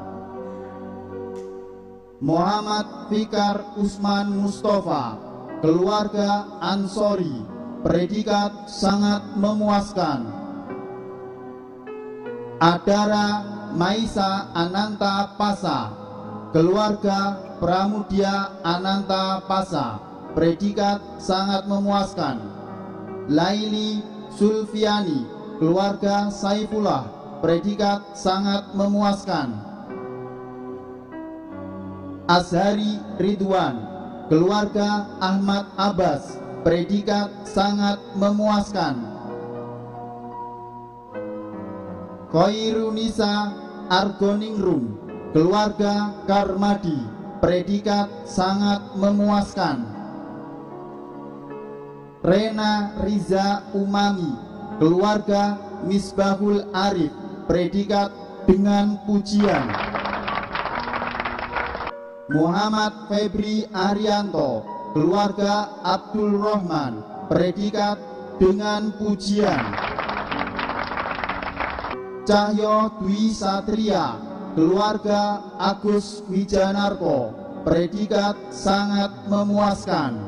Muhammad Fikar Usman Mustafa, keluarga Ansori, predikat sangat memuaskan. Adara Maisa Ananta Pasa, keluarga Pramudia Ananta Pasa, predikat sangat memuaskan. Laili Sulfiani, keluarga Saifullah, predikat sangat memuaskan. Azhari Ridwan, keluarga Ahmad Abbas, predikat sangat memuaskan. Khairunisa Argoningrum, keluarga Karmadi, predikat sangat memuaskan. Rena Riza Umami, keluarga Misbahul Arif, predikat dengan pujian. Muhammad Febri Arianto, keluarga Abdul Rahman, predikat dengan pujian. Cahyo Dwi Satria, keluarga Agus Wijanarko, predikat sangat memuaskan.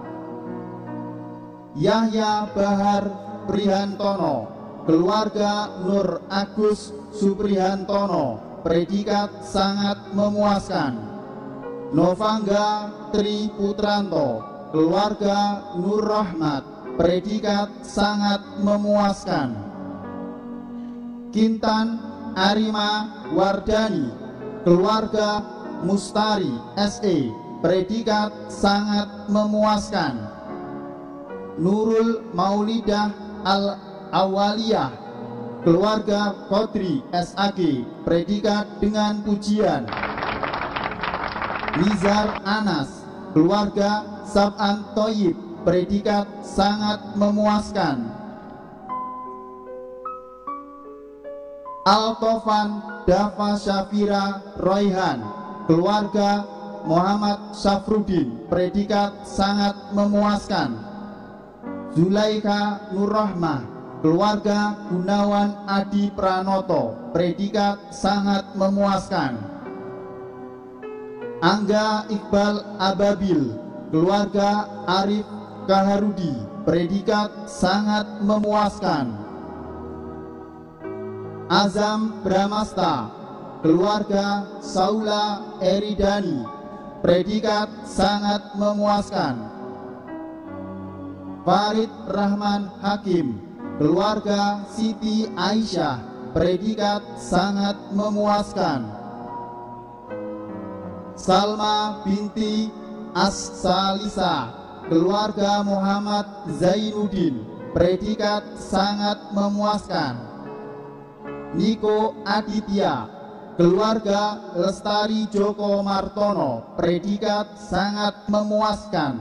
Yahya Bahar Prihantono, keluarga Nur Agus Suprihantono, predikat sangat memuaskan. Novangga Tri Putranto, keluarga Nur Rahmat, predikat sangat memuaskan. Kintan Arima Wardani, keluarga Mustari SE, predikat sangat memuaskan. Nurul Maulidah Al-Awaliyah, keluarga Kodri SAG, predikat dengan pujian. Nizar Anas, keluarga Sab'an Toyib, predikat sangat memuaskan. Altofan Dafa Syafira Royhan, keluarga Muhammad Syafruddin, predikat sangat memuaskan. Zulaikha Nurrahmah, keluarga Gunawan Adi Pranoto, predikat sangat memuaskan. Angga Iqbal Ababil, keluarga Arif Kaharudi, predikat sangat memuaskan. Azam Bramasta, keluarga Saula Eridani, predikat sangat memuaskan. Farid Rahman Hakim, keluarga Siti Aisyah, predikat sangat memuaskan. Salma binti As-Salisa, keluarga Muhammad Zainuddin, predikat sangat memuaskan. Niko Aditya, keluarga Lestari Joko Martono, predikat sangat memuaskan.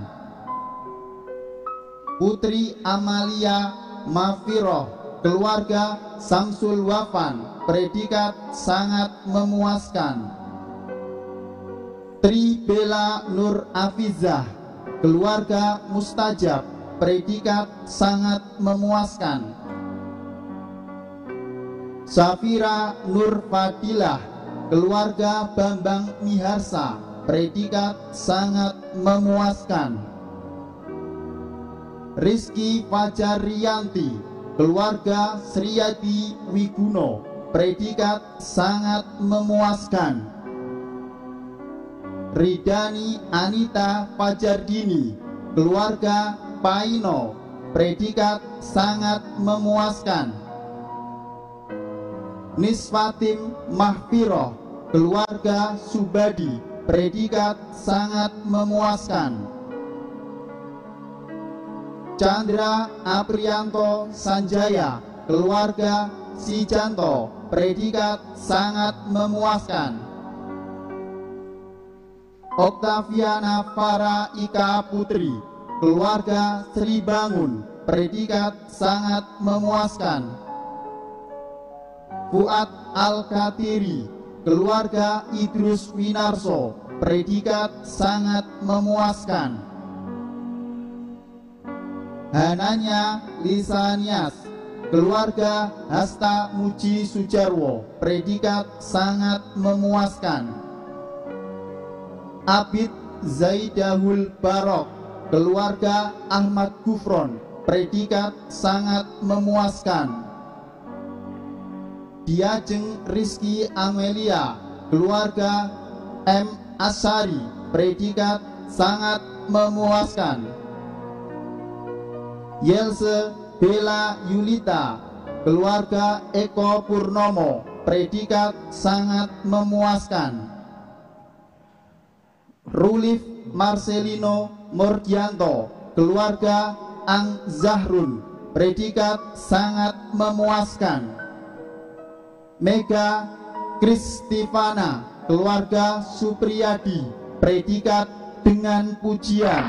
Putri Amalia Mafiroh, keluarga Samsul Wafan, predikat sangat memuaskan. Tri Bella Nur Afizah, keluarga Mustajab, predikat sangat memuaskan. Safira Nur Fadilah, keluarga Bambang Miharsa, predikat sangat memuaskan. Rizky Fajar Rianti, keluarga Sriyadi Wiguno, predikat sangat memuaskan. Ridani Anita Fajardini, keluarga Paino, predikat sangat memuaskan. Nisfatim Mahfiroh, keluarga Subadi, predikat sangat memuaskan. Chandra Aprianto Sanjaya, keluarga Sijanto, predikat sangat memuaskan. Oktaviana Farah Ika Putri, keluarga Sri Bangun, predikat sangat memuaskan. Fuad Al-Katiri, keluarga Idrus Winarso, predikat sangat memuaskan. Hananya Lisanias, keluarga Hasta Muji Sujarwo, predikat sangat memuaskan. Abid Zaidahul Barok, keluarga Ahmad Gufron, predikat sangat memuaskan. Diajeng Rizky Amelia, keluarga M. Asari, predikat sangat memuaskan. Yelse Bella Yulita, keluarga Eko Purnomo, predikat sangat memuaskan. Rulif Marcelino Morgianto, keluarga Ang Zahrun, predikat sangat memuaskan. Mega Kristivana, keluarga Supriyadi, predikat dengan pujian.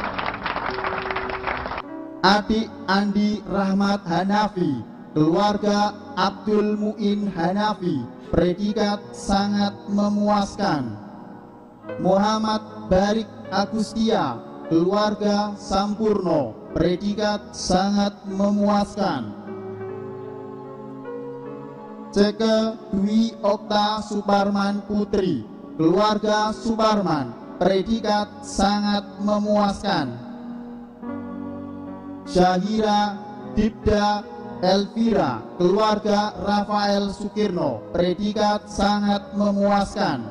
Adik Andi Rahmat Hanafi, keluarga Abdul Muin Hanafi, predikat sangat memuaskan. Muhammad Barik Agustia, keluarga Sampurno, predikat sangat memuaskan. Ceke Dwi Okta Suparman Putri, keluarga Suparman, predikat sangat memuaskan. Syahira Dibda Elvira, keluarga Rafael Sukirno, predikat sangat memuaskan.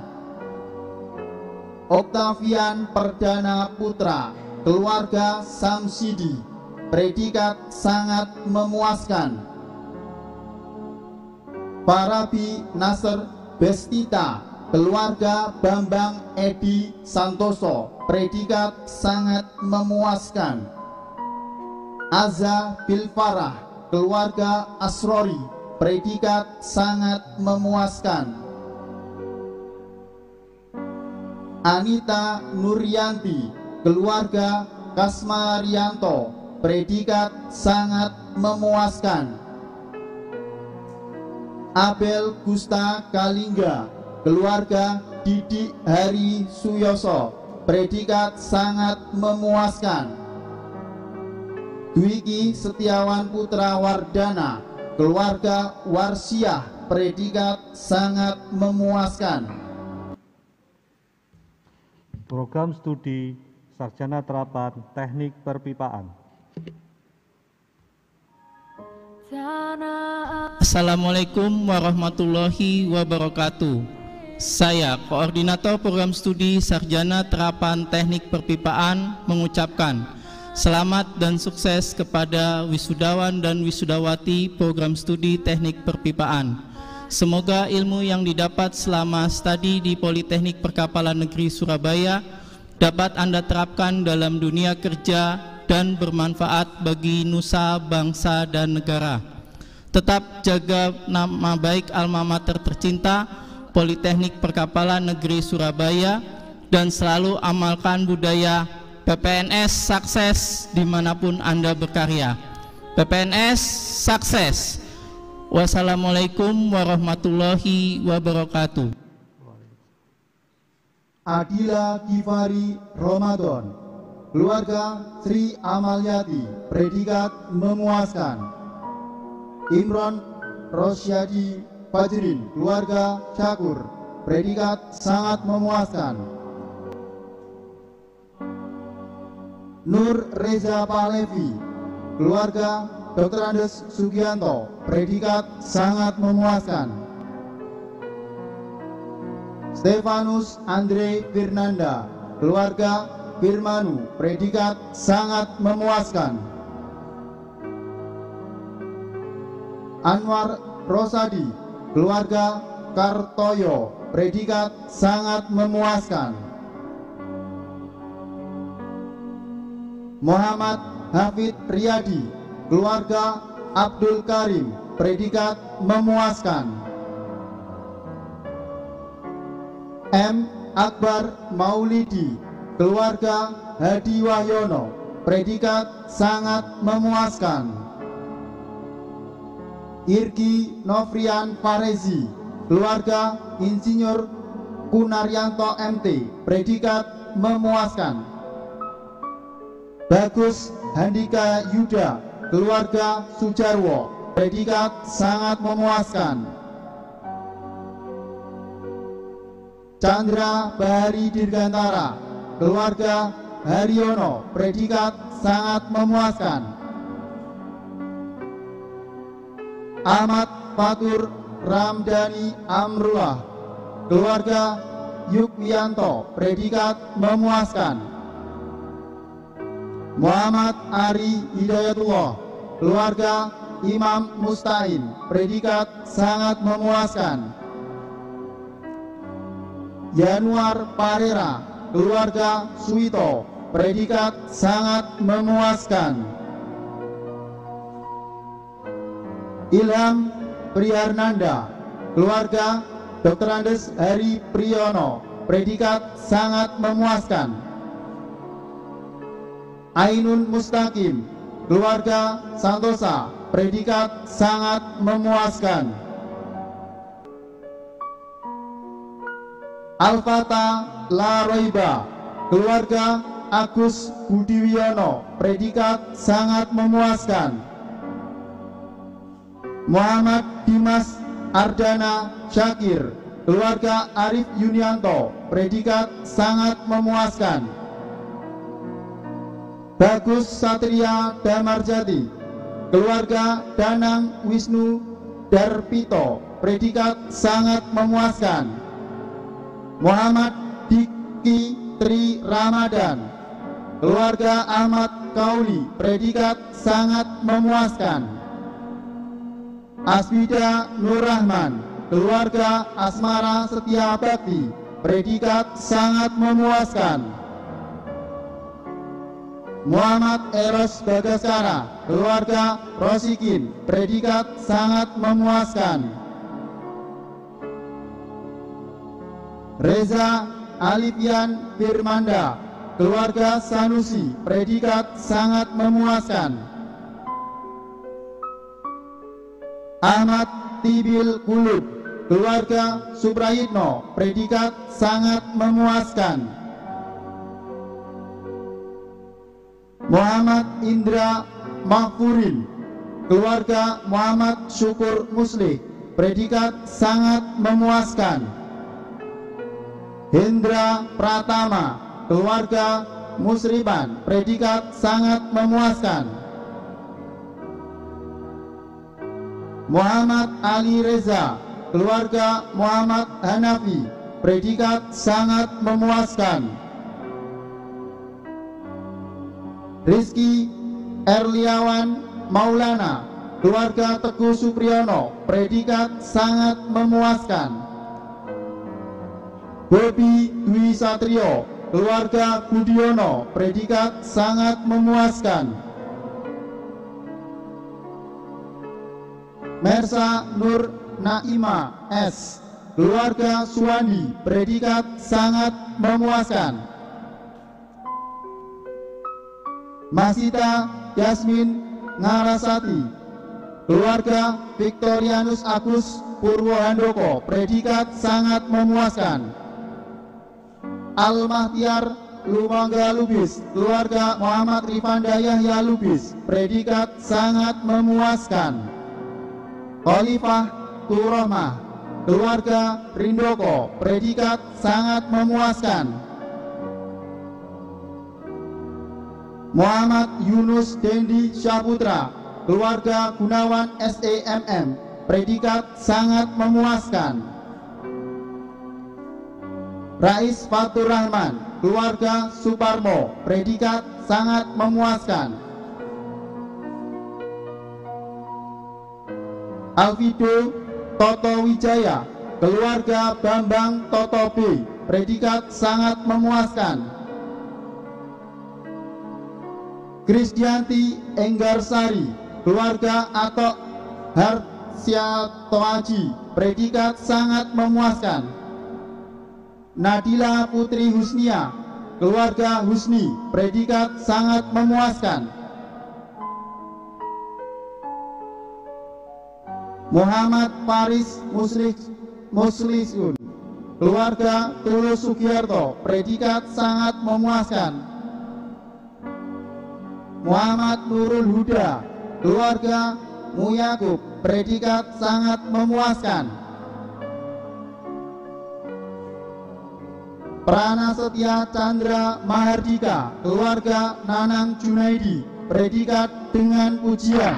Oktavian Perdana Putra, keluarga Samsidi, predikat sangat memuaskan. Parabi Nasr Bestita, keluarga Bambang Edi Santoso, predikat sangat memuaskan. Azza Bilfarah, keluarga Asrori, predikat sangat memuaskan. Anita Nuryanti, keluarga Kasmarianto, predikat sangat memuaskan. Abel Gusta Kalingga, keluarga Didi Hari Suyoso, predikat sangat memuaskan. Dwiki Setiawan Putra Wardana, keluarga Warsiah, predikat sangat memuaskan. Program studi Sarjana Terapan Teknik Perpipaan. Assalamualaikum warahmatullahi wabarakatuh. Saya, Koordinator Program Studi Sarjana Terapan Teknik Perpipaan, mengucapkan selamat dan sukses kepada wisudawan dan wisudawati Program Studi Teknik Perpipaan. Semoga ilmu yang didapat selama studi di Politeknik Perkapalan Negeri Surabaya dapat Anda terapkan dalam dunia kerja dan bermanfaat bagi nusa, bangsa, dan negara. Tetap jaga nama baik alma mater tercinta Politeknik Perkapalan Negeri Surabaya dan selalu amalkan budaya PPNS sukses dimanapun Anda berkarya. PPNS sukses. Wassalamualaikum warahmatullahi wabarakatuh. Adila Gifari Ramadan, keluarga Sri Amalyati, predikat memuaskan. Imron Rosyadi Fajrin, keluarga Syakur, predikat sangat memuaskan. Nur Reza Palevi, keluarga Dr. Andes Sugianto, predikat sangat memuaskan. Stefanus Andre Firnanda, keluarga Firmanu, predikat sangat memuaskan. Anwar Rosadi, keluarga Kartoyo, predikat sangat memuaskan. Muhammad Hafid Riyadi, keluarga Abdul Karim, predikat memuaskan. M. Akbar Maulidi, keluarga Hadi Wahyono, predikat sangat memuaskan. Irgi Novrian Farezi, keluarga Insinyur Kunaryanto MT, predikat memuaskan. Bagus Handika Yuda, keluarga Sujarwo, predikat sangat memuaskan. Chandra Bahari Dirgantara, keluarga Haryono, predikat sangat memuaskan. Ahmad Fatur Ramdhani Amrullah, keluarga Yukwianto, predikat memuaskan. Muhammad Ari Hidayatullah, keluarga Imam Mustain, predikat sangat memuaskan. Yanuar Parera, keluarga Suito, predikat sangat memuaskan. Ilham Priyarnanda, keluarga Dr. Andes Hari Priyono, predikat sangat memuaskan. Ainun Mustaqim, keluarga Santosa, predikat sangat memuaskan. Alfata Laroiba, keluarga Agus Budiwiono, predikat sangat memuaskan. Muhammad Dimas Ardana Syakir, keluarga Arif Yunianto, predikat sangat memuaskan. Bagus Satria Damarjati, keluarga Danang Wisnu Darpito, predikat sangat memuaskan. Muhammad Diki Tri Ramadan, keluarga Ahmad Kauli, predikat sangat memuaskan. Aswida Nur Rahman, keluarga Asmara Setia Bakti, predikat sangat memuaskan. Muhammad Eros Bagaskara, keluarga Rosikin, predikat sangat memuaskan. Reza Alifian Firmanda, keluarga Sanusi, predikat sangat memuaskan. Ahmad Tibil Kulub, keluarga Suprayitno, predikat sangat memuaskan. Muhammad Indra Mahfurin, keluarga Muhammad Syukur Muslih, predikat sangat memuaskan. Hendra Pratama, keluarga Musriban, predikat sangat memuaskan. Muhammad Ali Reza, keluarga Muhammad Hanafi, predikat sangat memuaskan. Rizky Erliawan Maulana, keluarga Teguh Supriyono, predikat sangat memuaskan. Bobi Dwi Satrio, keluarga Budiono, predikat sangat memuaskan. Mersa Nur Naima S, keluarga Suwandi, predikat sangat memuaskan. Masita Yasmin Ngarasati, keluarga Victorianus Agus Purwohandoko, predikat sangat memuaskan. Al-Mahtiar Lumangga Lubis, keluarga Muhammad Rifanda Yahya Lubis, predikat sangat memuaskan. Khalifah Turahmah, keluarga Rindoko, predikat sangat memuaskan. Muhammad Yunus Dendi Syaputra, keluarga Gunawan SEMM, predikat sangat memuaskan. Rais Fatur Rahman, keluarga Suparmo, predikat sangat memuaskan. Alvido Toto Wijaya, keluarga Bambang Toto B, predikat sangat memuaskan. Krisdianti Enggarsari, keluarga Atok Harsyatoaji, predikat sangat memuaskan. Nadila Putri Husnia, keluarga Husni, predikat sangat memuaskan. Muhammad Faris Muslih Muslisun. Keluarga Tulus Sugiarto, predikat sangat memuaskan. Muhammad Nurul Huda, keluarga Muyakub, predikat sangat memuaskan. Prana Setia Chandra Mahardika, keluarga Nanang Junaidi, predikat dengan pujian.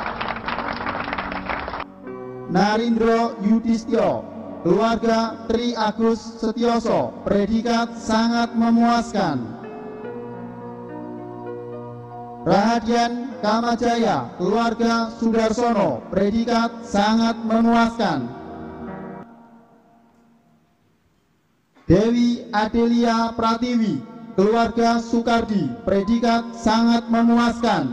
Narindro Yudhistio, keluarga Tri Agus Setioso, predikat sangat memuaskan. Rahadian Kamajaya, keluarga Sudarsono, predikat sangat memuaskan. Dewi Adelia Pratiwi, keluarga Sukardi, predikat sangat memuaskan.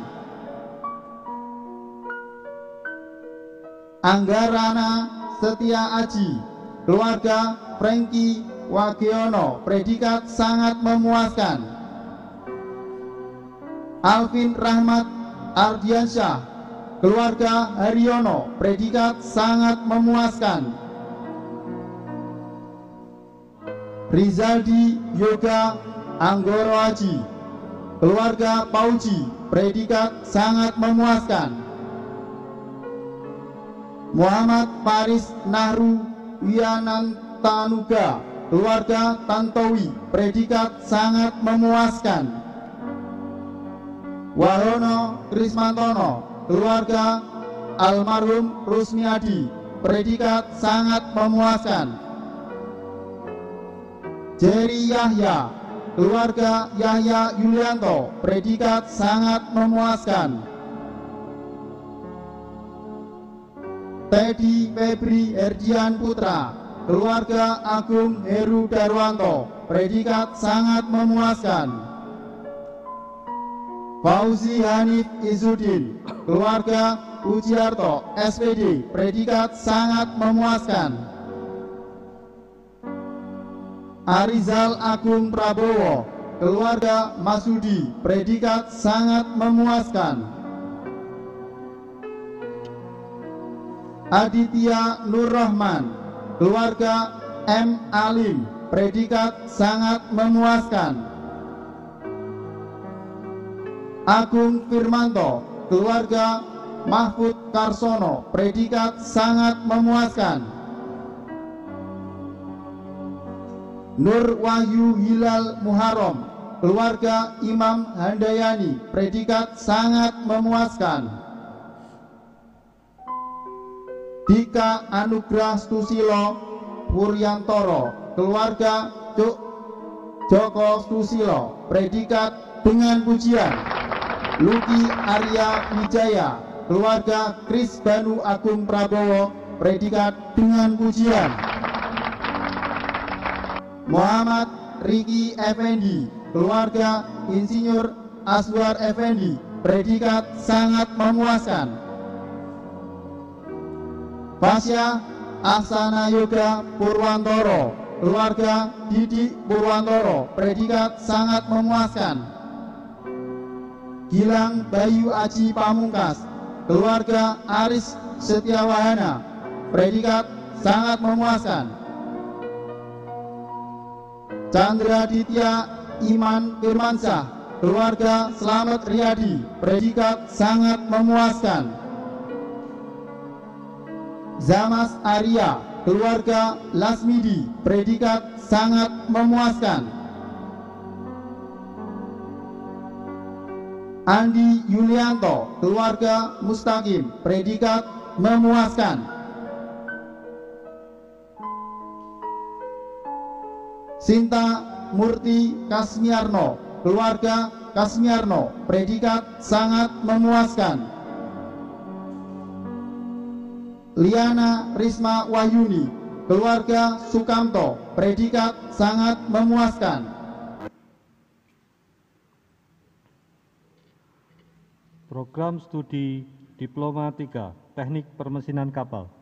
Anggarana Setia Aji, keluarga Franky Wagiono, predikat sangat memuaskan. Alvin Rahmat Ardiansyah, keluarga Haryono, predikat sangat memuaskan. Rizaldi Yoga Anggoro Haji, keluarga Pauji, predikat sangat memuaskan. Muhammad Faris Nahru Wianantanuga, keluarga Tantowi, predikat sangat memuaskan. Wahono Krismantono, keluarga almarhum Rusmiadi, predikat sangat memuaskan. Jerry Yahya, keluarga Yahya Yulianto, predikat sangat memuaskan. Teddy Febri Herdian Putra, keluarga Agung Heru Darwanto, predikat sangat memuaskan. Fauzi Hanif Izudin, keluarga Pujiarto, SPD, predikat sangat memuaskan. Arizal Agung Prabowo, keluarga Masudi, predikat sangat memuaskan. Aditya Nur Rahman, keluarga M. Alim, predikat sangat memuaskan. Agung Firmanto, keluarga Mahfud Karsono, predikat sangat memuaskan. Nur Wahyu Hilal Muharram, keluarga Imam Handayani, predikat sangat memuaskan. Dika Anugrah Susilo Puryantoro, keluarga Joko Susilo, predikat dengan pujian. Luki Arya Wijaya, keluarga Kris Banu Agung Prabowo, predikat dengan pujian. Muhammad Riki Effendi, keluarga Insinyur Aswar Effendi, predikat sangat memuaskan. Fasya Asana Yoga Purwantoro, keluarga Didi Purwantoro, predikat sangat memuaskan. Gilang Bayu Aji Pamungkas, keluarga Aris Setiawahana, predikat sangat memuaskan. Chandra Ditya Iman Firmansyah, keluarga Slamet Riyadi, predikat sangat memuaskan. Zamas Arya, keluarga Lasmidi, predikat sangat memuaskan. Andi Yulianto, keluarga Mustaqim, predikat memuaskan. Sinta Murti Kasmiarno, keluarga Kasmiarno, predikat sangat memuaskan. Liana Risma Wahyuni, keluarga Sukamto, predikat sangat memuaskan. Program Studi Diploma 3 Teknik Permesinan Kapal.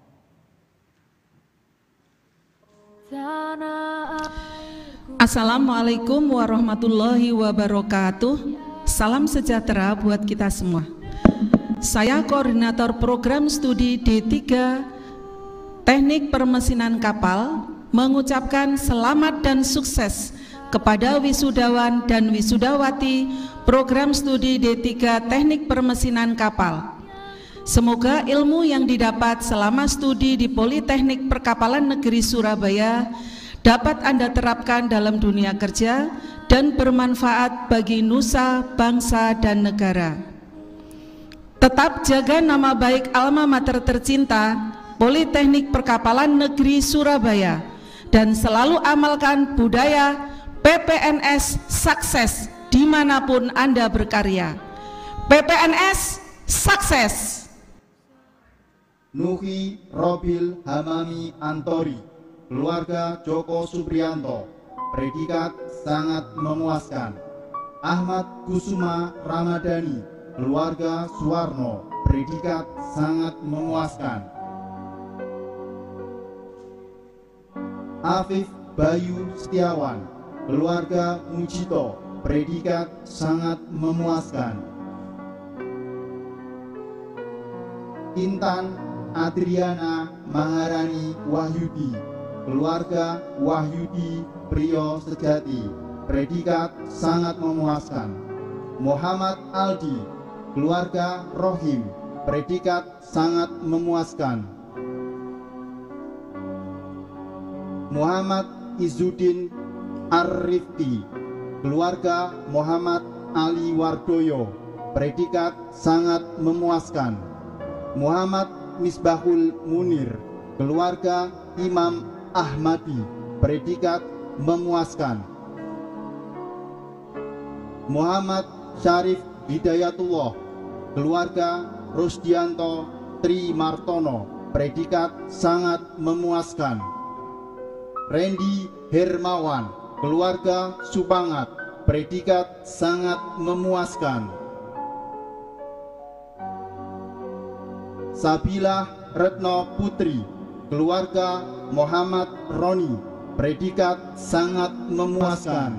Assalamualaikum warahmatullahi wabarakatuh. Salam sejahtera buat kita semua. Saya koordinator program studi D3 Teknik Permesinan Kapal mengucapkan selamat dan sukses kepada wisudawan dan wisudawati program studi D3 Teknik Permesinan Kapal. Semoga ilmu yang didapat selama studi di Politeknik Perkapalan Negeri Surabaya dapat Anda terapkan dalam dunia kerja dan bermanfaat bagi nusa, bangsa, dan negara. Tetap jaga nama baik alma mater tercinta, Politeknik Perkapalan Negeri Surabaya, dan selalu amalkan budaya PPNS sukses dimanapun Anda berkarya. PPNS sukses. Nuhi Robil Hamami Antori, keluarga Joko Supriyanto, predikat sangat memuaskan. Ahmad Kusuma Ramadhani, keluarga Suwarno, predikat sangat memuaskan. Afif Bayu Setiawan, keluarga Mujito, predikat sangat memuaskan. Intan Adriana Maharani Wahyudi, keluarga Wahyudi Prio Sejati, predikat sangat memuaskan. Muhammad Aldi, keluarga Rohim, predikat sangat memuaskan. Muhammad Izzuddin Arifki, keluarga Muhammad Ali Wardoyo, predikat sangat memuaskan. Muhammad Misbahul Munir, keluarga Imam Ahmadi, predikat memuaskan. Muhammad Syarif Hidayatullah, keluarga Rusdianto Tri Martono, predikat sangat memuaskan. Randy Hermawan, keluarga Supangat, predikat sangat memuaskan. Sabilah Retno Putri, keluarga Muhammad Roni, predikat sangat memuaskan.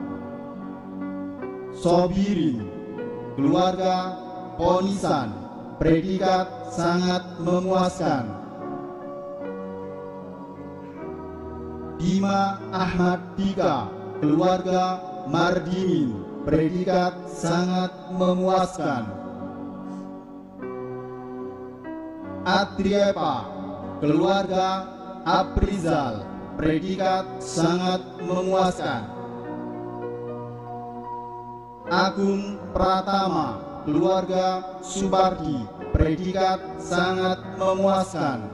Sobirin, keluarga Ponisan, predikat sangat memuaskan. Dima Ahmad Dika, keluarga Mardimin, predikat sangat memuaskan. Adriepa, keluarga Aprizal, predikat sangat memuaskan. Agung Pratama, keluarga Supardi, predikat sangat memuaskan.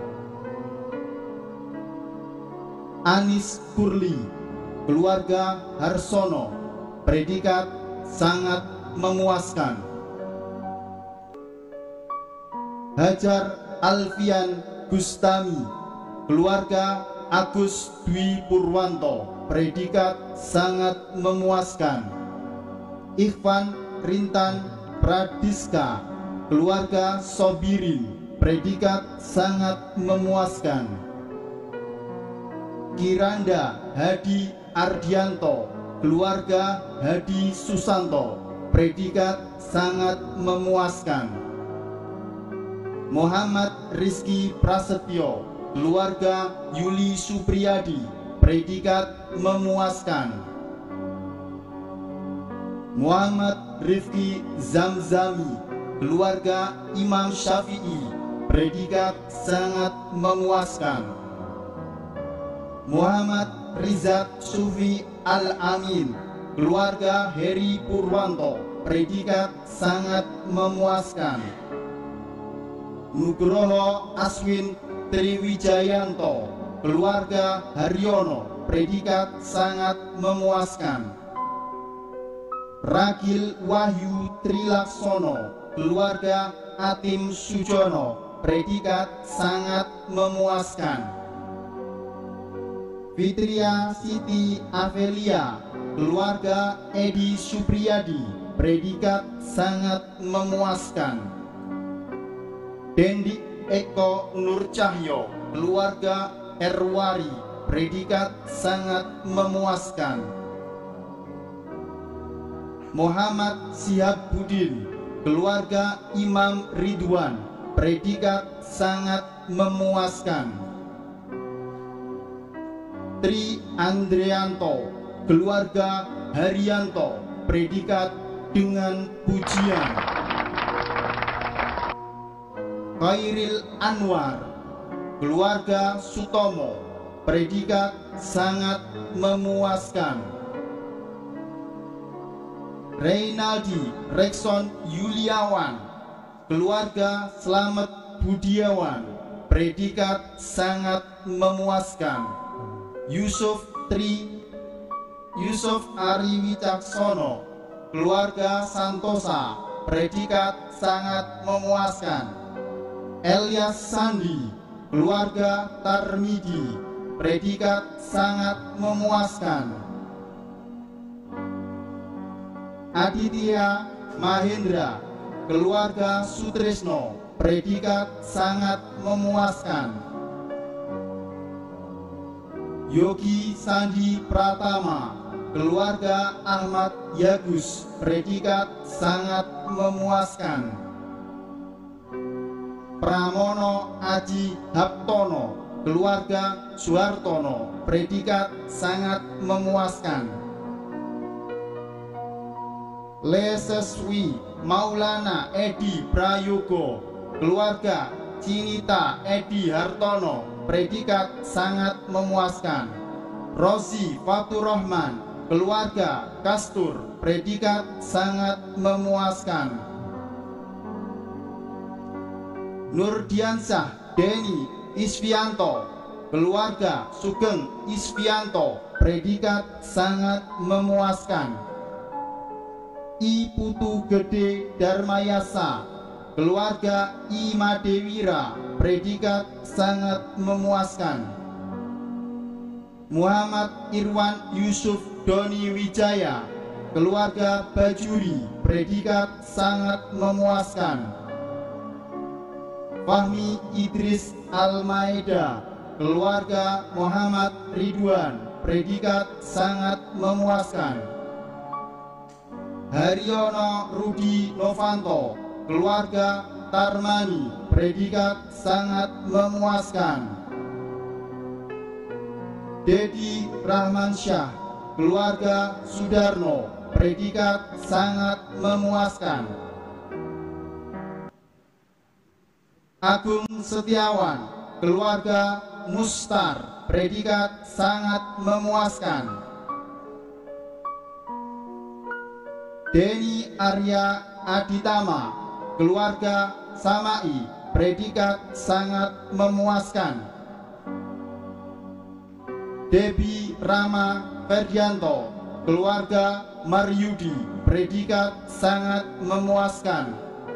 Anis Kurli, keluarga Harsono, predikat sangat memuaskan. Hajar Alfian Gustami, keluarga Agus Dwi Purwanto, predikat sangat memuaskan. Ikhwan Rintan Pradiska, keluarga Sobirin, predikat sangat memuaskan. Kiranda Hadi Ardianto, keluarga Hadi Susanto, predikat sangat memuaskan. Muhammad Rizky Prasetyo, keluarga Yuli Supriyadi, predikat memuaskan. Muhammad Rifki Zamzami, keluarga Imam Syafi'i, predikat sangat memuaskan. Muhammad Rizat Sufi Al-Amin, keluarga Heri Purwanto, predikat sangat memuaskan. Nugroho Aswin Triwijayanto, keluarga Haryono, predikat sangat memuaskan. Ragil Wahyu Trilaksono, keluarga Atim Sujono, predikat sangat memuaskan. Fitria Siti Avelia, keluarga Edi Supriyadi, predikat sangat memuaskan. Dendi Eko Nur Cahyo, keluarga Erwari, predikat sangat memuaskan. Muhammad Sihabuddin, keluarga Imam Ridwan, predikat sangat memuaskan. Tri Andrianto, keluarga Haryanto, predikat dengan pujian. Khairil Anwar, keluarga Sutomo, predikat sangat memuaskan. Reynaldi Rekson Yuliawan, keluarga Slamet Budiawan, predikat sangat memuaskan. Yusuf Ari Wicaksono, keluarga Santosa, predikat sangat memuaskan. Elias Sandi, keluarga Tarmidi, predikat sangat memuaskan. Aditya Mahendra, keluarga Sutresno, predikat sangat memuaskan. Yogi Sandi Pratama, keluarga Ahmad Yagus, predikat sangat memuaskan. Pramono Aji Haptono, keluarga Suhartono, predikat sangat memuaskan. Leseswi Maulana Edi Prayogo, keluarga Cinita Edi Hartono, predikat sangat memuaskan. Rosi Faturrahman, keluarga Kastur, predikat sangat memuaskan. Nurdiansyah Deni Isfianto, keluarga Sugeng Isfianto, predikat sangat memuaskan. I Putu Gede Darmayasa, keluarga I Madewira, predikat sangat memuaskan. Muhammad Irwan Yusuf Doni Wijaya, keluarga Bajuri, predikat sangat memuaskan. Fahmi Idris Almaeda, keluarga Muhammad Ridwan, predikat sangat memuaskan. Haryono Rudi Novanto, keluarga Tarmani, predikat sangat memuaskan. Dedi Rahmansyah, keluarga Sudarno, predikat sangat memuaskan. Agung Setiawan, keluarga Mustar, predikat sangat memuaskan. Deni Arya Aditama, keluarga Samai, predikat sangat memuaskan. Debi Rama Ferdianto, keluarga Maryudi, predikat sangat memuaskan.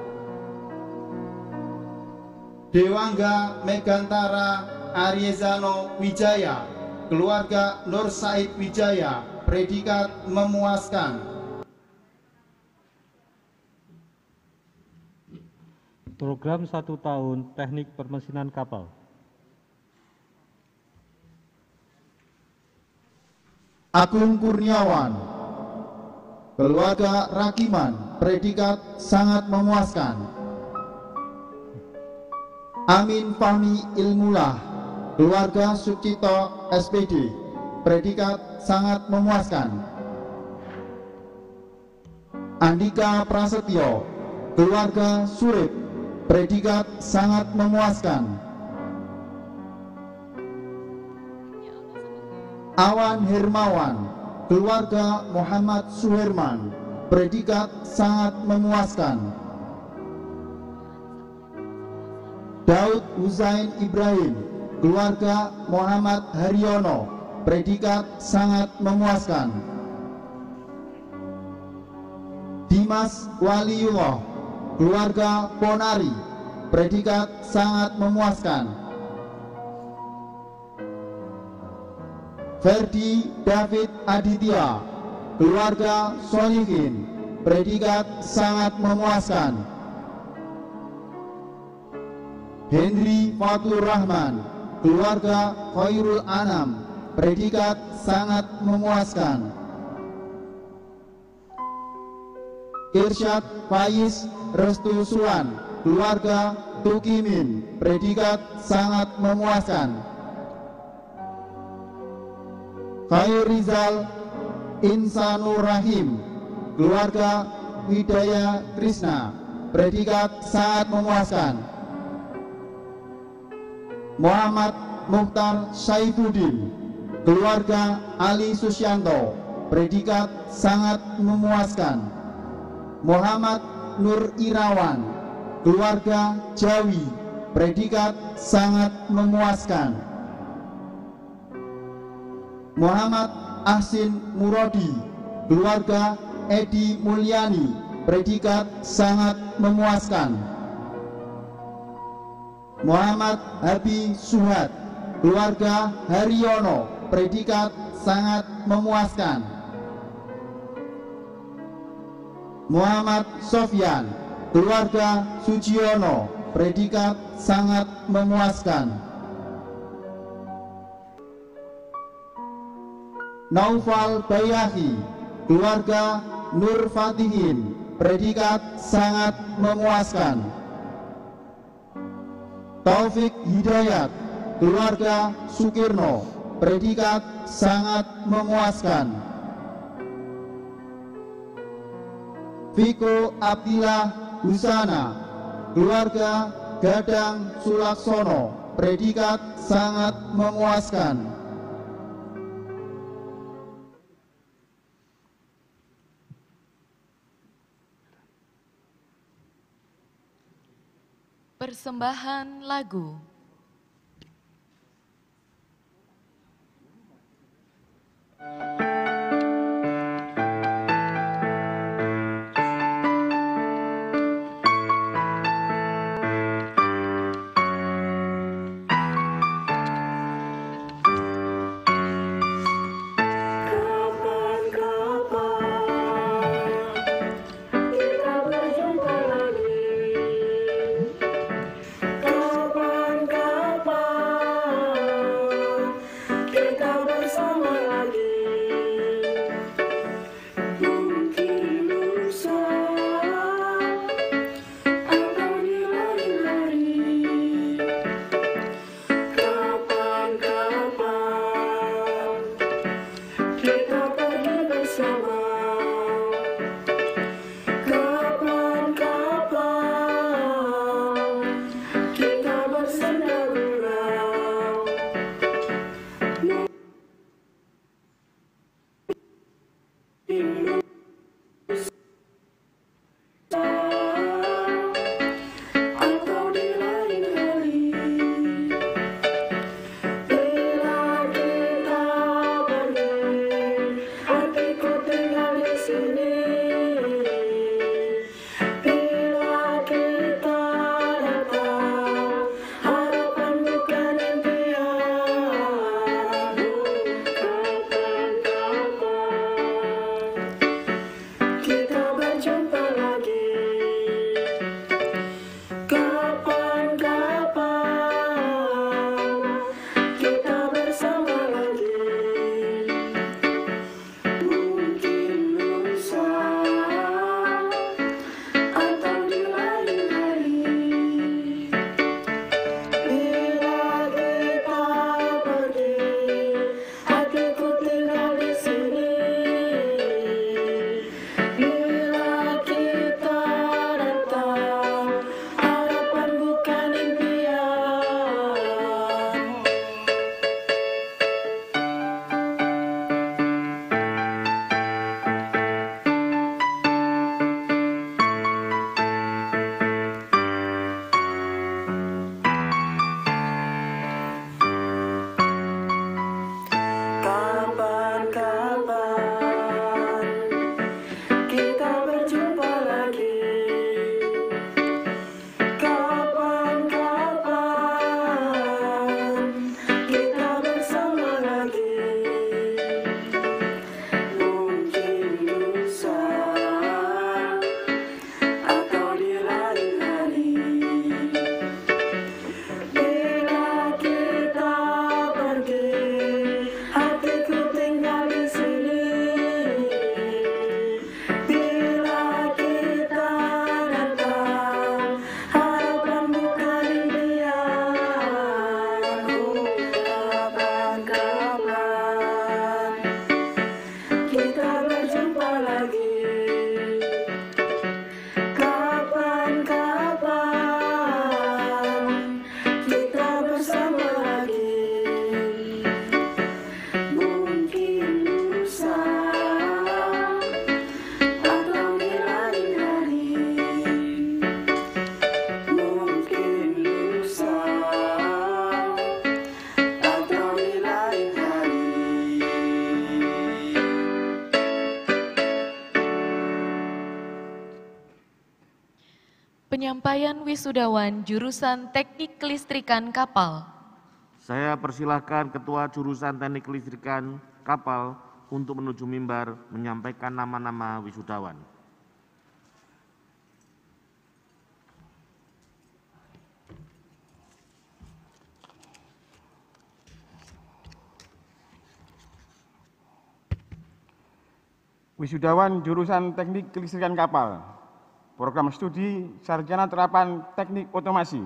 Dewangga Megantara Ariezano Wijaya, keluarga Nur Said Wijaya, predikat memuaskan. Program 1 tahun Teknik Permesinan Kapal. Agung Kurniawan, keluarga Rakiman, predikat sangat memuaskan. Amin Fahmi Ilmulah, keluarga Sucito SPD, predikat sangat memuaskan. Andika Prasetyo, keluarga Surip, predikat sangat memuaskan. Awan Hermawan, keluarga Muhammad Suherman, predikat sangat memuaskan. Daud Husain Ibrahim, keluarga Muhammad Haryono, predikat sangat memuaskan. Dimas Waliullah, keluarga Ponari, predikat sangat memuaskan. Ferdi David Aditya, keluarga Solihin, predikat sangat memuaskan. Henry Fatur Rahman, keluarga Khairul Anam, predikat sangat memuaskan. Irsyad Faiz Restu Suwan, keluarga Tukimin, predikat sangat memuaskan. Khairizal Insanur Rahim, keluarga Widaya Krishna, predikat sangat memuaskan. Muhammad Mukhtar Saifuddin, keluarga Ali Susyanto, predikat sangat memuaskan. Muhammad Nur Irawan, keluarga Jawi, predikat sangat memuaskan. Muhammad Ahsin Murodi, keluarga Edi Mulyani, predikat sangat memuaskan. Muhammad Habi Suhad, keluarga Haryono, predikat sangat memuaskan. Muhammad Sofyan, keluarga Sujiono, predikat sangat memuaskan. Naufal Bayahi, keluarga Nur Fatihin, predikat sangat memuaskan. Taufik Hidayat, keluarga Sukirno, predikat sangat memuaskan. Viko Abdillah Husana, keluarga Gadang Sulaksono, predikat sangat memuaskan. Persembahan lagu. Kapan Penyampaian wisudawan jurusan Teknik Kelistrikan Kapal. Saya persilahkan Ketua Jurusan Teknik Kelistrikan Kapal untuk menuju mimbar menyampaikan nama-nama wisudawan. Wisudawan jurusan Teknik Kelistrikan Kapal, Program Studi Sarjana Terapan Teknik Otomasi.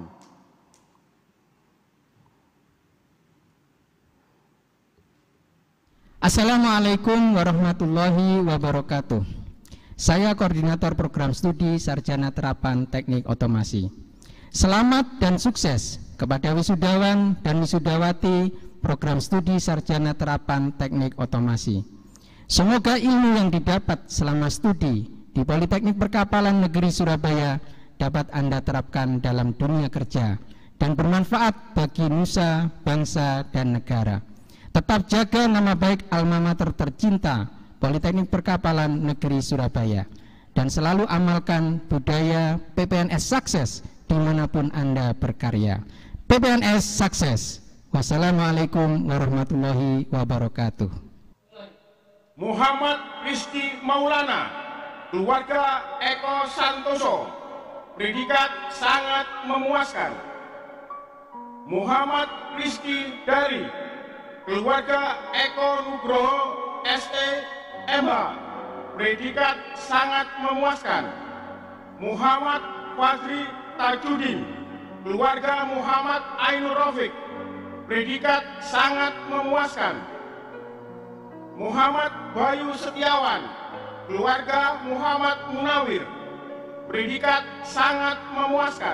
Assalamualaikum warahmatullahi wabarakatuh. Saya Koordinator Program Studi Sarjana Terapan Teknik Otomasi. Selamat dan sukses kepada wisudawan dan wisudawati Program Studi Sarjana Terapan Teknik Otomasi. Semoga ilmu yang didapat selama studi di Politeknik Perkapalan Negeri Surabaya dapat Anda terapkan dalam dunia kerja dan bermanfaat bagi nusa, bangsa, dan negara. Tetap jaga nama baik alma mater tercinta Politeknik Perkapalan Negeri Surabaya dan selalu amalkan budaya PPNS sukses dimanapun Anda berkarya. PPNS sukses. Wassalamualaikum warahmatullahi wabarakatuh. Muhammad Rizky Maulana, keluarga Eko Santoso, predikat sangat memuaskan. Muhammad Rizky Dari, keluarga Eko Nugroho SE.MH, predikat sangat memuaskan. Muhammad Fadri Tajudin, keluarga Muhammad Ainur Rafiq, predikat sangat memuaskan. Muhammad Bayu Setiawan, keluarga Muhammad Munawir, predikat sangat memuaskan.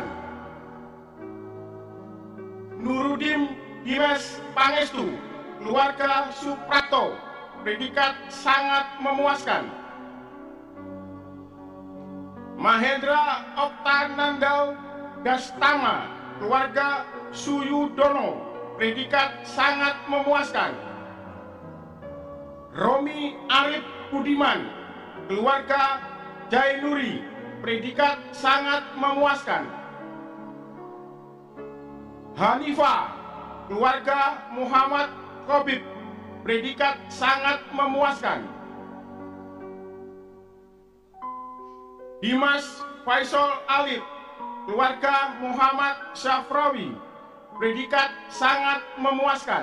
Nuruddin Dimas Pangestu, keluarga Suprapto, predikat sangat memuaskan. Mahendra Oktanandau Dastama, keluarga Suyudono, predikat sangat memuaskan. Romi Arif Budiman, keluarga Jainuri, predikat sangat memuaskan. Hanifah, keluarga Muhammad Khobib, predikat sangat memuaskan. Dimas Faisal Alif, keluarga Muhammad Syafrawi, predikat sangat memuaskan.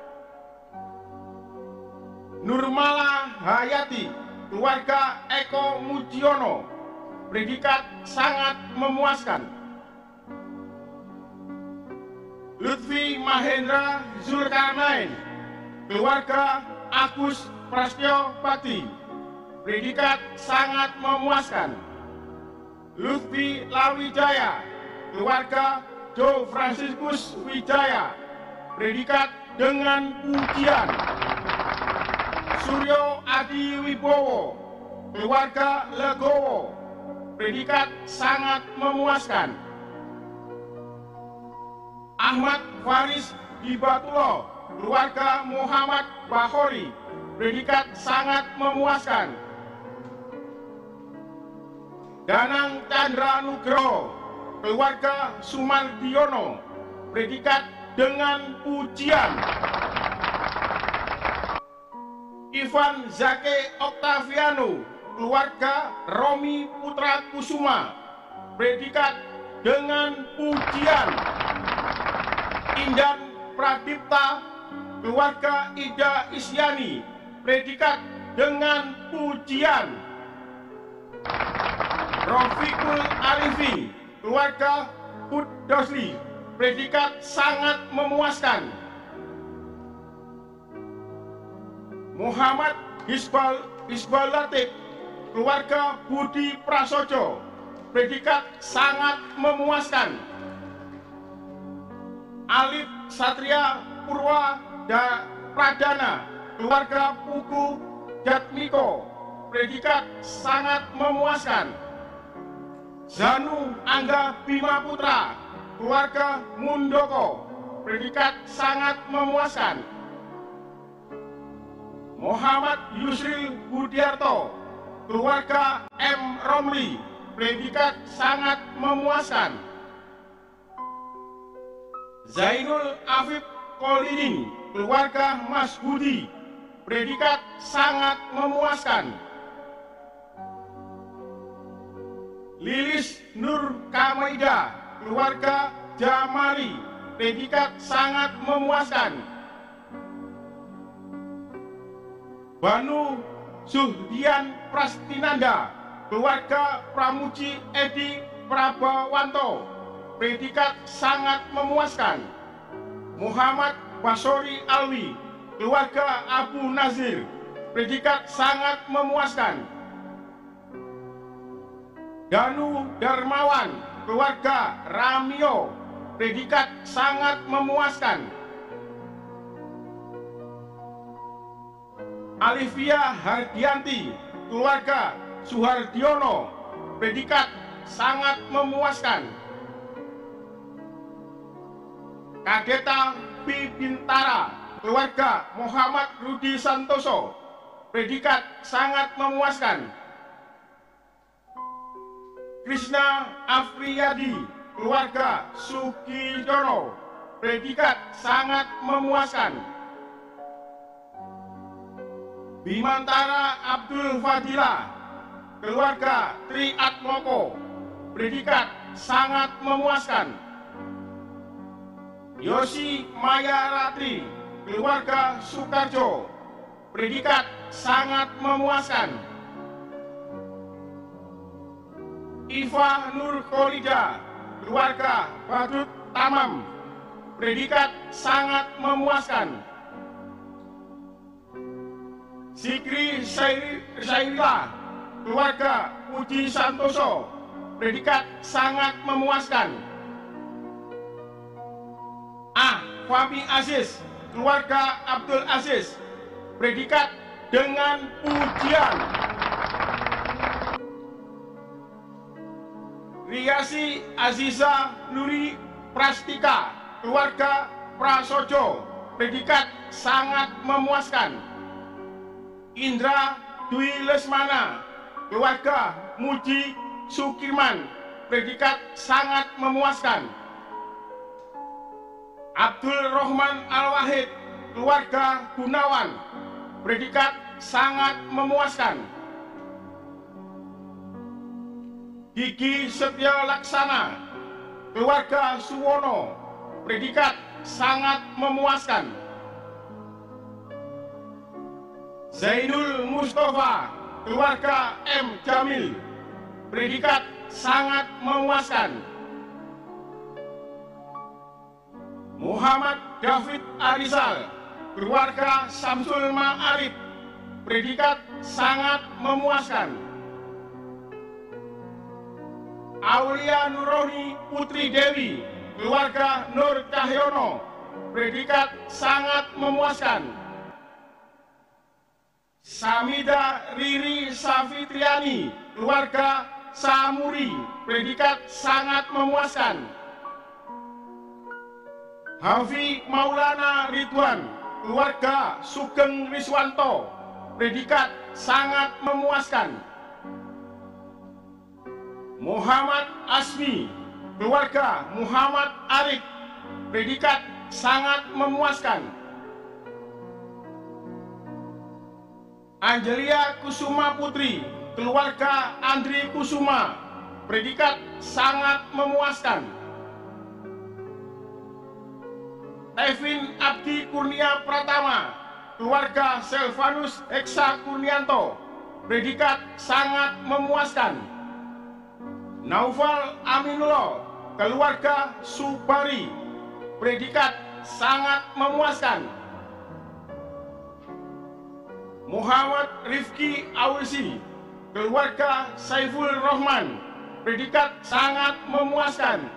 Nurmala Hayati, keluarga Eko Mujiono, predikat sangat memuaskan. Lutfi Mahendra Zulkarnain, keluarga Agus Prasetyo Bakti, predikat sangat memuaskan. Lutfi Lawijaya, keluarga Jo Franciscus Wijaya, predikat dengan pujian. Suryo Adi Wibowo, keluarga Legowo, predikat sangat memuaskan. Ahmad Faris Hibatullah, keluarga Muhammad Bahori, predikat sangat memuaskan. Danang Chandra Nugroho, keluarga Sumardiono, predikat dengan pujian. Ivan Zake Octaviano, keluarga Romi Putra Kusuma, predikat dengan pujian. Indan Pradipta, keluarga Ida Isyani, predikat dengan pujian. Rofiqul Arifi, keluarga Put Dosli, predikat sangat memuaskan. Muhammad Hisbal Latif, keluarga Budi Prasojo, predikat sangat memuaskan. Alif Satria Purwa Pradana, keluarga Pugu Jatmiko, predikat sangat memuaskan. Zanu Angga Bima Putra, keluarga Mundoko, predikat sangat memuaskan. Muhammad Yusril Budiarto, keluarga M. Romli, predikat sangat memuaskan. Zainul Afif Kolini, keluarga Mas Budi, predikat sangat memuaskan. Lilis Nur Kamaida, keluarga Jamali, predikat sangat memuaskan. Banu Suhdian Prastinanda, keluarga Pramuji Edi Prabawanto, predikat sangat memuaskan. Muhammad Basori Alwi, keluarga Abu Nazir, predikat sangat memuaskan. Danu Darmawan, keluarga Ramio, predikat sangat memuaskan. Alivia Hardianti, keluarga Suhardiono, predikat sangat memuaskan. Kadeta P. Bintara, keluarga Muhammad Rudi Santoso, predikat sangat memuaskan. Krishna Afriyadi, keluarga Sugidono, predikat sangat memuaskan. Bimantara Abdul Fadila, keluarga Tri Atmoko, predikat sangat memuaskan. Yosi Mayaratri, keluarga Sukarjo, predikat sangat memuaskan. Iva Nur Kolida, keluarga Badut Tamam, predikat sangat memuaskan. Sikri Sairila, keluarga Puji Santoso, predikat sangat memuaskan. A. Fahmi Aziz, keluarga Abdul Aziz, predikat dengan pujian. Riasi Aziza Nuri Prastika, keluarga Prasojo, predikat sangat memuaskan. Indra Dwi Lesmana, keluarga Muji Sukirman, predikat sangat memuaskan. Abdul Rahman Al-Wahid, keluarga Gunawan, predikat sangat memuaskan. Gigi Setya Laksana, keluarga Suwono, predikat sangat memuaskan. Zainul Mustafa, keluarga M. Jamil, predikat sangat memuaskan. Muhammad David Arizal, keluarga Samsul Ma'arif, predikat sangat memuaskan. Aulia Nuroni Putri Dewi, keluarga Nur Cahyono, predikat sangat memuaskan. Samida Riri Safitriani, keluarga Samuri, predikat sangat memuaskan. Hafi Maulana Ridwan, keluarga Sugeng Riswanto, predikat sangat memuaskan. Muhammad Asmi, keluarga Muhammad Arif, predikat sangat memuaskan. Angelia Kusuma Putri, keluarga Andri Kusuma, predikat sangat memuaskan. Evin Abdi Kurnia Pratama, keluarga Selvanus Heksa Kurnianto, predikat sangat memuaskan. Naufal Aminullah, keluarga Subari, predikat sangat memuaskan. Muhammad Rifki Awisi, keluarga Saiful Rahman, predikat sangat memuaskan.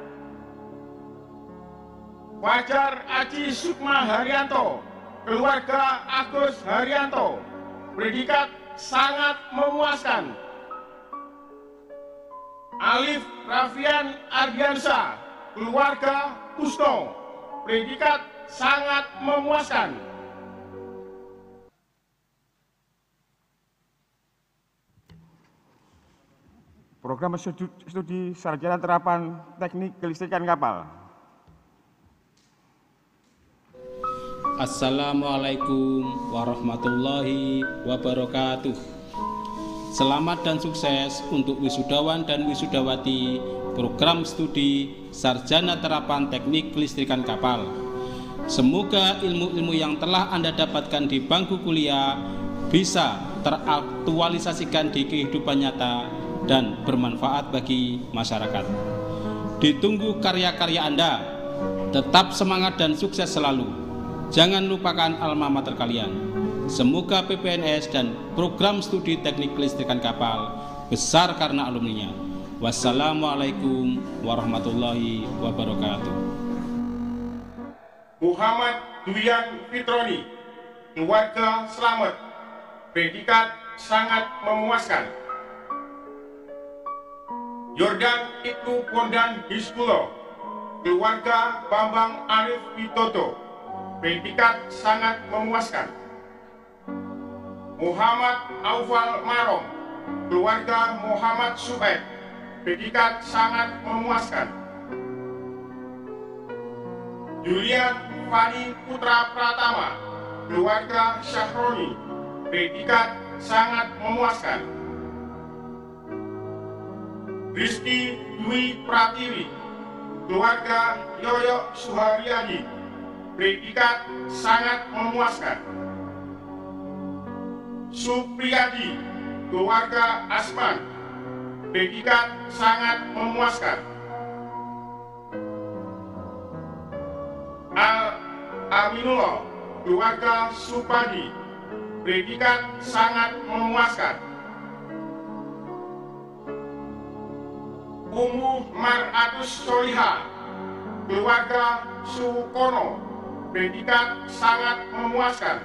Fajar Aji Sukma Haryanto, keluarga Agus Haryanto, predikat sangat memuaskan. Alif Rafian Ardiansa, keluarga Kusno, predikat sangat memuaskan. Program Studi Sarjana Terapan Teknik Kelistrikan Kapal. Assalamualaikum warahmatullahi wabarakatuh. Selamat dan sukses untuk wisudawan dan wisudawati program studi Sarjana Terapan Teknik Kelistrikan Kapal. Semoga ilmu-ilmu yang telah Anda dapatkan di bangku kuliah bisa teraktualisasikan di kehidupan nyata dan bermanfaat bagi masyarakat. Ditunggu karya-karya Anda. Tetap semangat dan sukses selalu. Jangan lupakan alma mater kalian. Semoga PPNS dan program studi teknik kelistrikan kapal besar karena alumninya. Wassalamualaikum warahmatullahi wabarakatuh. Muhammad Duyan Fitroni, keluarga selamat, predikat sangat memuaskan. Yordan Ibnu Bondan Hizbullah, keluarga Bambang Arif Widodo, predikat sangat memuaskan. Muhammad Aufal Marom, keluarga Muhammad Suhaib, predikat sangat memuaskan. Julian Fani Putra Pratama, keluarga Syahroni, predikat sangat memuaskan. Rizky Dwi Pratiwi, keluarga Yoyo Suharyadi, predikat sangat memuaskan. Supriyadi, keluarga Asman, predikat sangat memuaskan. Aminullah, keluarga Supadi, predikat sangat memuaskan. Ummu Mar'atus Soliha, keluarga Sukono, predikat sangat memuaskan.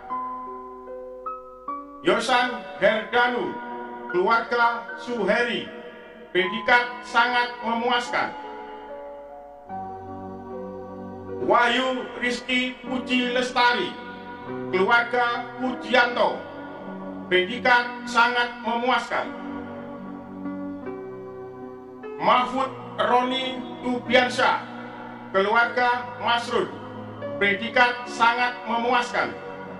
Yosan Herdanu, keluarga Suheri, predikat sangat memuaskan. Wahyu Rizky Puji Lestari, keluarga Pujianto, predikat sangat memuaskan. Mahfud Roni Tubiansyah, keluarga Masrud, predikat sangat memuaskan.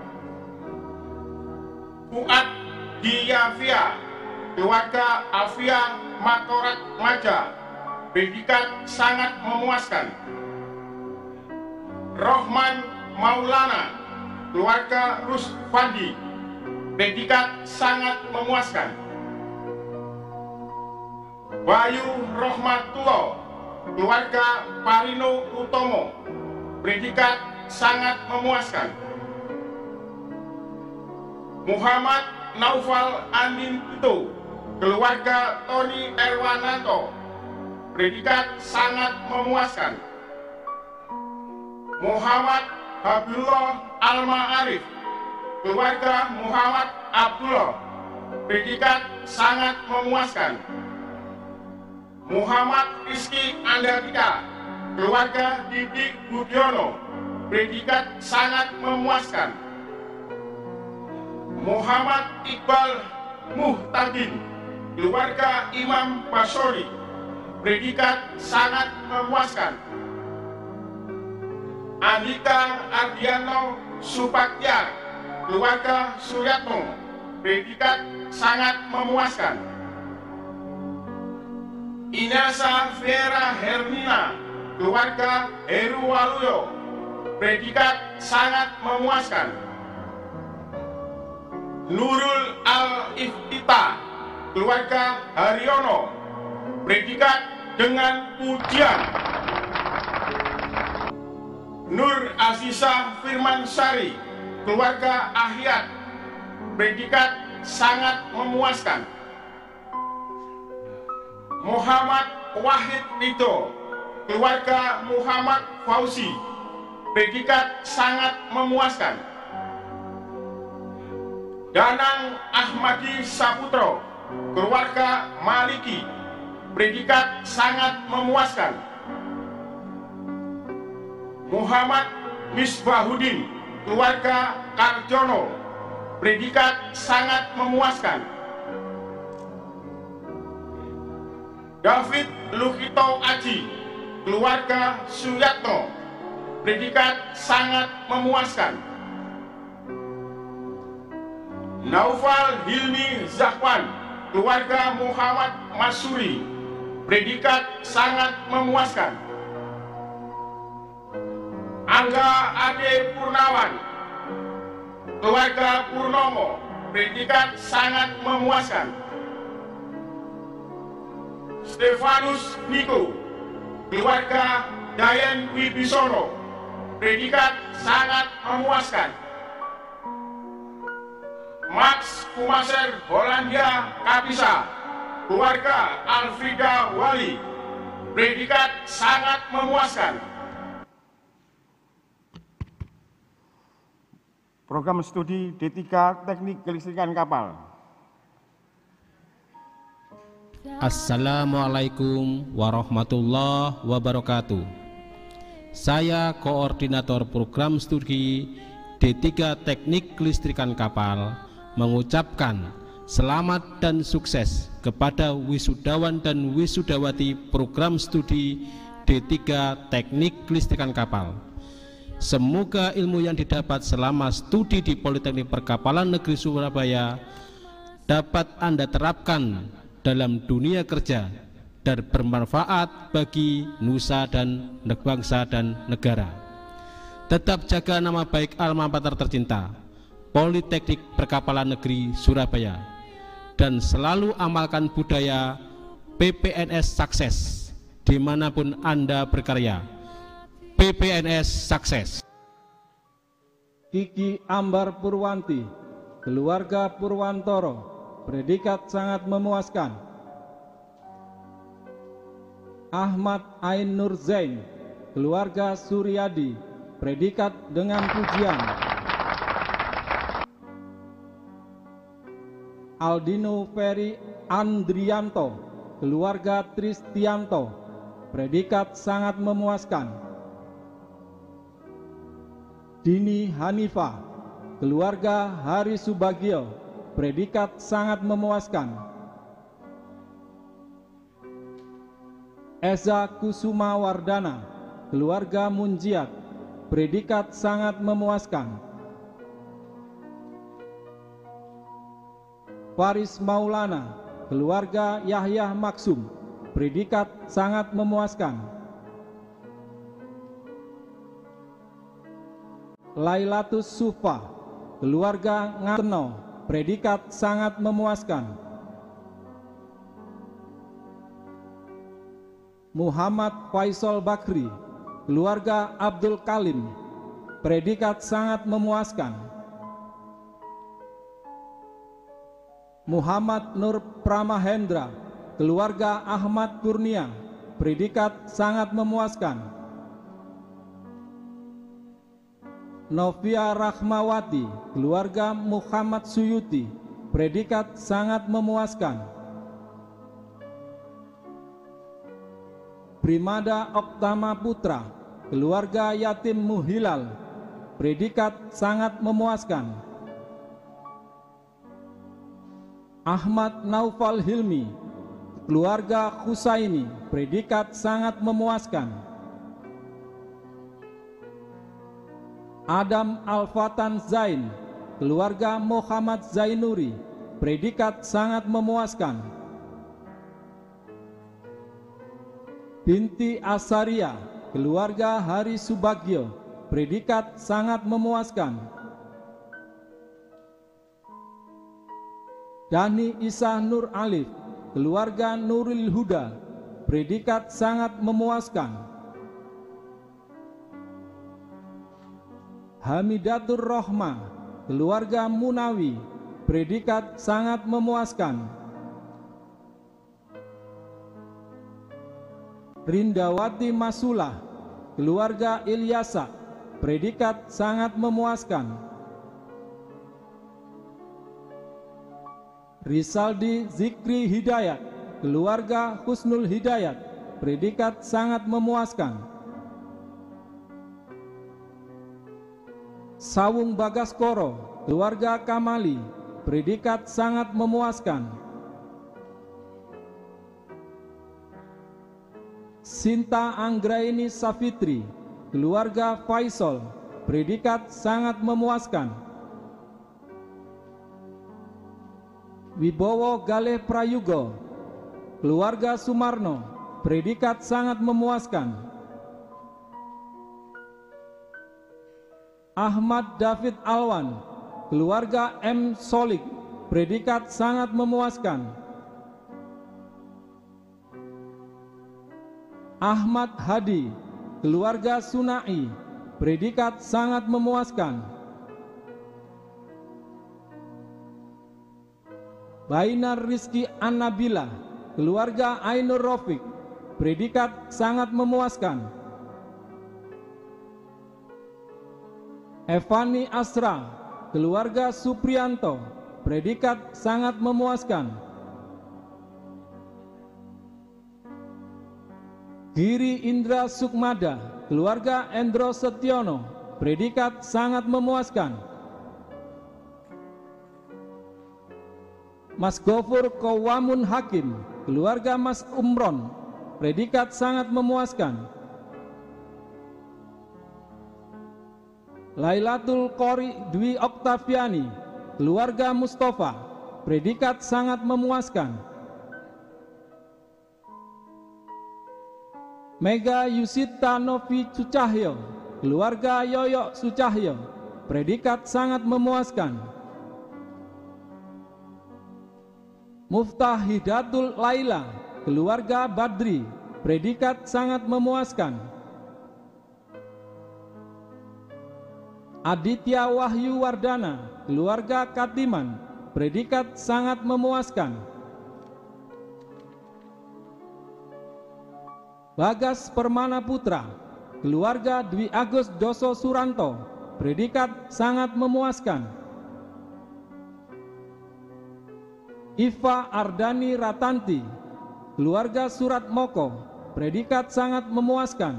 Fuad Diyafia, keluarga Afia Matorat Maja, predikat sangat memuaskan. Rohman Maulana, keluarga Rusfandi, predikat sangat memuaskan. Bayu Rohmatullah, keluarga Parino Utomo, predikat sangat memuaskan. Muhammad Naufal Andin Pito, keluarga Tony Erwananto, predikat sangat memuaskan. Muhammad Habibullah Alma Arif, keluarga Muhammad Abdullah, predikat sangat memuaskan. Muhammad Rizky Andadika, keluarga Didik Budiono, predikat sangat memuaskan. Muhammad Iqbal Muhtadin, keluarga Imam Basori, predikat sangat memuaskan. Andika Ardiano Supakyar, keluarga Suryatmo, predikat sangat memuaskan. Inasa Vera Hermina, keluarga Heru Waluyo, predikat sangat memuaskan. Nurul Al-Iftita, keluarga Haryono, predikat dengan pujian. Nur Aziza Firman Sari, keluarga Ahyat, predikat sangat memuaskan. Muhammad Wahid Nito, keluarga Muhammad Fauzi, predikat sangat memuaskan. Danang Ahmadi Saputro, keluarga Maliki, predikat sangat memuaskan. Muhammad Misbahudin, keluarga Karjono, predikat sangat memuaskan. David Lukito Aji, keluarga Suyatno, predikat sangat memuaskan. Naufal Hilmi Zahwan, keluarga Muhammad Masuri, predikat sangat memuaskan. Angga Ade Purnawan, keluarga Purnomo, predikat sangat memuaskan. Stefanus Niko, keluarga Dayen Wibisono, predikat sangat memuaskan. Max Kumaser Hollandia Kapisa, keluarga Alfrida Wali, predikat sangat memuaskan. Program studi D3 Teknik Kelistrikan Kapal. Assalamualaikum warahmatullahi wabarakatuh. Saya koordinator program studi D3 Teknik Kelistrikan Kapal mengucapkan selamat dan sukses kepada wisudawan dan wisudawati program studi D3 Teknik Kelistrikan Kapal. Semoga ilmu yang didapat selama studi di Politeknik Perkapalan Negeri Surabaya dapat Anda terapkan dalam dunia kerja dan bermanfaat bagi nusa dan bangsa dan negara. Tetap jaga nama baik alma mater tercinta Politeknik Perkapalan Negeri Surabaya, dan selalu amalkan budaya PPNS sukses dimanapun Anda berkarya. PPNS sukses. Kiki Ambar Purwanti, keluarga Purwantoro, predikat sangat memuaskan. Ahmad Ain Nur Zain, keluarga Suryadi, predikat dengan pujian. Aldino Ferry Andrianto, keluarga Tristianto, predikat sangat memuaskan. Dini Hanifah, keluarga Hari Subagio, predikat sangat memuaskan. Eza Kusuma Wardana, keluarga Munjiat, predikat sangat memuaskan. Faris Maulana, keluarga Yahya Maksum, predikat sangat memuaskan. Lailatus Sufa, keluarga Ngateno, predikat sangat memuaskan. Muhammad Faisal Bakri, keluarga Abdul Kalim, predikat sangat memuaskan. Muhammad Nur Pramahendra, keluarga Ahmad Kurnia, predikat sangat memuaskan. Novia Rahmawati, keluarga Muhammad Suyuti, predikat sangat memuaskan. Primada Oktama Putra, keluarga Yatim Muhilal, predikat sangat memuaskan. Ahmad Naufal Hilmi, keluarga Husaini, predikat sangat memuaskan. Adam Alfatan Zain, keluarga Muhammad Zainuri, predikat sangat memuaskan. Binti Asaria, keluarga Hari Subagio, predikat sangat memuaskan. Dani Isa Nur Alif, keluarga Nuril Huda, predikat sangat memuaskan. Hamidatur Rohma, keluarga Munawi, predikat sangat memuaskan. Rindawati Masulah, keluarga Ilyasa, predikat sangat memuaskan. Risaldi Zikri Hidayat, keluarga Husnul Hidayat, predikat sangat memuaskan. Sawung Bagaskoro, keluarga Kamali, predikat sangat memuaskan. Sinta Anggraini Safitri, keluarga Faisal, predikat sangat memuaskan. Wibowo Galeh Prayugo, keluarga Sumarno, predikat sangat memuaskan. Ahmad David Alwan, keluarga M. Solik, predikat sangat memuaskan. Ahmad Hadi, keluarga Sunai, predikat sangat memuaskan. Bainar Rizki Annabila, keluarga Ainur Rafiq, predikat sangat memuaskan. Evani Asra, keluarga Suprianto, predikat sangat memuaskan. Giri Indra Sukmada, keluarga Endro Setiono, predikat sangat memuaskan. Mas Gofur Kowamun Hakim, keluarga Mas Umron, predikat sangat memuaskan. Lailatul Qori Dwi Oktaviani, keluarga Mustafa, predikat sangat memuaskan. Mega Yusita Novi Sucahyo, keluarga Yoyo Sucahyo, predikat sangat memuaskan. Muftah Hidatul Laila, keluarga Badri, predikat sangat memuaskan. Aditya Wahyu Wardana, keluarga Katiman, predikat sangat memuaskan. Bagas Permana Putra, keluarga Dwi Agus Doso Suranto, predikat sangat memuaskan. Iva Ardani Ratanti, keluarga Surat Moko, predikat sangat memuaskan.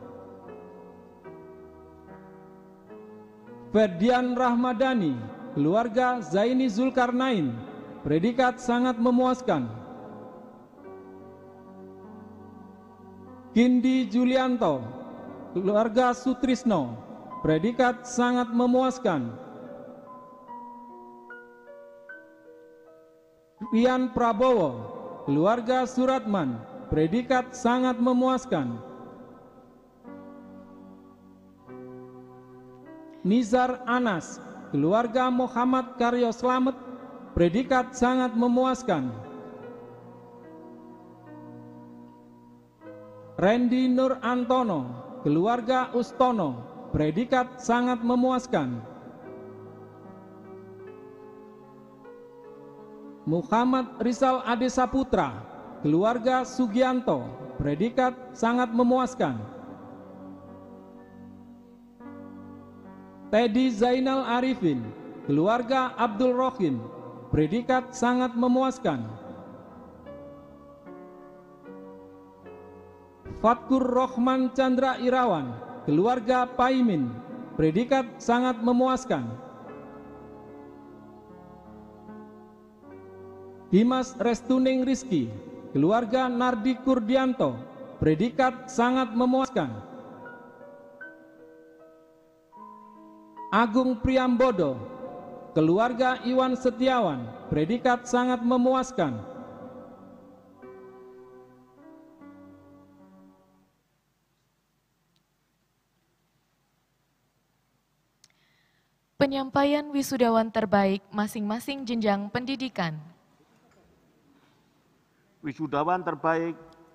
Ferdian Rahmadani, keluarga Zaini Zulkarnain, predikat sangat memuaskan. Kindi Julianto, keluarga Sutrisno, predikat sangat memuaskan. Rian Prabowo, keluarga Suratman, predikat sangat memuaskan. Nizar Anas, keluarga Muhammad Karyo Slamet, predikat sangat memuaskan. Randy Nur Antono, keluarga Ustono, predikat sangat memuaskan. Muhammad Rizal Ade Saputra, keluarga Sugianto, predikat sangat memuaskan. Teddy Zainal Arifin, keluarga Abdul Rohim, predikat sangat memuaskan. Fatkur Rohman Chandra Irawan, keluarga Paimin, predikat sangat memuaskan. Dimas Restuning Rizki, keluarga Nardi Kurdianto, predikat sangat memuaskan. Agung Priambodo, keluarga Iwan Setiawan, predikat sangat memuaskan. Penyampaian wisudawan terbaik masing-masing jenjang pendidikan. Wisudawan terbaik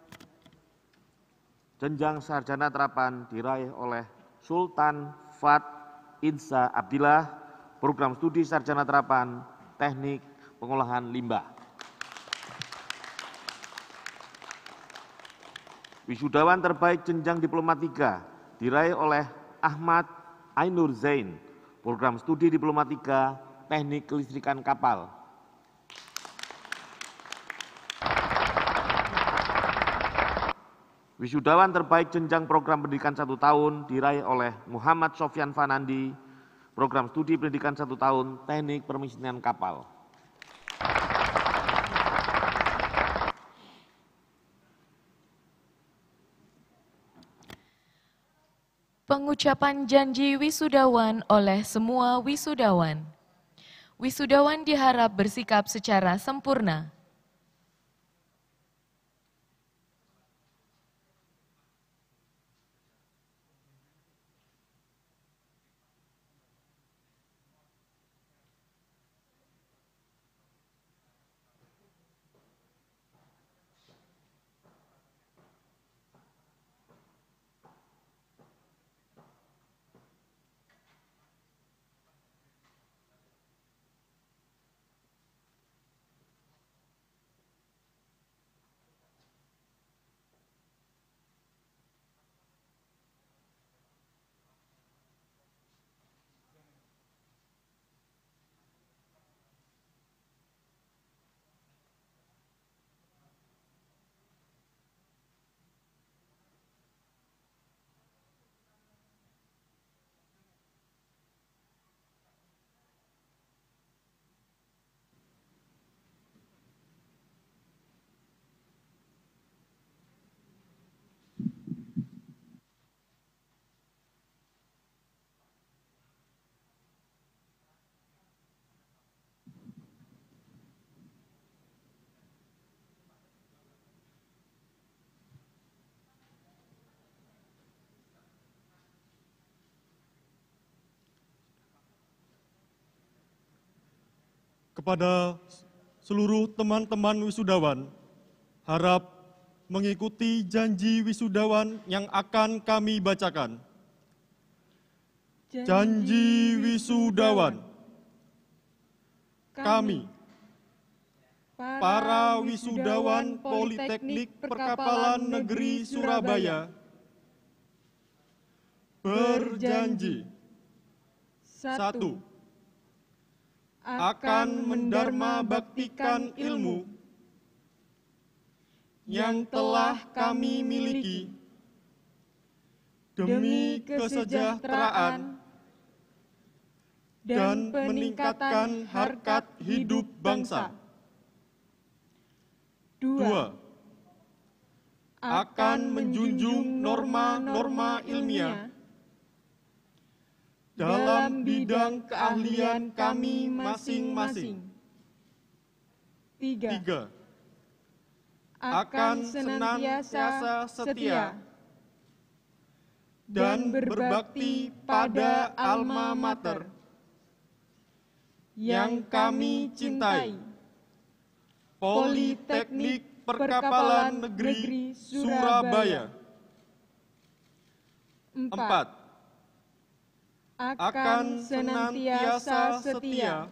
jenjang sarjana terapan diraih oleh Sultan Fat Insa Abdillah, program studi sarjana terapan teknik pengolahan limbah. Wisudawan terbaik jenjang diploma 3 diraih oleh Ahmad Ainur Zain, program studi diploma 3 teknik kelistrikan kapal. Wisudawan terbaik jenjang program pendidikan 1 tahun diraih oleh Muhammad Sofyan Fanandi, program studi pendidikan 1 tahun teknik permesinan kapal. Pengucapan janji wisudawan oleh semua wisudawan. Wisudawan diharap bersikap secara sempurna. Kepada seluruh teman-teman wisudawan, harap mengikuti janji wisudawan yang akan kami bacakan. Janji wisudawan. Kami, para wisudawan Politeknik Perkapalan Negeri Surabaya, berjanji. 1. Akan mendharma baktikan ilmu yang telah kami miliki demi kesejahteraan dan meningkatkan harkat hidup bangsa. 2. Akan menjunjung norma-norma ilmiah dalam bidang keahlian kami masing-masing. 3. Akan senantiasa setia dan berbakti pada alma mater yang kami cintai, Politeknik Perkapalan Negeri Surabaya. 4. Akan senantiasa setia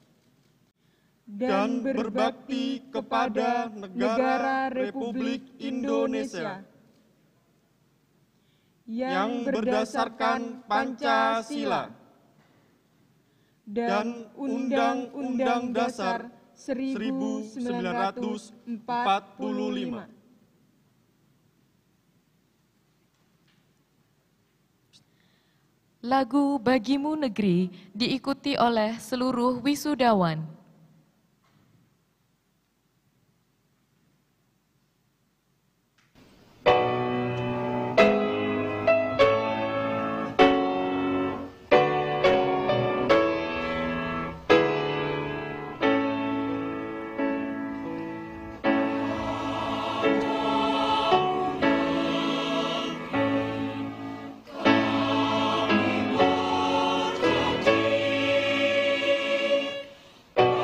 dan berbakti kepada Negara Republik Indonesia yang berdasarkan Pancasila dan Undang-Undang Dasar 1945. Lagu Bagimu Negeri diikuti oleh seluruh wisudawan. Oh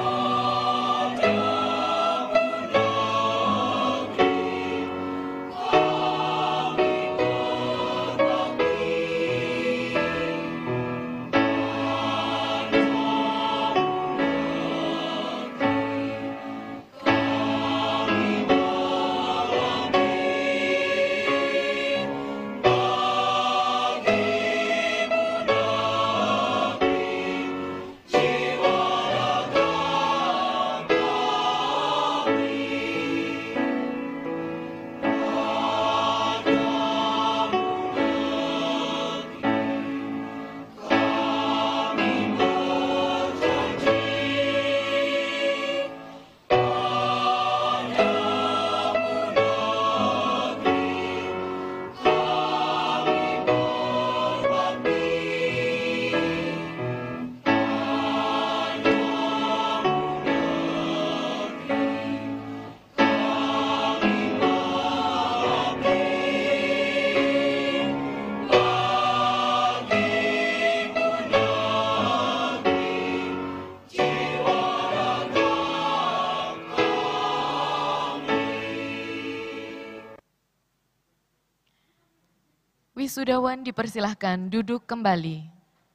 Wisudawan dipersilahkan duduk kembali.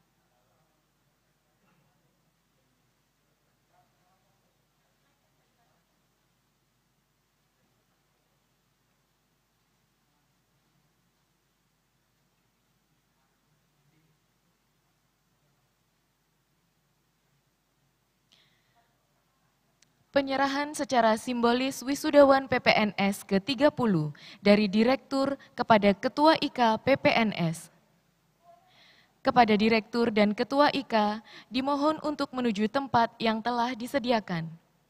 Penyerahan secara simbolis wisudawan PPNS ke-30 dari Direktur kepada Ketua IKA PPNS. Kepada Direktur dan Ketua IKA dimohon untuk menuju tempat yang telah disediakan.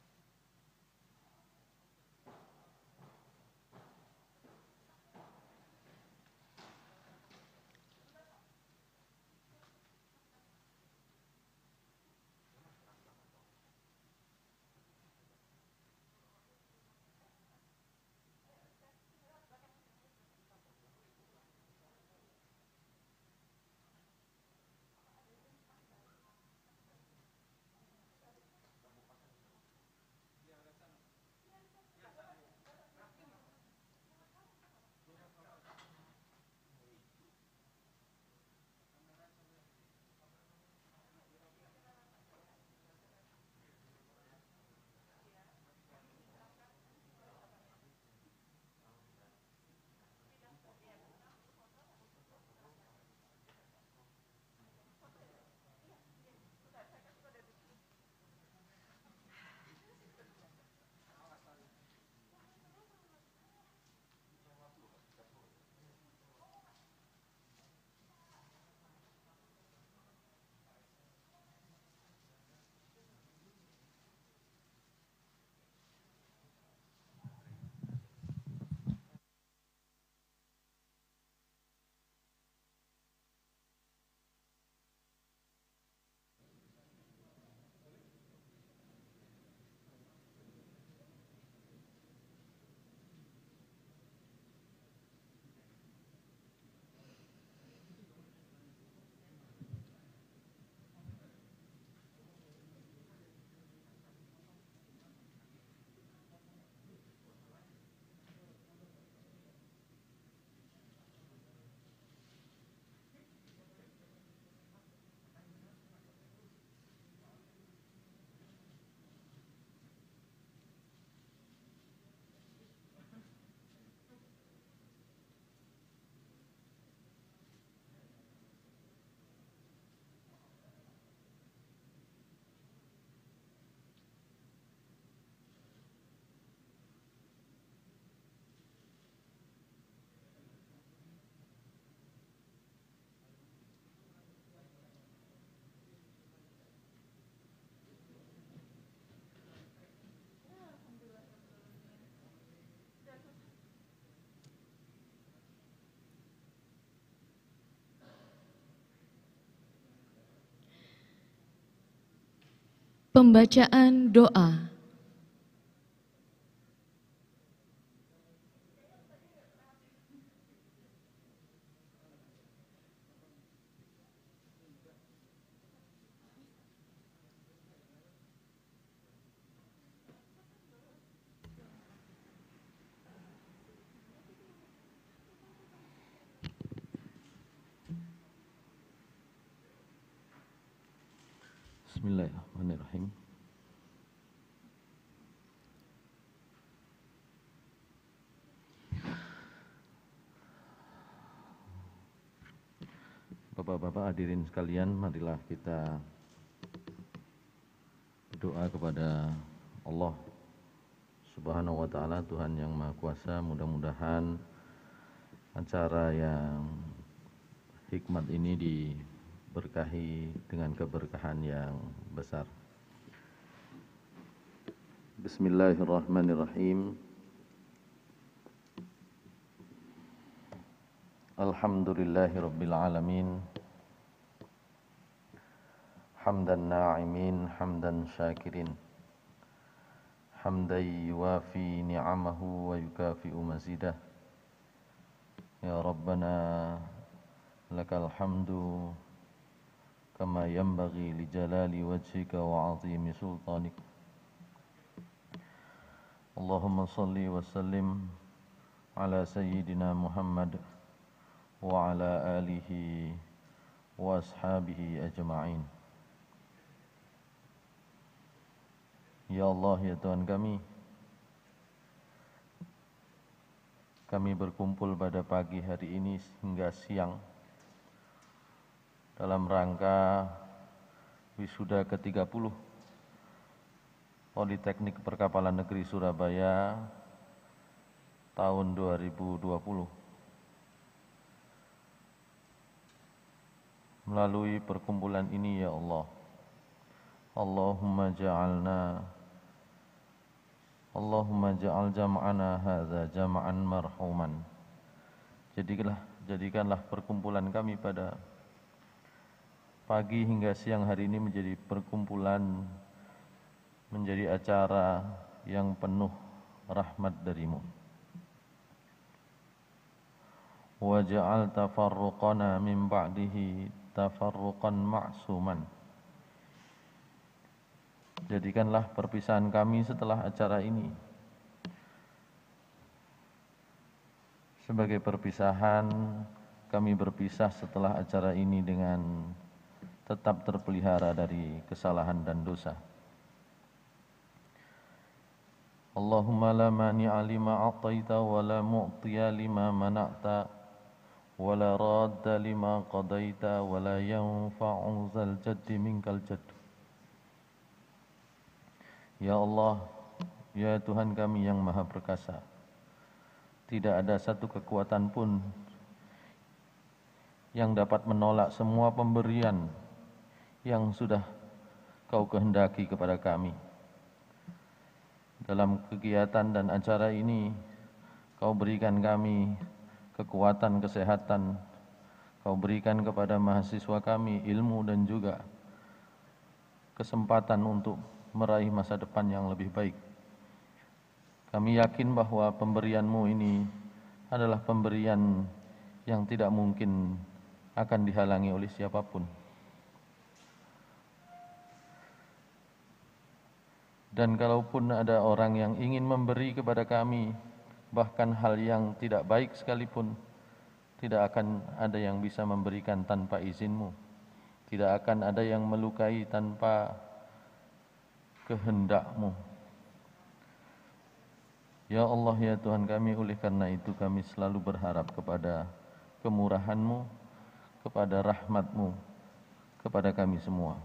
Pembacaan doa. Bismillahirrahmanirrahim. Bapak-bapak hadirin sekalian, marilah kita berdoa kepada Allah Subhanahu wa taala, Tuhan yang Maha Kuasa. Mudah-mudahan acara yang hikmat ini diberkahi dengan keberkahan yang besar. Bismillahirrahmanirrahim. Alhamdulillahirabbil alamin. Hamdan na'imin, hamdan syakirin. Hamdan yuwafi ni'amahu wa yukafi'u mazidah. Ya Rabbana lakal hamdu kama yanbaghi li jalali wajhika wa 'azimi sultanik. Allahumma salli wa sallim ala sayyidina Muhammad وعلى آله وأصحابه أجمعين. Ya Allah, ya Tuhan kami berkumpul pada pagi hari ini hingga siang dalam rangka wisuda ke-30 Politeknik Perkapalan Negeri Surabaya tahun 2020. Melalui perkumpulan ini ya Allah, Allahumma ja'al jam'ana hadza jam'an marhuman. Jadikanlah perkumpulan kami pada pagi hingga siang hari ini menjadi perkumpulan, menjadi acara yang penuh rahmat darimu. Wa ja'al tafarruqana min ba'dihi tafarruqan ma'suman. Jadikanlah perpisahan kami setelah acara ini sebagai perpisahan kami berpisah setelah acara ini dengan tetap terpelihara dari kesalahan dan dosa. Allahumma la mani'a lima a'taita wa la mu'tiya lima mana'ta wa la radda lima qadaita wa la yanfa'u zal jaddi minkal jadd. Ya Allah, ya Tuhan kami yang Maha Perkasa, tidak ada satu kekuatan pun yang dapat menolak semua pemberian yang sudah Kau kehendaki kepada kami. Dalam kegiatan dan acara ini, Kau berikan kami kekuatan, kesehatan, Kau berikan kepada mahasiswa kami ilmu dan juga kesempatan untuk meraih masa depan yang lebih baik. Kami yakin bahwa pemberian-Mu ini adalah pemberian yang tidak mungkin akan dihalangi oleh siapapun. Dan kalaupun ada orang yang ingin memberi kepada kami, bahkan hal yang tidak baik sekalipun, tidak akan ada yang bisa memberikan tanpa izin-Mu. Tidak akan ada yang melukai tanpa kehendak-Mu. Ya Allah, ya Tuhan kami, oleh karena itu kami selalu berharap kepada kemurahan-Mu, kepada rahmat-Mu, kepada kami semua.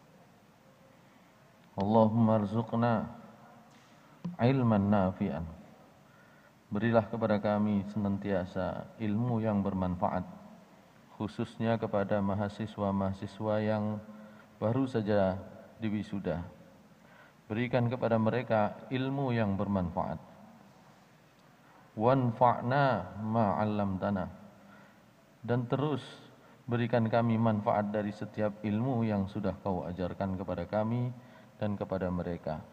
Allahumma arzuqna ilman nafi'an. Berilah kepada kami senantiasa ilmu yang bermanfaat, khususnya kepada mahasiswa-mahasiswa yang baru saja diwisuda. Berikan kepada mereka ilmu yang bermanfaat. Wanfa'na ma'allamtana. Dan terus berikan kami manfaat dari setiap ilmu yang sudah Kau ajarkan kepada kami dan kepada mereka.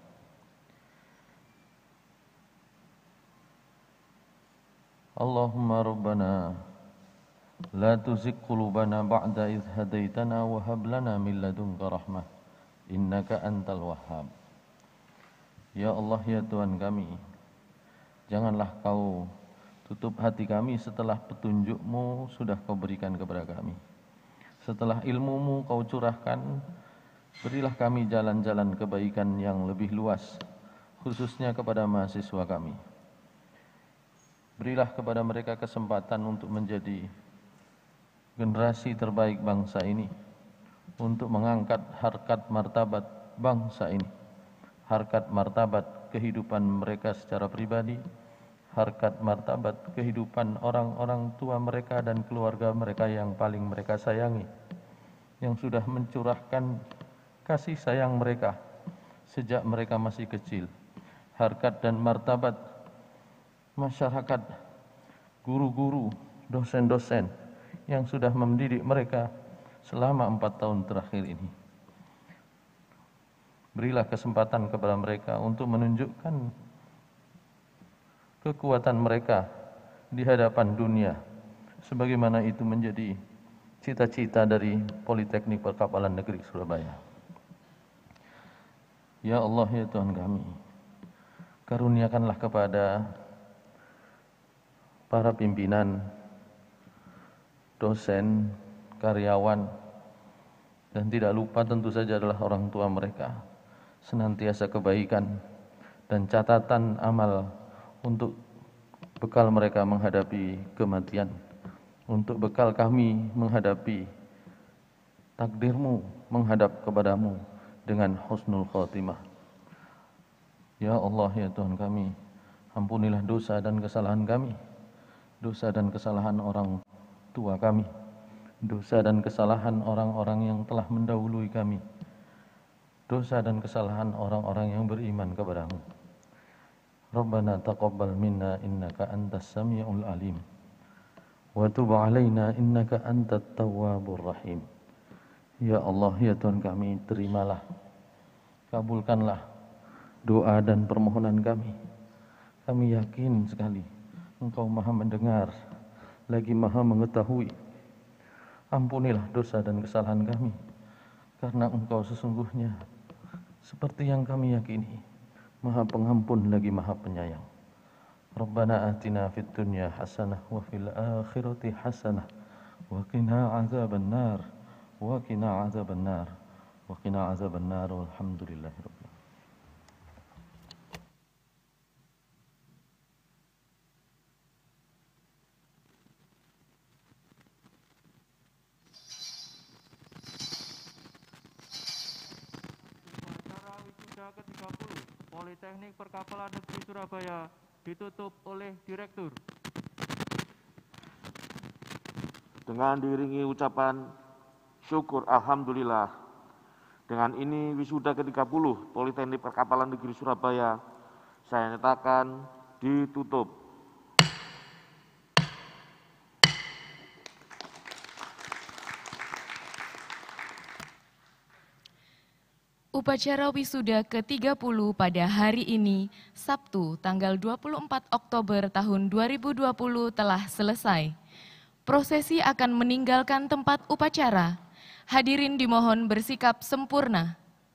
Allahumma rabbana la tuzigh qulubana ba'da idh hadaitana wa hab lana min ladunka rahmah innaka antal wahhab. Ya Allah, ya Tuhan kami, janganlah Kau tutup hati kami setelah petunjuk-Mu sudah Kau berikan kepada kami. Setelah ilmu-Mu Kau curahkan, berilah kami jalan-jalan kebaikan yang lebih luas, khususnya kepada mahasiswa kami. Berilah kepada mereka kesempatan untuk menjadi generasi terbaik bangsa ini, untuk mengangkat harkat martabat bangsa ini, harkat martabat kehidupan mereka secara pribadi, harkat martabat kehidupan orang-orang tua mereka dan keluarga mereka yang paling mereka sayangi, yang sudah mencurahkan kasih sayang mereka sejak mereka masih kecil, harkat dan martabat masyarakat, guru-guru, dosen-dosen yang sudah mendidik mereka selama 4 tahun terakhir ini. Berilah kesempatan kepada mereka untuk menunjukkan kekuatan mereka di hadapan dunia, sebagaimana itu menjadi cita-cita dari Politeknik Perkapalan Negeri Surabaya. Ya Allah, ya Tuhan kami, karuniakanlah kepada para pimpinan, dosen, karyawan, dan tidak lupa tentu saja adalah orang tua mereka. Senantiasa kebaikan dan catatan amal untuk bekal mereka menghadapi kematian, untuk bekal kami menghadapi takdirmu, menghadap kepadamu dengan husnul khotimah. Ya Allah, ya Tuhan kami, ampunilah dosa dan kesalahan kami, dosa dan kesalahan orang tua kami, dosa dan kesalahan orang-orang yang telah mendahului kami, dosa dan kesalahan orang-orang yang beriman kepadamu. Rabbana taqabbal minna innaka antas sami'ul alim wa tub alaina innaka antat tawwabur rahim. Ya Allah, ya Tuhan kami, terimalah, kabulkanlah doa dan permohonan kami. Kami yakin sekali Engkau Maha mendengar, lagi Maha mengetahui. Ampunilah dosa dan kesalahan kami, karena Engkau sesungguhnya seperti yang kami yakini, Maha Pengampun lagi Maha Penyayang. Rabbana atina fid dunya hasanah wa fil akhirati hasanah wa qina azabannar wa qina azabannar wa qina azabannar walhamdulillahirabbil alamin. ke-30 Politeknik Perkapalan Negeri Surabaya ditutup oleh Direktur. Dengan diiringi ucapan syukur Alhamdulillah, dengan ini wisuda ke-30 Politeknik Perkapalan Negeri Surabaya saya nyatakan ditutup. Upacara wisuda ke-30 pada hari ini, Sabtu, tanggal 24 Oktober tahun 2020 telah selesai. Prosesi akan meninggalkan tempat upacara. Hadirin dimohon bersikap sempurna.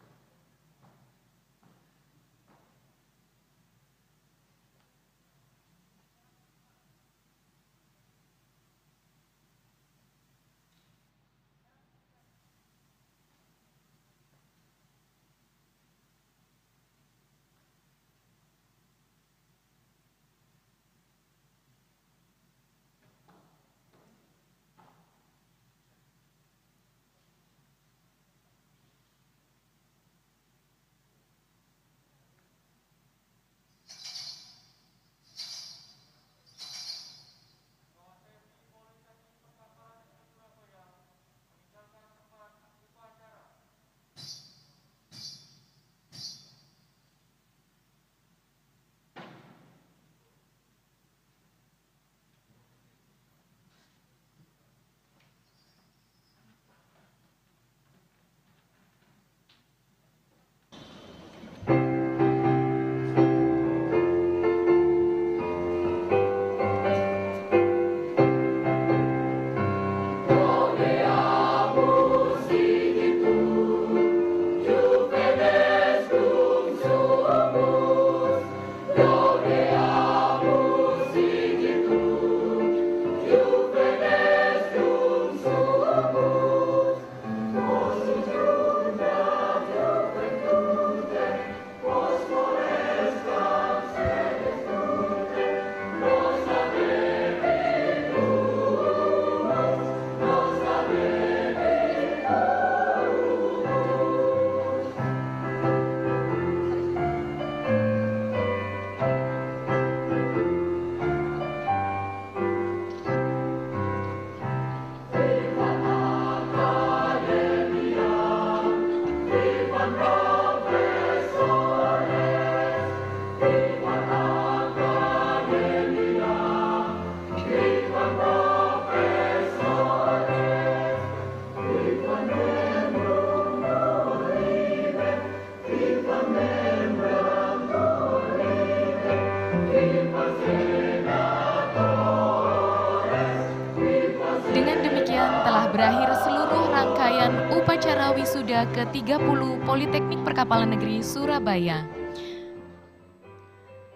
Berakhir seluruh rangkaian upacara wisuda ke-30 Politeknik Perkapalan Negeri Surabaya.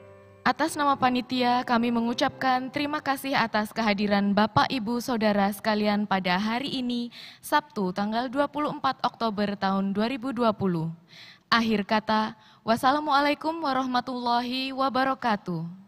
Atas nama panitia, kami mengucapkan terima kasih atas kehadiran Bapak, Ibu, Saudara sekalian pada hari ini, Sabtu, tanggal 24 Oktober tahun 2020. Akhir kata, wassalamualaikum warahmatullahi wabarakatuh.